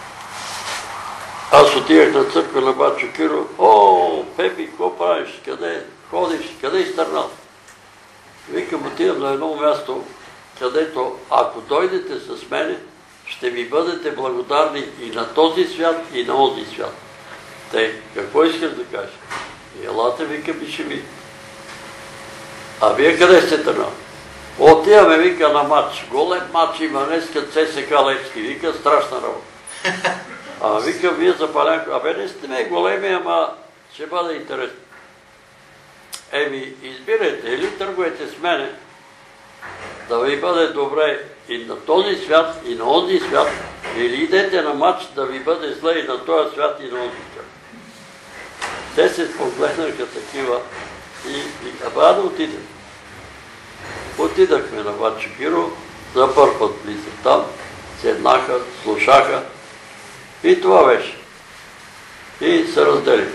Аз отивах на църква на Бачо Киро. О, Пепи, какво правиш? Къде ходиш? Къде изтърнал? Викам, отивам на едно място, където ако дойдете с мене, ще ми бъдете благодарни и на този свят, и на онзи свят. Те, какво искаш да кажеш? Елате, викам, и ще ви. А вие къде сте търнал? Отиваме, вика, на матч. Голем матч има днеска ЦСК Левски. Вика, страшна работа. А вика, вие запалянко. Абе, не сте ме големи, ама ще бъде интересно. Еми, избирайте или търгуете с мене, да ви бъде добре и на този свят, и на онзи свят, или идете на матч да ви бъде зле и на този свят, и на онзи свят. Те се погледнаха такива и да отидем. Отидахме на Бачо Киро, за първ път влизат там, седнаха, слушаха и това беше. И се разделих.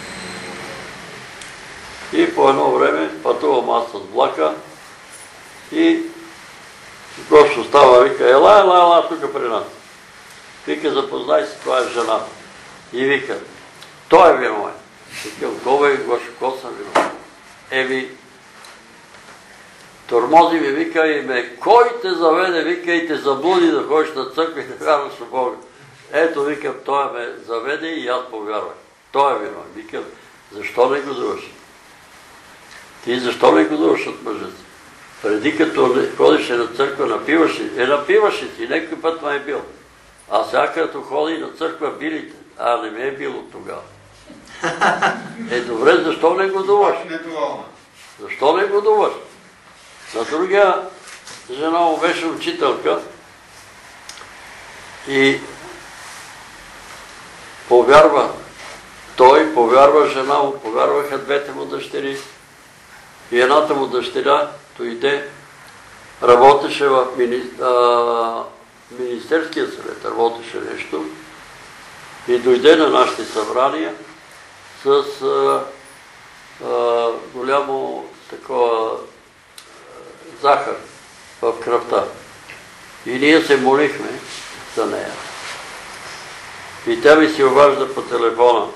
И по едно време пътувам аз с влака и Гошо става, вика, ела тук при нас. Вика, запознай се, това е жена. И вика, той е виновен. Викам, кове, Гошо, ко съм виновен? Еми, тормози ми, вика и ме, кой те заведе, вика и те заблуди да ходиш на църква и да вярваш в Бога. Ето, викам, той ме заведе и аз повярвах. Той е виновен. Викам, защо не го дуваш? Ти защо не го дуваш от мъжа си? Преди като ходеше на църква, напиваше си, някой път ме е бил. А сега като ходи на църква, билите. А не ме е било тогава. Добре, защо не го дуваш? Защо не го дуваш? На другия жена му беше учителка и повярва. Той повярва, жена му, повярваха двете му дъщери. И едната му дъщеря дойде, работеше в Министерския съвет, работеше нещо и дойде на нашите събрания с голямо такова захар в кръвта. И ние се молихме за нея. И тя ми си обажда по телефона.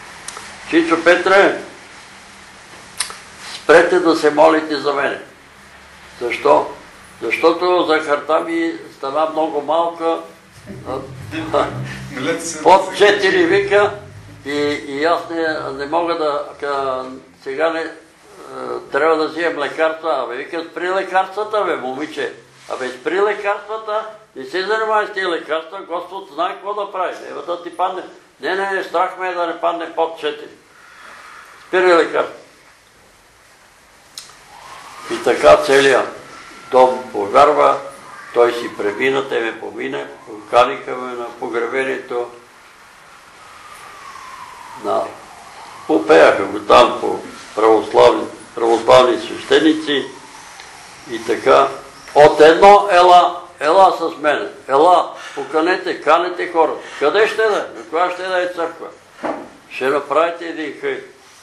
Чичо Петре, спрете да се молите за мене. Защо? Защото захарта ми стана много малка, под 4 вика и аз не мога да... Сега не... Трябва да вземем лекарства. Абе, викат, при лекарствата, бе, момиче. Абе, при лекарствата, не се занимавай с тези лекарства, Господ знае какво да прави. Ева да ти падне. Не, страх ме е да не падне под 4. Спири лекарства. И така целият дом повярва, той си премина, те ме помине, поканиха ме на погребението, попеяха го там по православни свещеници и така. От едно ела с мене, ела, поканете, канете хората. Къде ще да е? Кога ще да е църква? Ще направите един хъй.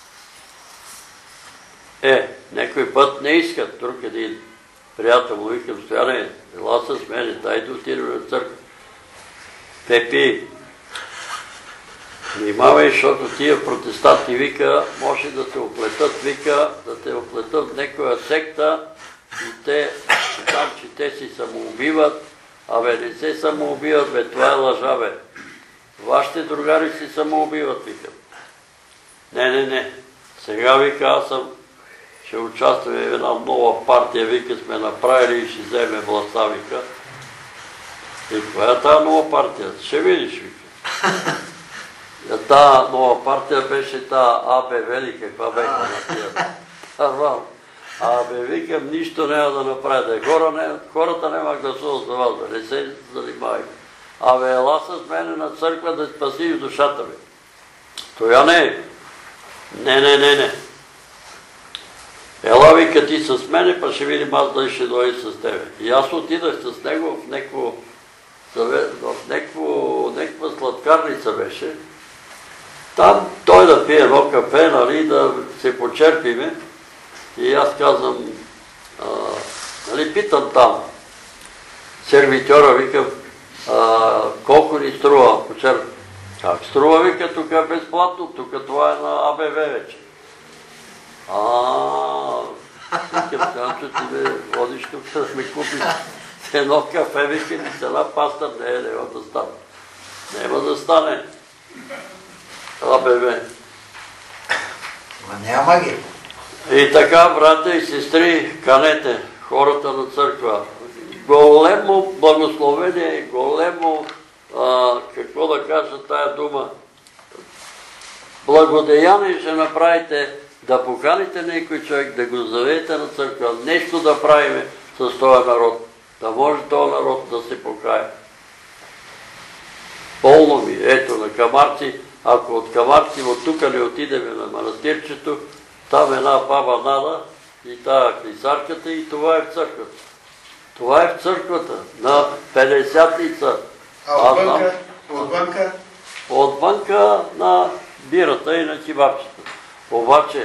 Някой път не искат. Друг един приятел му викам, Стояне, ела с мене, дай да отидем на църква. Пепи, внимавай, защото тия протестанти, вика, може да те оплетат, вика, да те оплетат в някоя секта и те, там, че те си самоубиват, абе не се самоубиват, бе, това е лъжа, бе. Вашите другари си самоубиват, викам. Не. Сега, вика, аз ще участваме в една нова партия, вика, сме направили и ще вземе властта, вика. И коя е тази нова партия? Ще видиш, вика. Тая нова партия беше тая АБВ ли каква беха на тия. Абе, викам, нищо няма да направите. Хората няма гласуват за вас, не се занимавай. Абе, ела с мене на църква да спаси в душата ми. Тоя не е. Не. Ела, вика, ти с мене, па ще видим аз дали ще дойде с тебе. И аз отидах с него в някаква сладкарница беше. Там той да пие едно кафе, нали, да се почерпиме. И аз казвам, питам там, сервитьора, викам, колко ни струва почерп? Как струва, вика, тук е безплатно, тук това е на АБВ вече. Викам, че ти ме водиш тук да ме купиш едно кафе, вика, ни с една паста, няма да стане. Няма да стане. АБВ. Няма ги. И така, братя и сестри, канете хората на църква. Големо благословение, големо, какво да кажа тая дума, благодеяние ще направите да поканите някой човек, да го заведете на църква, нещо да правиме с този народ, да може този народ да се покае. Пълно ми, ето на Камарци, ако от Камарци от тук не отидем на манастирчето, там една баба Нада и тая клисарката и това е в църквата. Това е в църквата на 50-ница. А отвънка? Отвънка на бирата и на кебабчета. Обаче,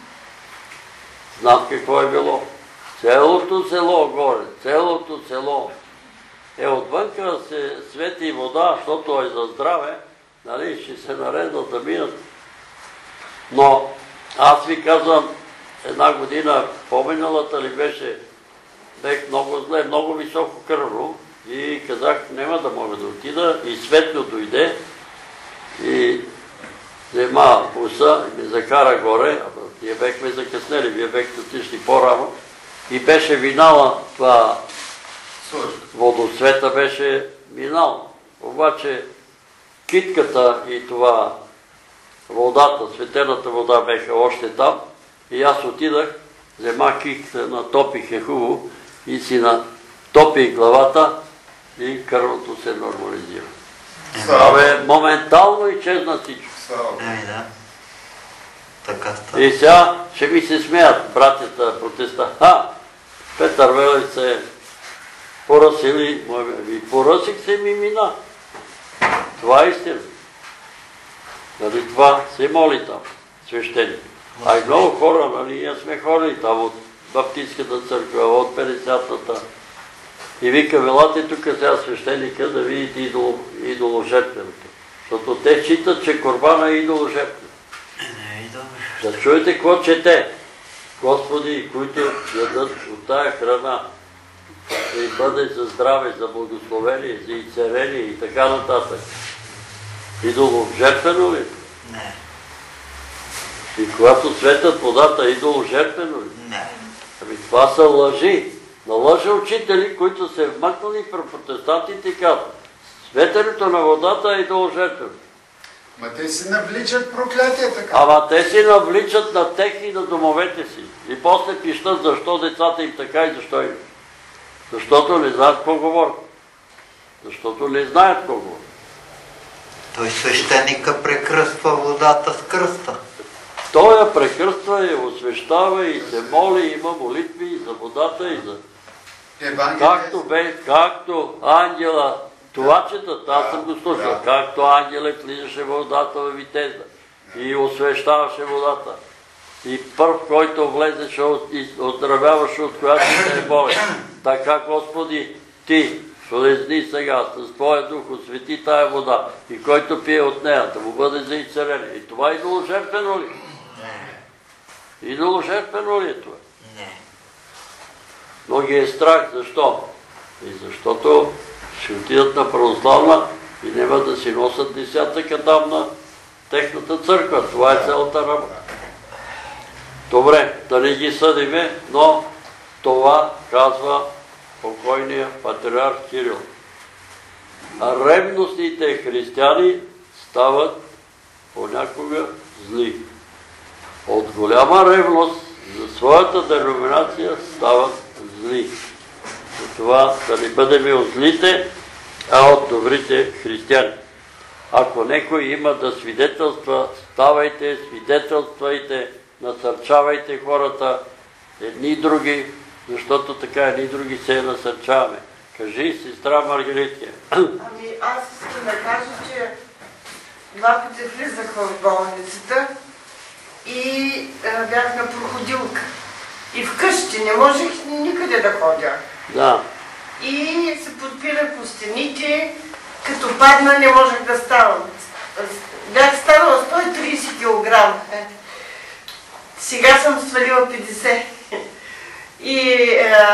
знам какво е било. Целото село горе, целото село. Отвънка се свети вода, защото е за здраве, нали, ще се наредат да минат. Но аз ви казвам, една година, по-миналата ли беше, бех много зле, много високо кръвно и казах, няма да мога да отида и Светло дойде и взема буса и ме закара горе, ние бехме закъснели, вие бехте отишли по-рано и беше минала това, водоцвета беше минал. Обаче китката и това водата, светената вода беха още там и аз отидах, взема китката, натопих е хубаво и си натопих главата и кръвното се нормализира. Абе, моментално изчезна всичко. И сега ще ми се смеят братята протеста. Петър Велев се поръсили, поръсих се ми мина. Това е истина. Нали това се моли там, свещеник. А и много хора, нали, ние сме ходили там от Баптистската църква, от 50-та. И вика, велате тук сега свещеника да видите идоложертвеното. Защото те считат, че корбана е идоложертвен. Да чуете какво чете. Господи, които ядат от тая храна, да им бъде за здраве, за благословение, за изцеление и така нататък. Идоло-жертвено ли? Не. И когато светят водата, идоло-жертвено ли? Не. Ами това са лъжи. На лъжи учители, които се вмъкнали при протестантите и казват, светенето на водата е идоло-жертвено. Ма те си навличат проклятие така. Ама те си навличат на тех и на домовете си. И после пищат защо децата им така и защо им. Защото не знаят какво говорят. Защото не знаят какво говорят. Той свещеника прекръства водата с кръста. Той я прекръства и освещава и се моли, има молитви и за водата и за... Както ангела, това четат, аз съм го слушал, както ангелът влизаше в водата във Витезда и освещаваше водата. И първ, който влезеше и оздравяваше от която се е болен. Така, Господи, Ти влезни сега с Твоя дух, освети тая вода и който пие от нея, да му бъде за изцеление. И това идоложертвено ли? Не. Идоложертвено ли е това? Не. Но ги е страх. Защо? И защото ще отидат на православна и няма да си носят десятъка там на техната църква. Това е цялата работа. Добре, да не ги съдиме, но това казва покойния патриарх Кирил. Ревностните християни стават понякога зли. От голяма ревност за своята деноминация стават зли. Затова да не бъдем от злите, а от добрите християни. Ако някой има да свидетелства, ставайте, свидетелствайте, насърчавайте хората, едни и други, защото така едни и други се насърчаваме. Кажи, сестра Маргаритка. Ами аз искам да кажа, че два пъти влизах в болницата и бях на проходилка. И вкъщи не можех никъде да ходя. Да. И се подпирах по стените, като падна не можех да ставам. Бях станала 130 кг. Сега съм свалила 50. И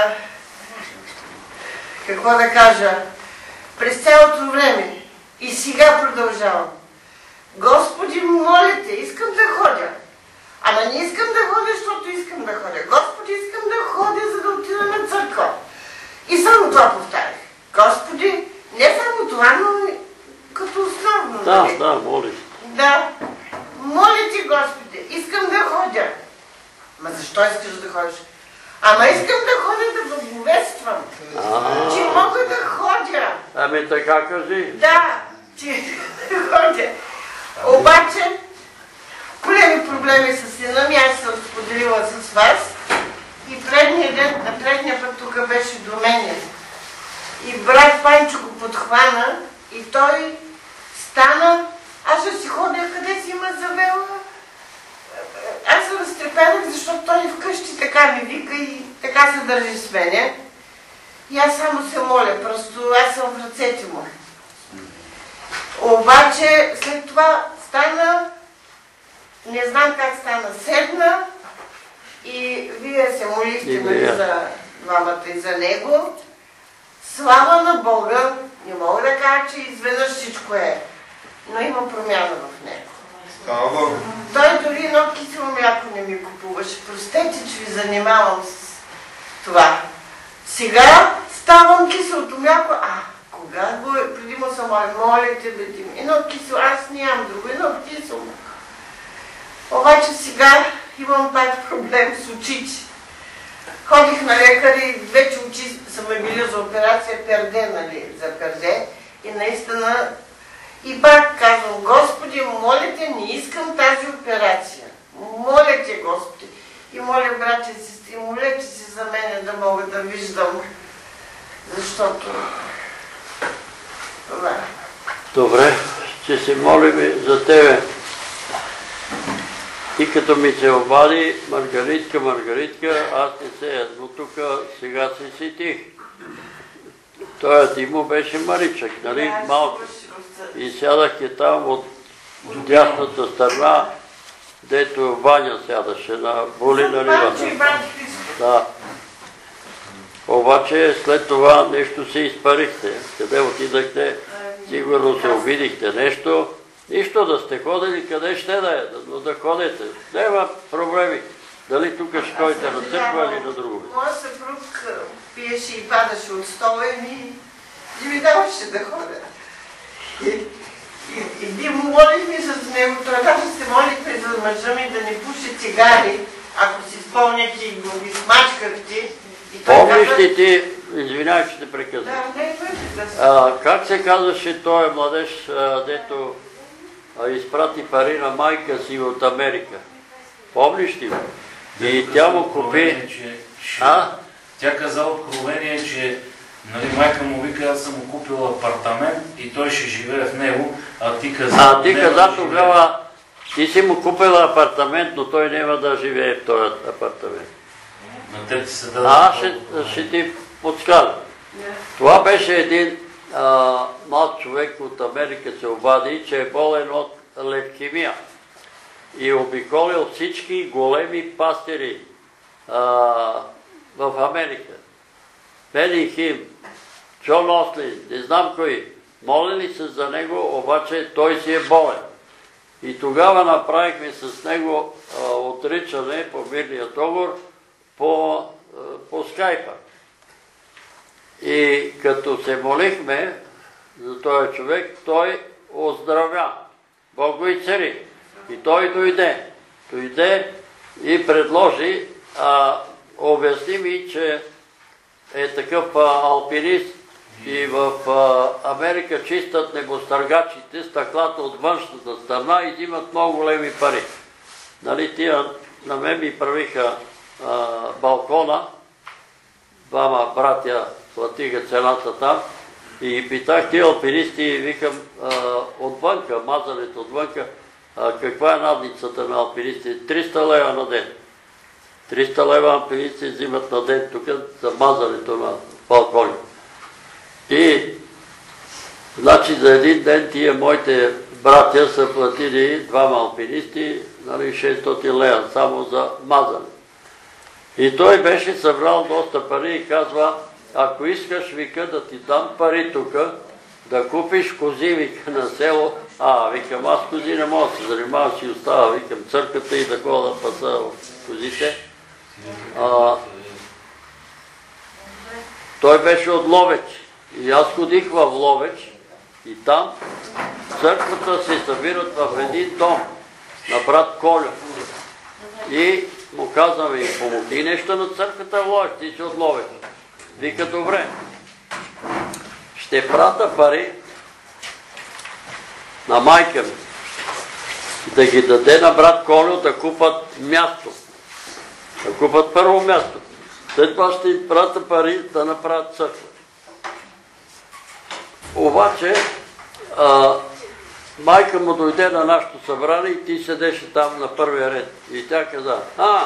какво да кажа, през цялото време и сега продължавам. Господи, моля те, искам да ходя. Ама не искам да ходя, защото искам да ходя. Господи, искам да ходя, за да отида на църква. И само това повтарях. Господи, не само това, но и като основно. Да, моля. Да. Моля ти, Господи, искам да ходя. Ма защо искаш да ходиш? Ама искам да ходя да благовествам. Че мога да ходя. Ами така кажи. Да, че да ходя. Обаче, големи проблеми с сина ми, аз съм споделила с вас. И предния път тук беше до мене. И брат Панчо го подхвана и той стана. Аз ще си ходя къде си ме завела. Аз се разтрепенах, защото той вкъщи така ми вика и така се държи с мене. И аз само се моля, просто аз съм в ръцете му. Обаче след това стана, не знам как стана, седна и вие се молихте за двамата и за него. Слава на Бога, не мога да кажа, че изведнъж всичко е, но има промяна в него. Той дори едно кисело мляко не ми купуваше. Простете, че ви занимавам с това. Сега ставам киселото мляко. Кога го е? Преди му съм моля те да ти ми. Едно кисело, аз нямам друго, едно кисело. Обаче сега имам пак проблем с очите. Ходих на лекар и вече очи са ме били за операция перде, нали, за перде. И наистина, и пак казвам, Господи, моля те, не искам тази операция. Моля те, Господи. И моля, братя и сестри, молете се за мене да мога да виждам. Защото това. Добре, ще се молим за тебе. И като ми се обади Маргаритка, аз не се, но тук сега се сетих. Той Димо беше Маричък, нали, малко. И сядах там от дясната страна дето Ваня сядаше на боли на нивата. Да. Обаче след това нещо се изпарихте. Къде отидахте? Сигурно се обидихте нещо. Нищо да сте ходили, къде ще да е, но да ходите. Няма проблеми. Дали тук ще ходите на църква или на друго? Моя съпруг пиеше и падаше от стола и ми даваше да ходя. И ние му молихме с него, той даже се молихме за мъжа ми да не пуши цигари, ако си спомняте и го ги смачкахте. Помниш ли ти, извинявай, че те прекъсвам. Да, не бъде. Как се казваше този младеж, дето изпрати пари на майка си от Америка? Помниш ли го? И тя му купи... Тя каза откровение, че майка му вика, аз съм му купил апартамент и той ще живее в него, а ти каза... ти каза тогава, ти си му купила апартамент, но той няма да живее в този апартамент. На теб ти се даде... Ще ти подскажа. Това беше един млад човек от Америка се обади, че е болен от левкемия. И обиколил всички големи пастири в Америка. Бени Хим, Джон Ослин, не знам кои. Молили се за него, обаче той си е болен. И тогава направихме с него отричане по мирния договор по скайпа. И като се молихме за този човек, той оздравя. Бог го изцели. И той дойде и предложи, обясни ми, че е такъв алпинист и в Америка чистят небостъргачите, стъклата от външната страна и взимат много големи пари. Нали, тия на мен ми правиха балкона, двама братя платиха цената там и питах тия алпинисти, викам отвънка, мазането отвънка, каква е надницата на алпинисти? 300 лева на ден. 300 лева алпинисти взимат на ден тук за мазането на балкони. И значи за един ден тия моите братя са платили двама алпинисти 600 лева само за мазане. И той беше събрал доста пари и казва, ако искаш, вика, да ти дам пари тук, да купиш кози, вика, на село. Викам, аз кози не мога да се занимавам, си остава, викам, църквата и да ходя да паса козите. Той беше от Ловеч. И аз ходих в Ловеч и там църквата се събират в един дом на брат Колю. И му казвам, помогни нещо на църквата в Ловеч, ти си от Ловеч. Вика, добре, ще прата пари на майка ми, да ги даде на брат Колю да купат място. Да купат първо място. След това ще им прата пари да направят църква. Обаче, майка му дойде на нашето събрание и ти седеше там на първия ред. И тя каза,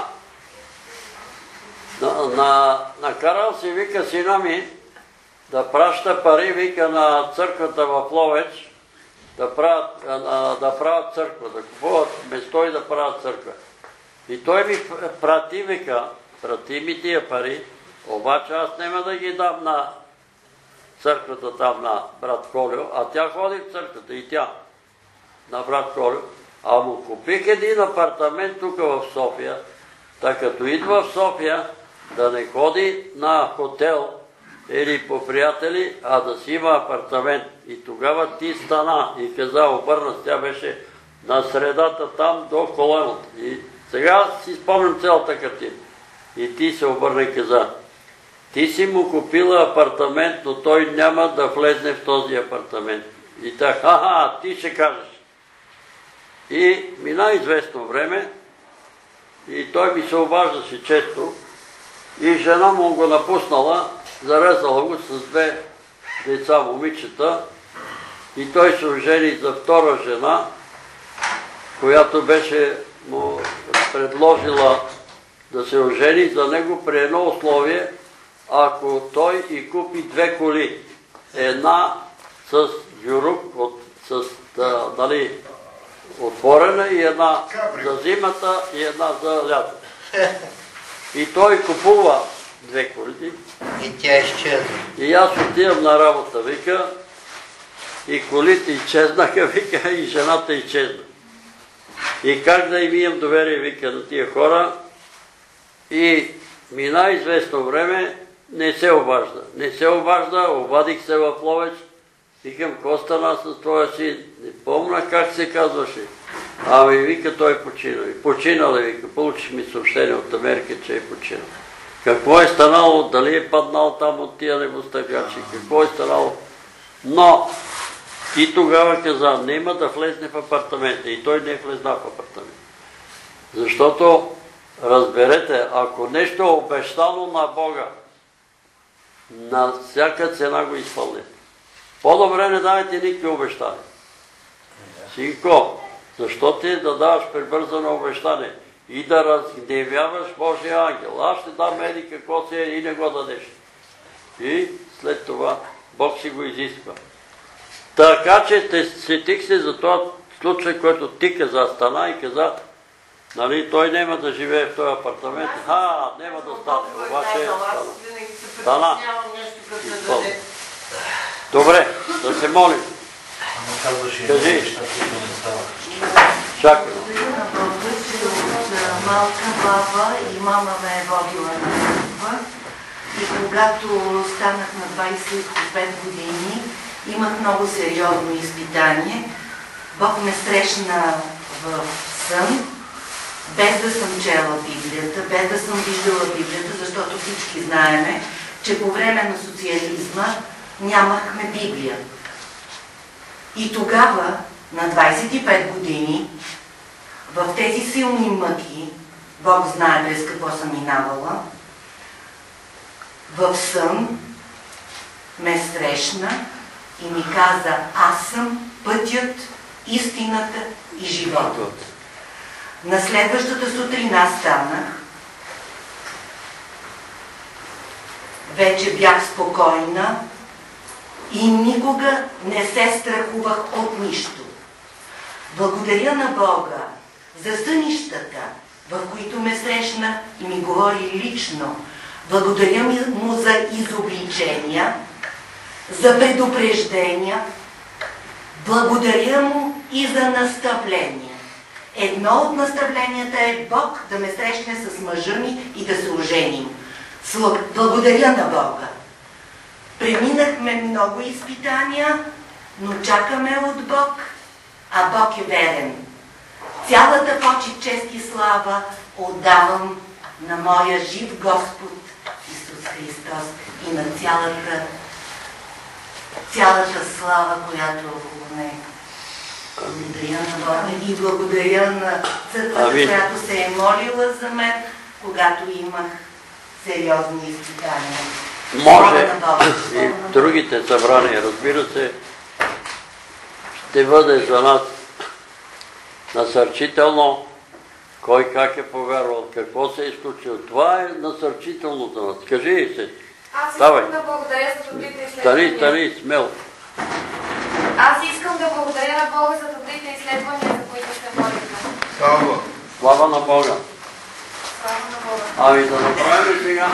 накарал си, вика, сина ми да праща пари, вика, на църквата в Ловеч, да правят църква, да купуват место и да правят църква. И той ми прати, вика, прати ми тия пари, обаче аз няма да ги дам на църквата там на брат Колю, а тя ходи в църквата и тя на брат Колю. А му купих един апартамент тук в София, така като идва в София, да не ходи на хотел или по приятели, а да си има апартамент. И тогава ти стана и каза, обърна, тя беше на средата там до коленото. И сега си спомням цялата картина. И ти се обърна и каза, ти си му купила апартамент, но той няма да влезне в този апартамент. И така, ти ще кажеш. И мина известно време и той ми се обаждаше често и жена му го напуснала, зарезала го с две деца, момичета, и той се ожени за втора жена, която беше му предложила да се ожени за него при едно условие, ако той и купи две коли. Една с джурук, отворена и една за зимата и една за лятото. И той купува 2 коли. И тя изчезва. И аз отивам на работа, вика, и колите изчезнаха, вика, и жената изчезна. И как да им имам доверие, вика, на тия хора. И мина известно време, не се обажда. Не се обажда, обадих се в Ловеч. Викам, какво стана с твоя син? Не помня как се казваше. Ами, вика, той починал. И починал е, вика, получих ми съобщение от Америка, че е починал. Какво е станало? Дали е паднал там от тия небостъргачи? Какво е станало? Но и тогава каза, няма да влезне в апартамента. И той не е влезна в апартамента. Защото, разберете, ако нещо е обещано на Бога, на всяка цена го изпълнете. По-добре не давайте никакви обещания. Синко, защо ти да даваш прибързано обещание и да разгневяваш Божия ангел? Аз ще дам еди какво си и не го дадеш. И след това Бог си го изисква. Така че сетих се за този случай, който ти каза, стана и каза, нали, той няма да живее в този апартамент. Няма да стане, обаче стана. Добре, да се молим. Кажи. Чакай. Малка баба и мама ме е водила на църква. И когато станах на 25 години, имах много сериозно изпитание. Бог ме срещна в сън, без да съм чела Библията, без да съм виждала Библията, защото всички знаеме, че по време на социализма нямахме Библия. И тогава, на 25 години, в тези силни мъки, Бог знае през какво съм минавала, в сън ме срещна и ми каза, аз съм пътят, истината и живота. На следващата сутрин аз станах, вече бях спокойна и никога не се страхувах от нищо. Благодаря на Бога за сънищата, в които ме срещна и ми говори лично. Благодаря му за изобличения, за предупреждения. Благодаря му и за наставления. Едно от наставленията е Бог да ме срещне с мъжа ми и да се оженим. Благодаря на Бога. Преминахме много изпитания, но чакаме от Бог, а Бог е верен. Цялата почит, чест и слава отдавам на моя жив Господ Исус Христос и на цялата слава, която е около Него. Благодаря на Бога и благодаря на църквата, която се е молила за мен, когато имах сериозни изпитания. Може и другите събрания, разбира се, ще бъде за нас насърчително, кой как е повярвал, какво се е изключил. Това е насърчително за нас. Кажи се. Аз искам да благодаря за добрите изследвания. Стани, смело. Аз искам да благодаря на Бога за добрите изследвания, за които сте молихме. Слава на Бога. Слава на Бога. Ами да направим сега.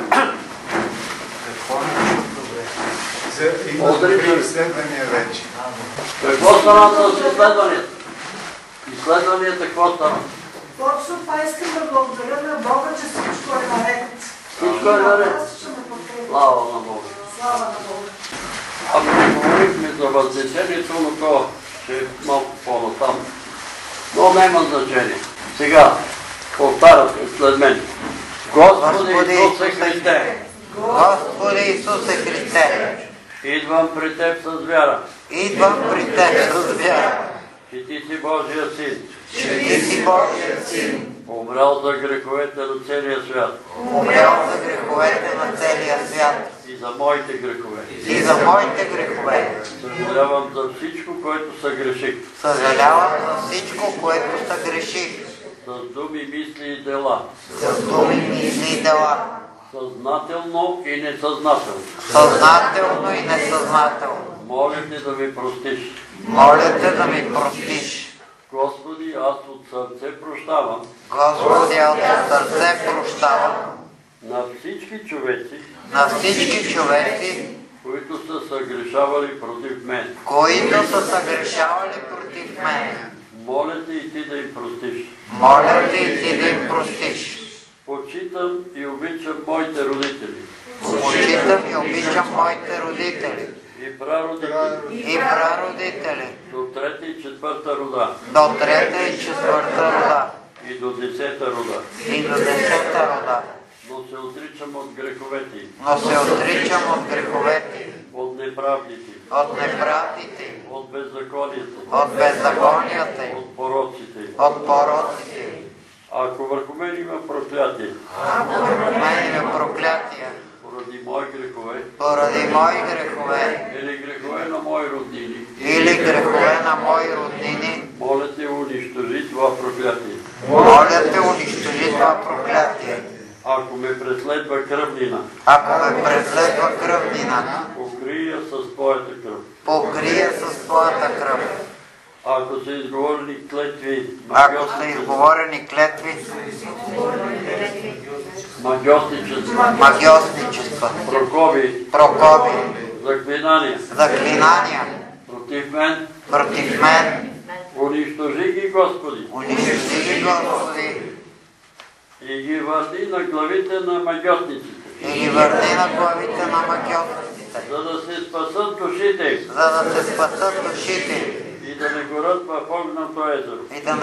Има добри изследвания вече. Какво стана с изследванията? Изследванията какво стана? Точно това искам да благодаря на Бога, че всичко е наред. Всичко е наред. Слава на Бога. Слава на Бога. Ако говорихме за възнесението, но това ще е малко по-натам. Но няма значение. Сега, повтаряте след мен. Господи Исусе Христе. Господи Исусе Христе. Идвам при Теб с вяра. Идвам при Теб с вяра. Че Ти си Божия Син. Че Ти си Божия Син. Умрял за греховете на целия свят. Умрял за греховете на целия свят. И за моите грехове. И за моите грехове. Съжалявам за всичко, което съгреших. Съжалявам за всичко, което съгреших. С думи, мисли и дела. С думи, мисли и дела. Съзнателно и несъзнателно. Съзнателно и несъзнателно. Моля Те да ми простиш. Моля Те да ми простиш. Господи, аз от сърце прощавам Господи, от сърце прощавам на всички човеци, които са съгрешавали против мен. Моля те и ти да им простиш. Почитам и обичам моите родители. И прародители. До трета и четвърта рода. И до 10-та рода. Но се отричам от греховете им. От неправдите. От беззаконията. От пороците. Ако върху мен има проклятие. Поради мои грехове. Или грехове на мои роднини. Моля те, унищожи това проклятие. Ако ме преследва кръвнина. Покрия с твоята кръв. Ако са изговорени клетви, магьосничества, прокоби, заклинания против мен, унищожи ги, Господи, и ги върни на главите на магьосниците, за да се спасат душите и да не горят в огненото езеро.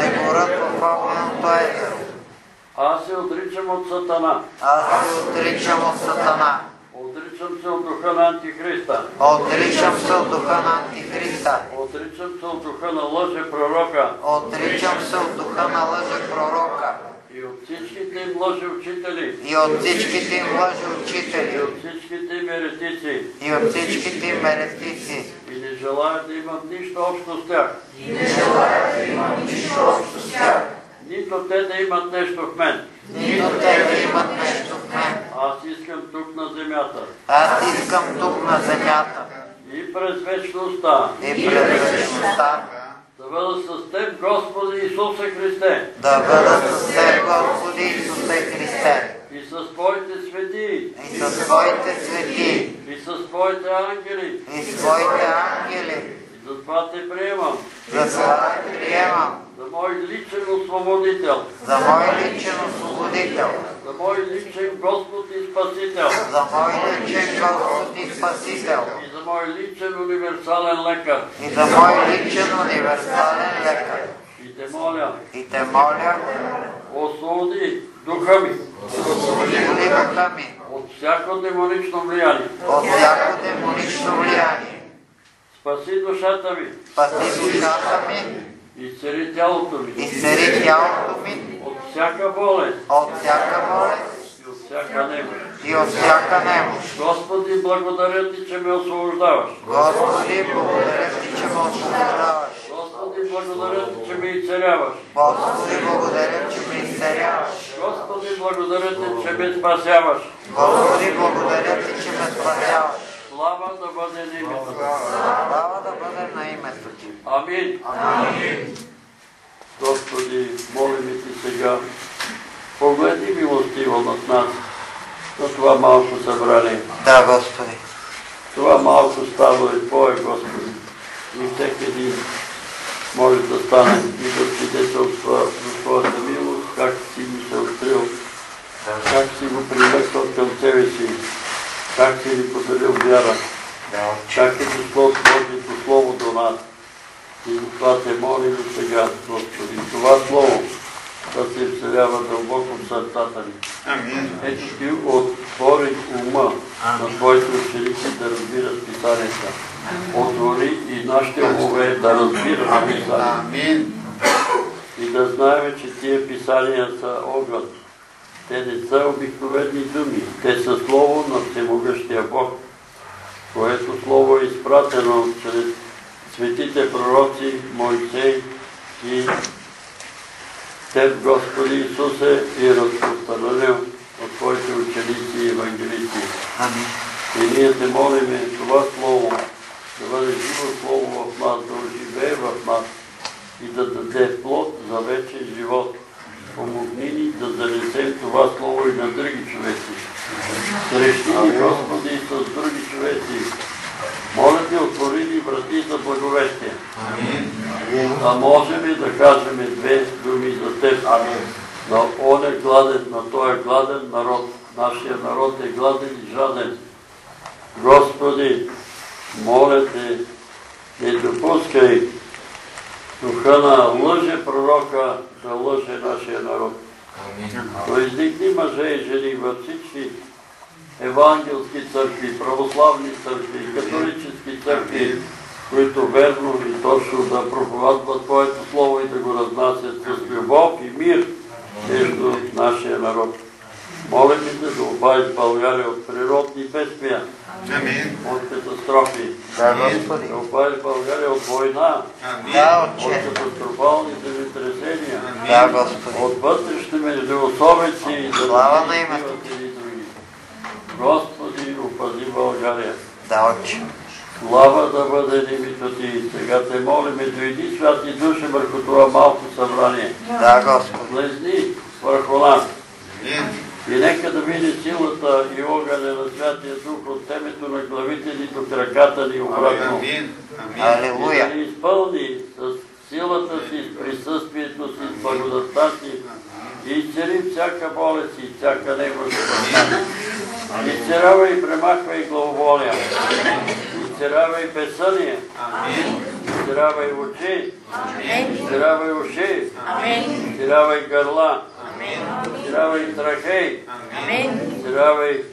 Аз се отричам от Сатана. Отричам се от духа на Антихриста. Отричам се от духа на лъже пророка. И от всичките им лъжи учители. И от всичките им еретици. И не желая да имам нищо общо с тях. Нито те да имат нещо в мен. Аз искам тук на земята. И през вечността. Да бъда с Теб, Господи Исусе Христе. И с Твоите свети. И с Твоите ангели. И затова Те приемам. За мой личен освободител. За мой личен Господ и Спасител. И за мой личен универсален лекар. И те моля, освободи духа ми от всяко демонично влияние. Спаси душата ми. Изцели тялото ми. От всяка болест. И от всяка немощ. Господи, благодаря Ти, че ме освобождаваш. Господи, благодаря Ти, че ме изцеляваш. Господи, благодаря Ти, че ме спасяваш. Слава да бъде на името Ти. Амин. Господи, молим Ти сега, погледни милостиво над нас, на това малко събрание. Да, Господи. Това малко стало е Твое, Господи. И всеки един може да стане и да свидетелства за Твоята милост, как Си ми се открил, как Си го привлекал към Тебе си, как Си ни подарил вяра, как е дошло Твоето Слово до нас. И това Те молим сега, Господи. Това Слово да се вселява дълбоко в сърцата ни. Ето Ти отвори ума на Твоите ученици да разбират Писанията. Отвори и нашите умове да разбират Писанията. И да знаем, че тия Писания са огън. Те не са обикновени думи. Те са Слово на Всемогъщия Бог, което Слово е изпратено чрез светите пророци Моисей и Теб, Господи Исусе, и разпространено от Твоите ученици и евангелисти. И ние Те молиме това Слово да бъде живо Слово в нас, да оживее в нас и да даде плод за вечен живот. Помогни ни да занесем това слово и на други човеци. Срещи ни, Господи, с други човеци. Моля ти, отвори ни врати за благовестие. Да можем да кажем две думи за Теб. На он е гладен, на той е гладен народ. Нашия народ е гладен и жаден. Господи, моля те, не допускай духа на лъже пророка да лъже нашия народ. Но издигни мъже и жени във всички евангелски църкви, православни църкви, католически църкви, които верно и точно да проповядват Твоето Слово и да го разнасят с любов и мир между нашия народ. Молим те да обавиш България от природни бедствия, от катастрофи, да обавиш България от война, от катастрофални земетресения, от вътрешни междуособици и да бъдат и други. Господи, опази България. Слава да бъде името Ти. Сега те молиме, дойди святи души върху това малко събрание. Влезни върху нас. И нека да мине силата и огъня на Святия Дух от темето на главите ни до краката ни обратно. И да ни изпълни с силата си, с присъствието си, с благодатта си и изцели всяка болест и всяка немощ. Изцерявай и премахвай главоболия. Изцерявай безсъние. Изцерявай очи. Изцерявай уши. Изцерявай гърла. Изцерявай трахей. Изцерявай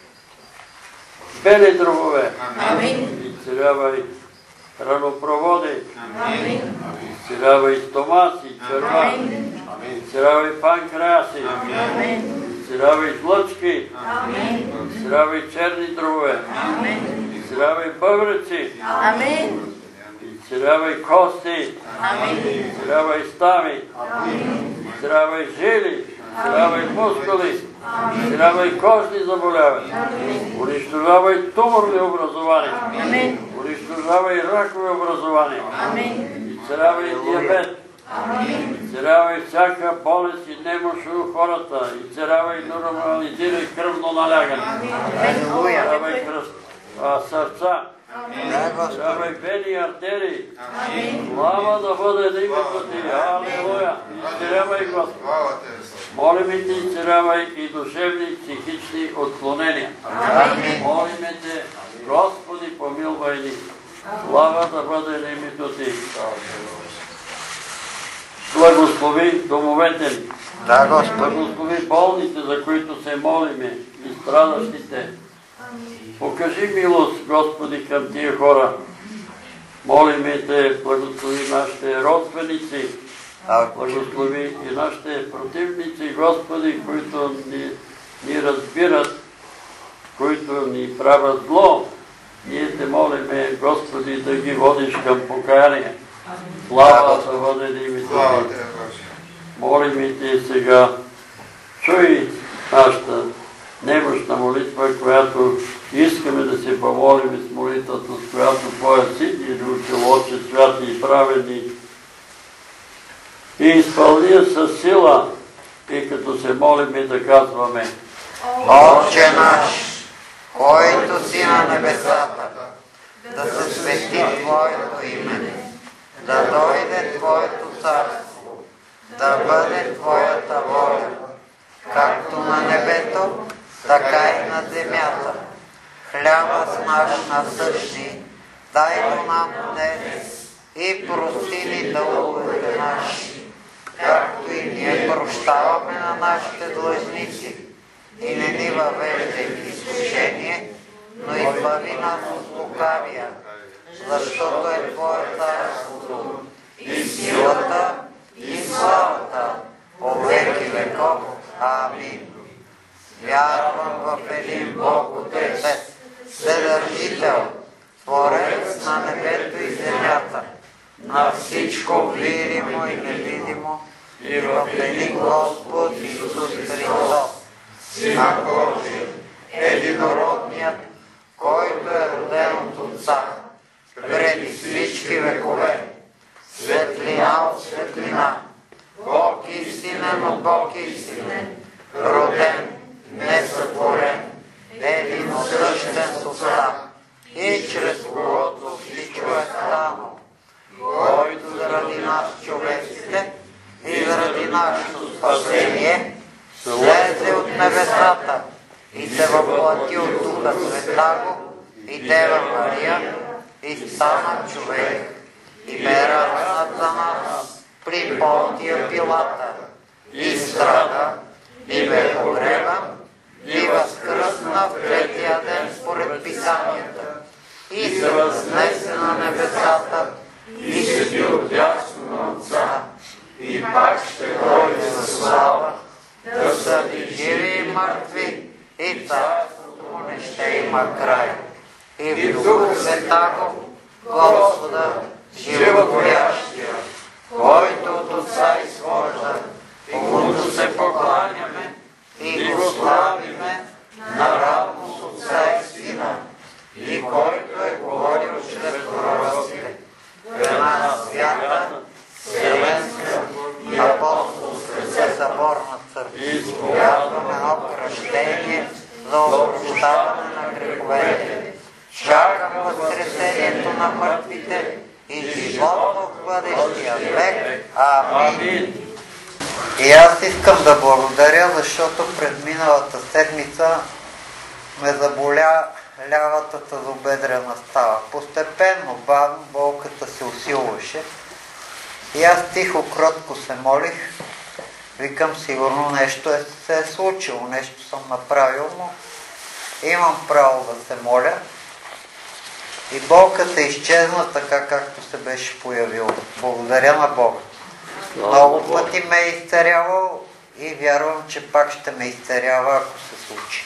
бели дробове. Изцерявай ранопроводи. Изцерявай стомаси, черва. Изцерявай панкреаси. Изцерявай жлъчки. Изцерявай черни дробове. Изцерявай бъбреци. Изцерявай кости. Изцерявай стави. Изцерявай жили. Изцерявай мускули. Изцерявай кожни заболявания. Унищожавай туморни образования. Унищожавай ракови образования. Изцерявай диабет. Изцерявай всяка болест и немощ у хората. Изцерявай нормализирай кръвно налягане. Изцерявай сърца. Изцерявай вени и артерии. Слава да бъде на името Ти. Алелуя. Изцерявай Господи. Молиме Те, изцерявай и душевни и психични отклонения. Молиме Те, Господи, помилвай ни. Слава да бъде на името Ти. Благослови домовете ни. Благослови болните, за които се молиме, и страдащите. Покажи милост, Господи, към тия хора. Молиме Те, благослови нашите родственици, благослови и нашите противници, Господи, които ни разбират, които ни правят зло. Ние Те молиме, Господи, да ги водиш към покаяние. Слава да бъде на името Ти. Молиме Те сега, чуй нашата немощна молитва, която искаме да се помолим с молитвата, с която Твоя Син ни научил, Отче святи и праведни. И изпълни я със сила, и като се молиме да казваме: Отче наш, който си на небесата, да се свети Твоето име, да дойде Твоето царство, да бъде Твоята воля, както на небето, така и на земята. Хлябът наш насъщни, дай го нам днес и прости ни дълговете наши, както и ние прощаваме на нашите длъжници. И не ни въвеждай в изкушение, но избави нас от лукавия, защото е Твое царството, и силата, и славата, по веки веков. Амин. Вярвам в един Бог Отец, Вседържител, Творец на небето и земята, на всичко видимо и невидимо, и в един Господ Исус Христос, Сина Божий, единородният, който е роден от Отца, преди всички векове, светлина от светлина, Бог истинен от Бог истинен, роден, несътворен, единосъщен с Отца, и чрез когото всичко е станало, който заради нас човеците и заради нашето спасение слезе от небесата и се въплати от Духа Святаго и Дева Мария и стана човек и бе раждат за нас при Понтия Пилата и страда и бе погребан и възкръсна в третия ден според Писанията и се възнесе на небесата и седи отдясно на Отца и пак ще дойде за слава да съди живи и мъртви и царството му не ще има край. И в Духа Святаго Господа животворящия, който от Отца изхожда, комуто се покланяме и го славиме наравно с Отца и Сина, и който е говорил чрез пророците, в една свята, вселенска и апостолска всесъборна църква, изповядваме едно кръщение за опрощаване на греховете. Чакам възкресението на мъртвите и живот в бъдещия век. Амин. И аз искам да благодаря, защото през миналата седмица ме заболя лявата тазобедрена става. Постепенно, бавно, болката се усилваше. И аз тихо, кротко се молих. Викам, сигурно нещо се е случило, нещо съм направил, но имам право да се моля. И болката изчезна така, както се беше появила. Благодаря на Бога. Много пъти ме е изцерявал и вярвам, че пак ще ме изцерява, ако се случи.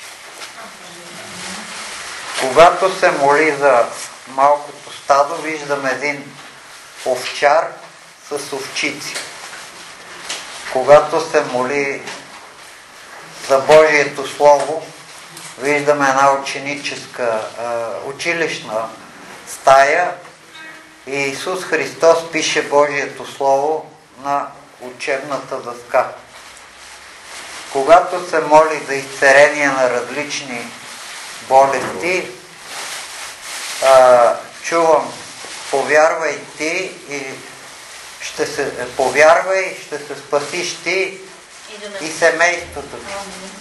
Когато се моли за малкото стадо, виждам един овчар с овчици. Когато се моли за Божието Слово, виждаме една ученическа, училищна стая и Исус Христос пише Божието Слово на учебната дъска. Когато се моли за изцеление на различни болести, чувам, повярвай ти и ще се спасиш ти и семейството ти.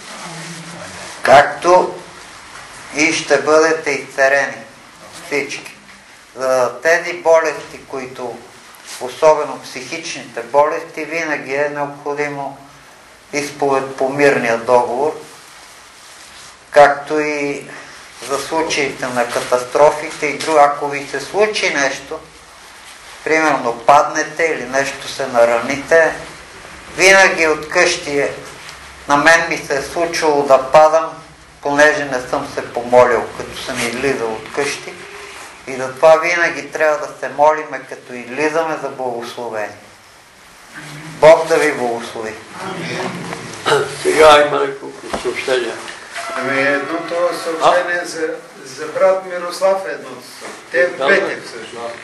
Както и ще бъдете изцелени всички. За тези болести, които, особено психичните болести, винаги е необходимо изповед по мирния договор, както и за случаите на катастрофите и друго. Ако ви се случи нещо, примерно паднете или нещо се нараните, винаги от къщи на мен ми се е случило да падам, понеже не съм се помолил, като съм излизал от къщи. И затова винаги трябва да се молиме, като излизаме, за благословение. Бог да ви благослови. Сега има няколко съобщения. Едното съобщение за брат Мирослав едното. Те двете всъщност.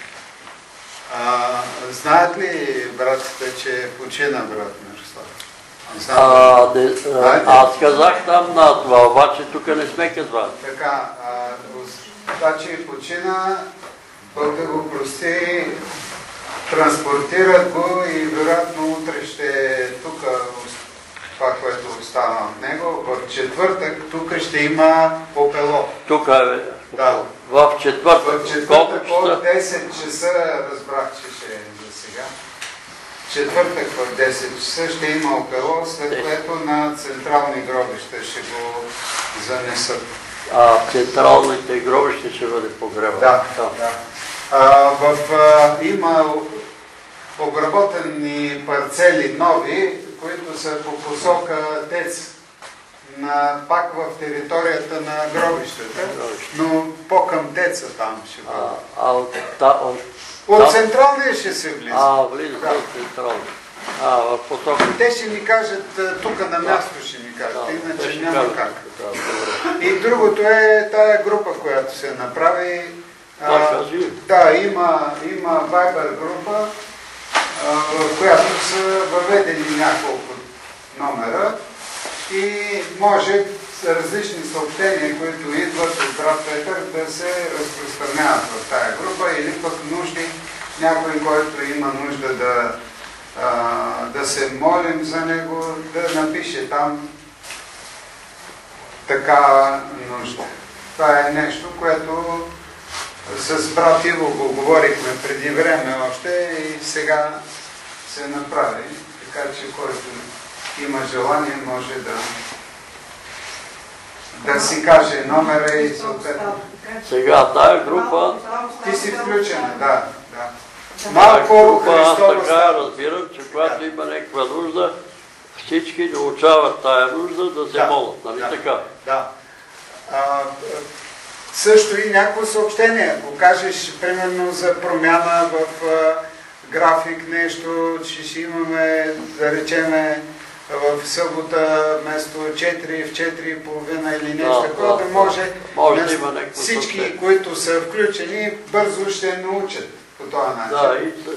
Знаят ли братите, че почина брат Мирослав? Аз казах там на това, обаче тук не сме казвали. Така, значи почина, Бог да го прости, транспортират го и вероятно утре ще е тук това, което остана от него. В четвъртък тук ще има попело. Тук е, да. В четвъртък. В четвъртък от 10 часа разбрах, че ще е за сега. Четвъртък в 10 часа ще има опело, след което на централни гробища ще го занесат. Централните гробища ще бъде погребан. Да. Има обработени парцели нови, които са по посока ТЕЦ, пак в територията на гробищата, но по-към ТЕЦа там ще бъде. От централния ще се влиза. Влиза от централния. В посока. Те ще ни кажат, тук на място ще ни кажат, иначе няма как. И другото е тая група, която се направи. Да, има Viber група, в която са въведени няколко номера и може различни съобщения, които идват от брат Петър, да се разпространяват в тая група или пък нужди, някой, който има нужда да се молим за него, да напише там такава нужда. Това е нещо, което с брат Иво го говорихме преди време още и сега се направи, така че който има желание може да си каже номера и съответно. Сега тая група... Ти си включена, да. Малко аз така разбирам, че когато има някаква нужда, всички научават тая нужда да се молят, нали така? Да. Също и някакво съобщение. Ако кажеш, примерно, за промяна в график нещо, че ще имаме, да речеме, в събота вместо 4 в 4:30 или нещо такова, да може всички, които са включени, бързо ще научат по този начин. Да,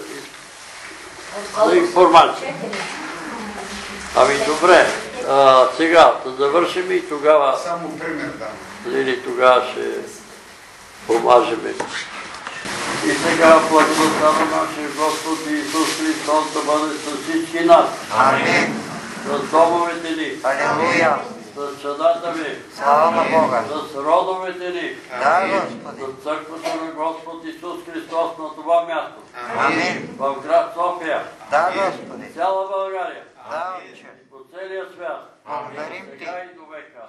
и информация. Ами добре, сега да завършим и тогава... Само пример дам. Или тогава ще помажем. И сега благодата на нашия Господ Исус Христос да бъде с всички нас. Амин. С домовете ни. Алелуя. С чадата ви. Слава на Бога. С родовете ни. Да, Господи. С църквата на Господ Исус Христос на това място. Амин. В град София. Да, Господи. Цяла България. Да, Отче. По целия свят. Благодарим Ти. Сега и до века.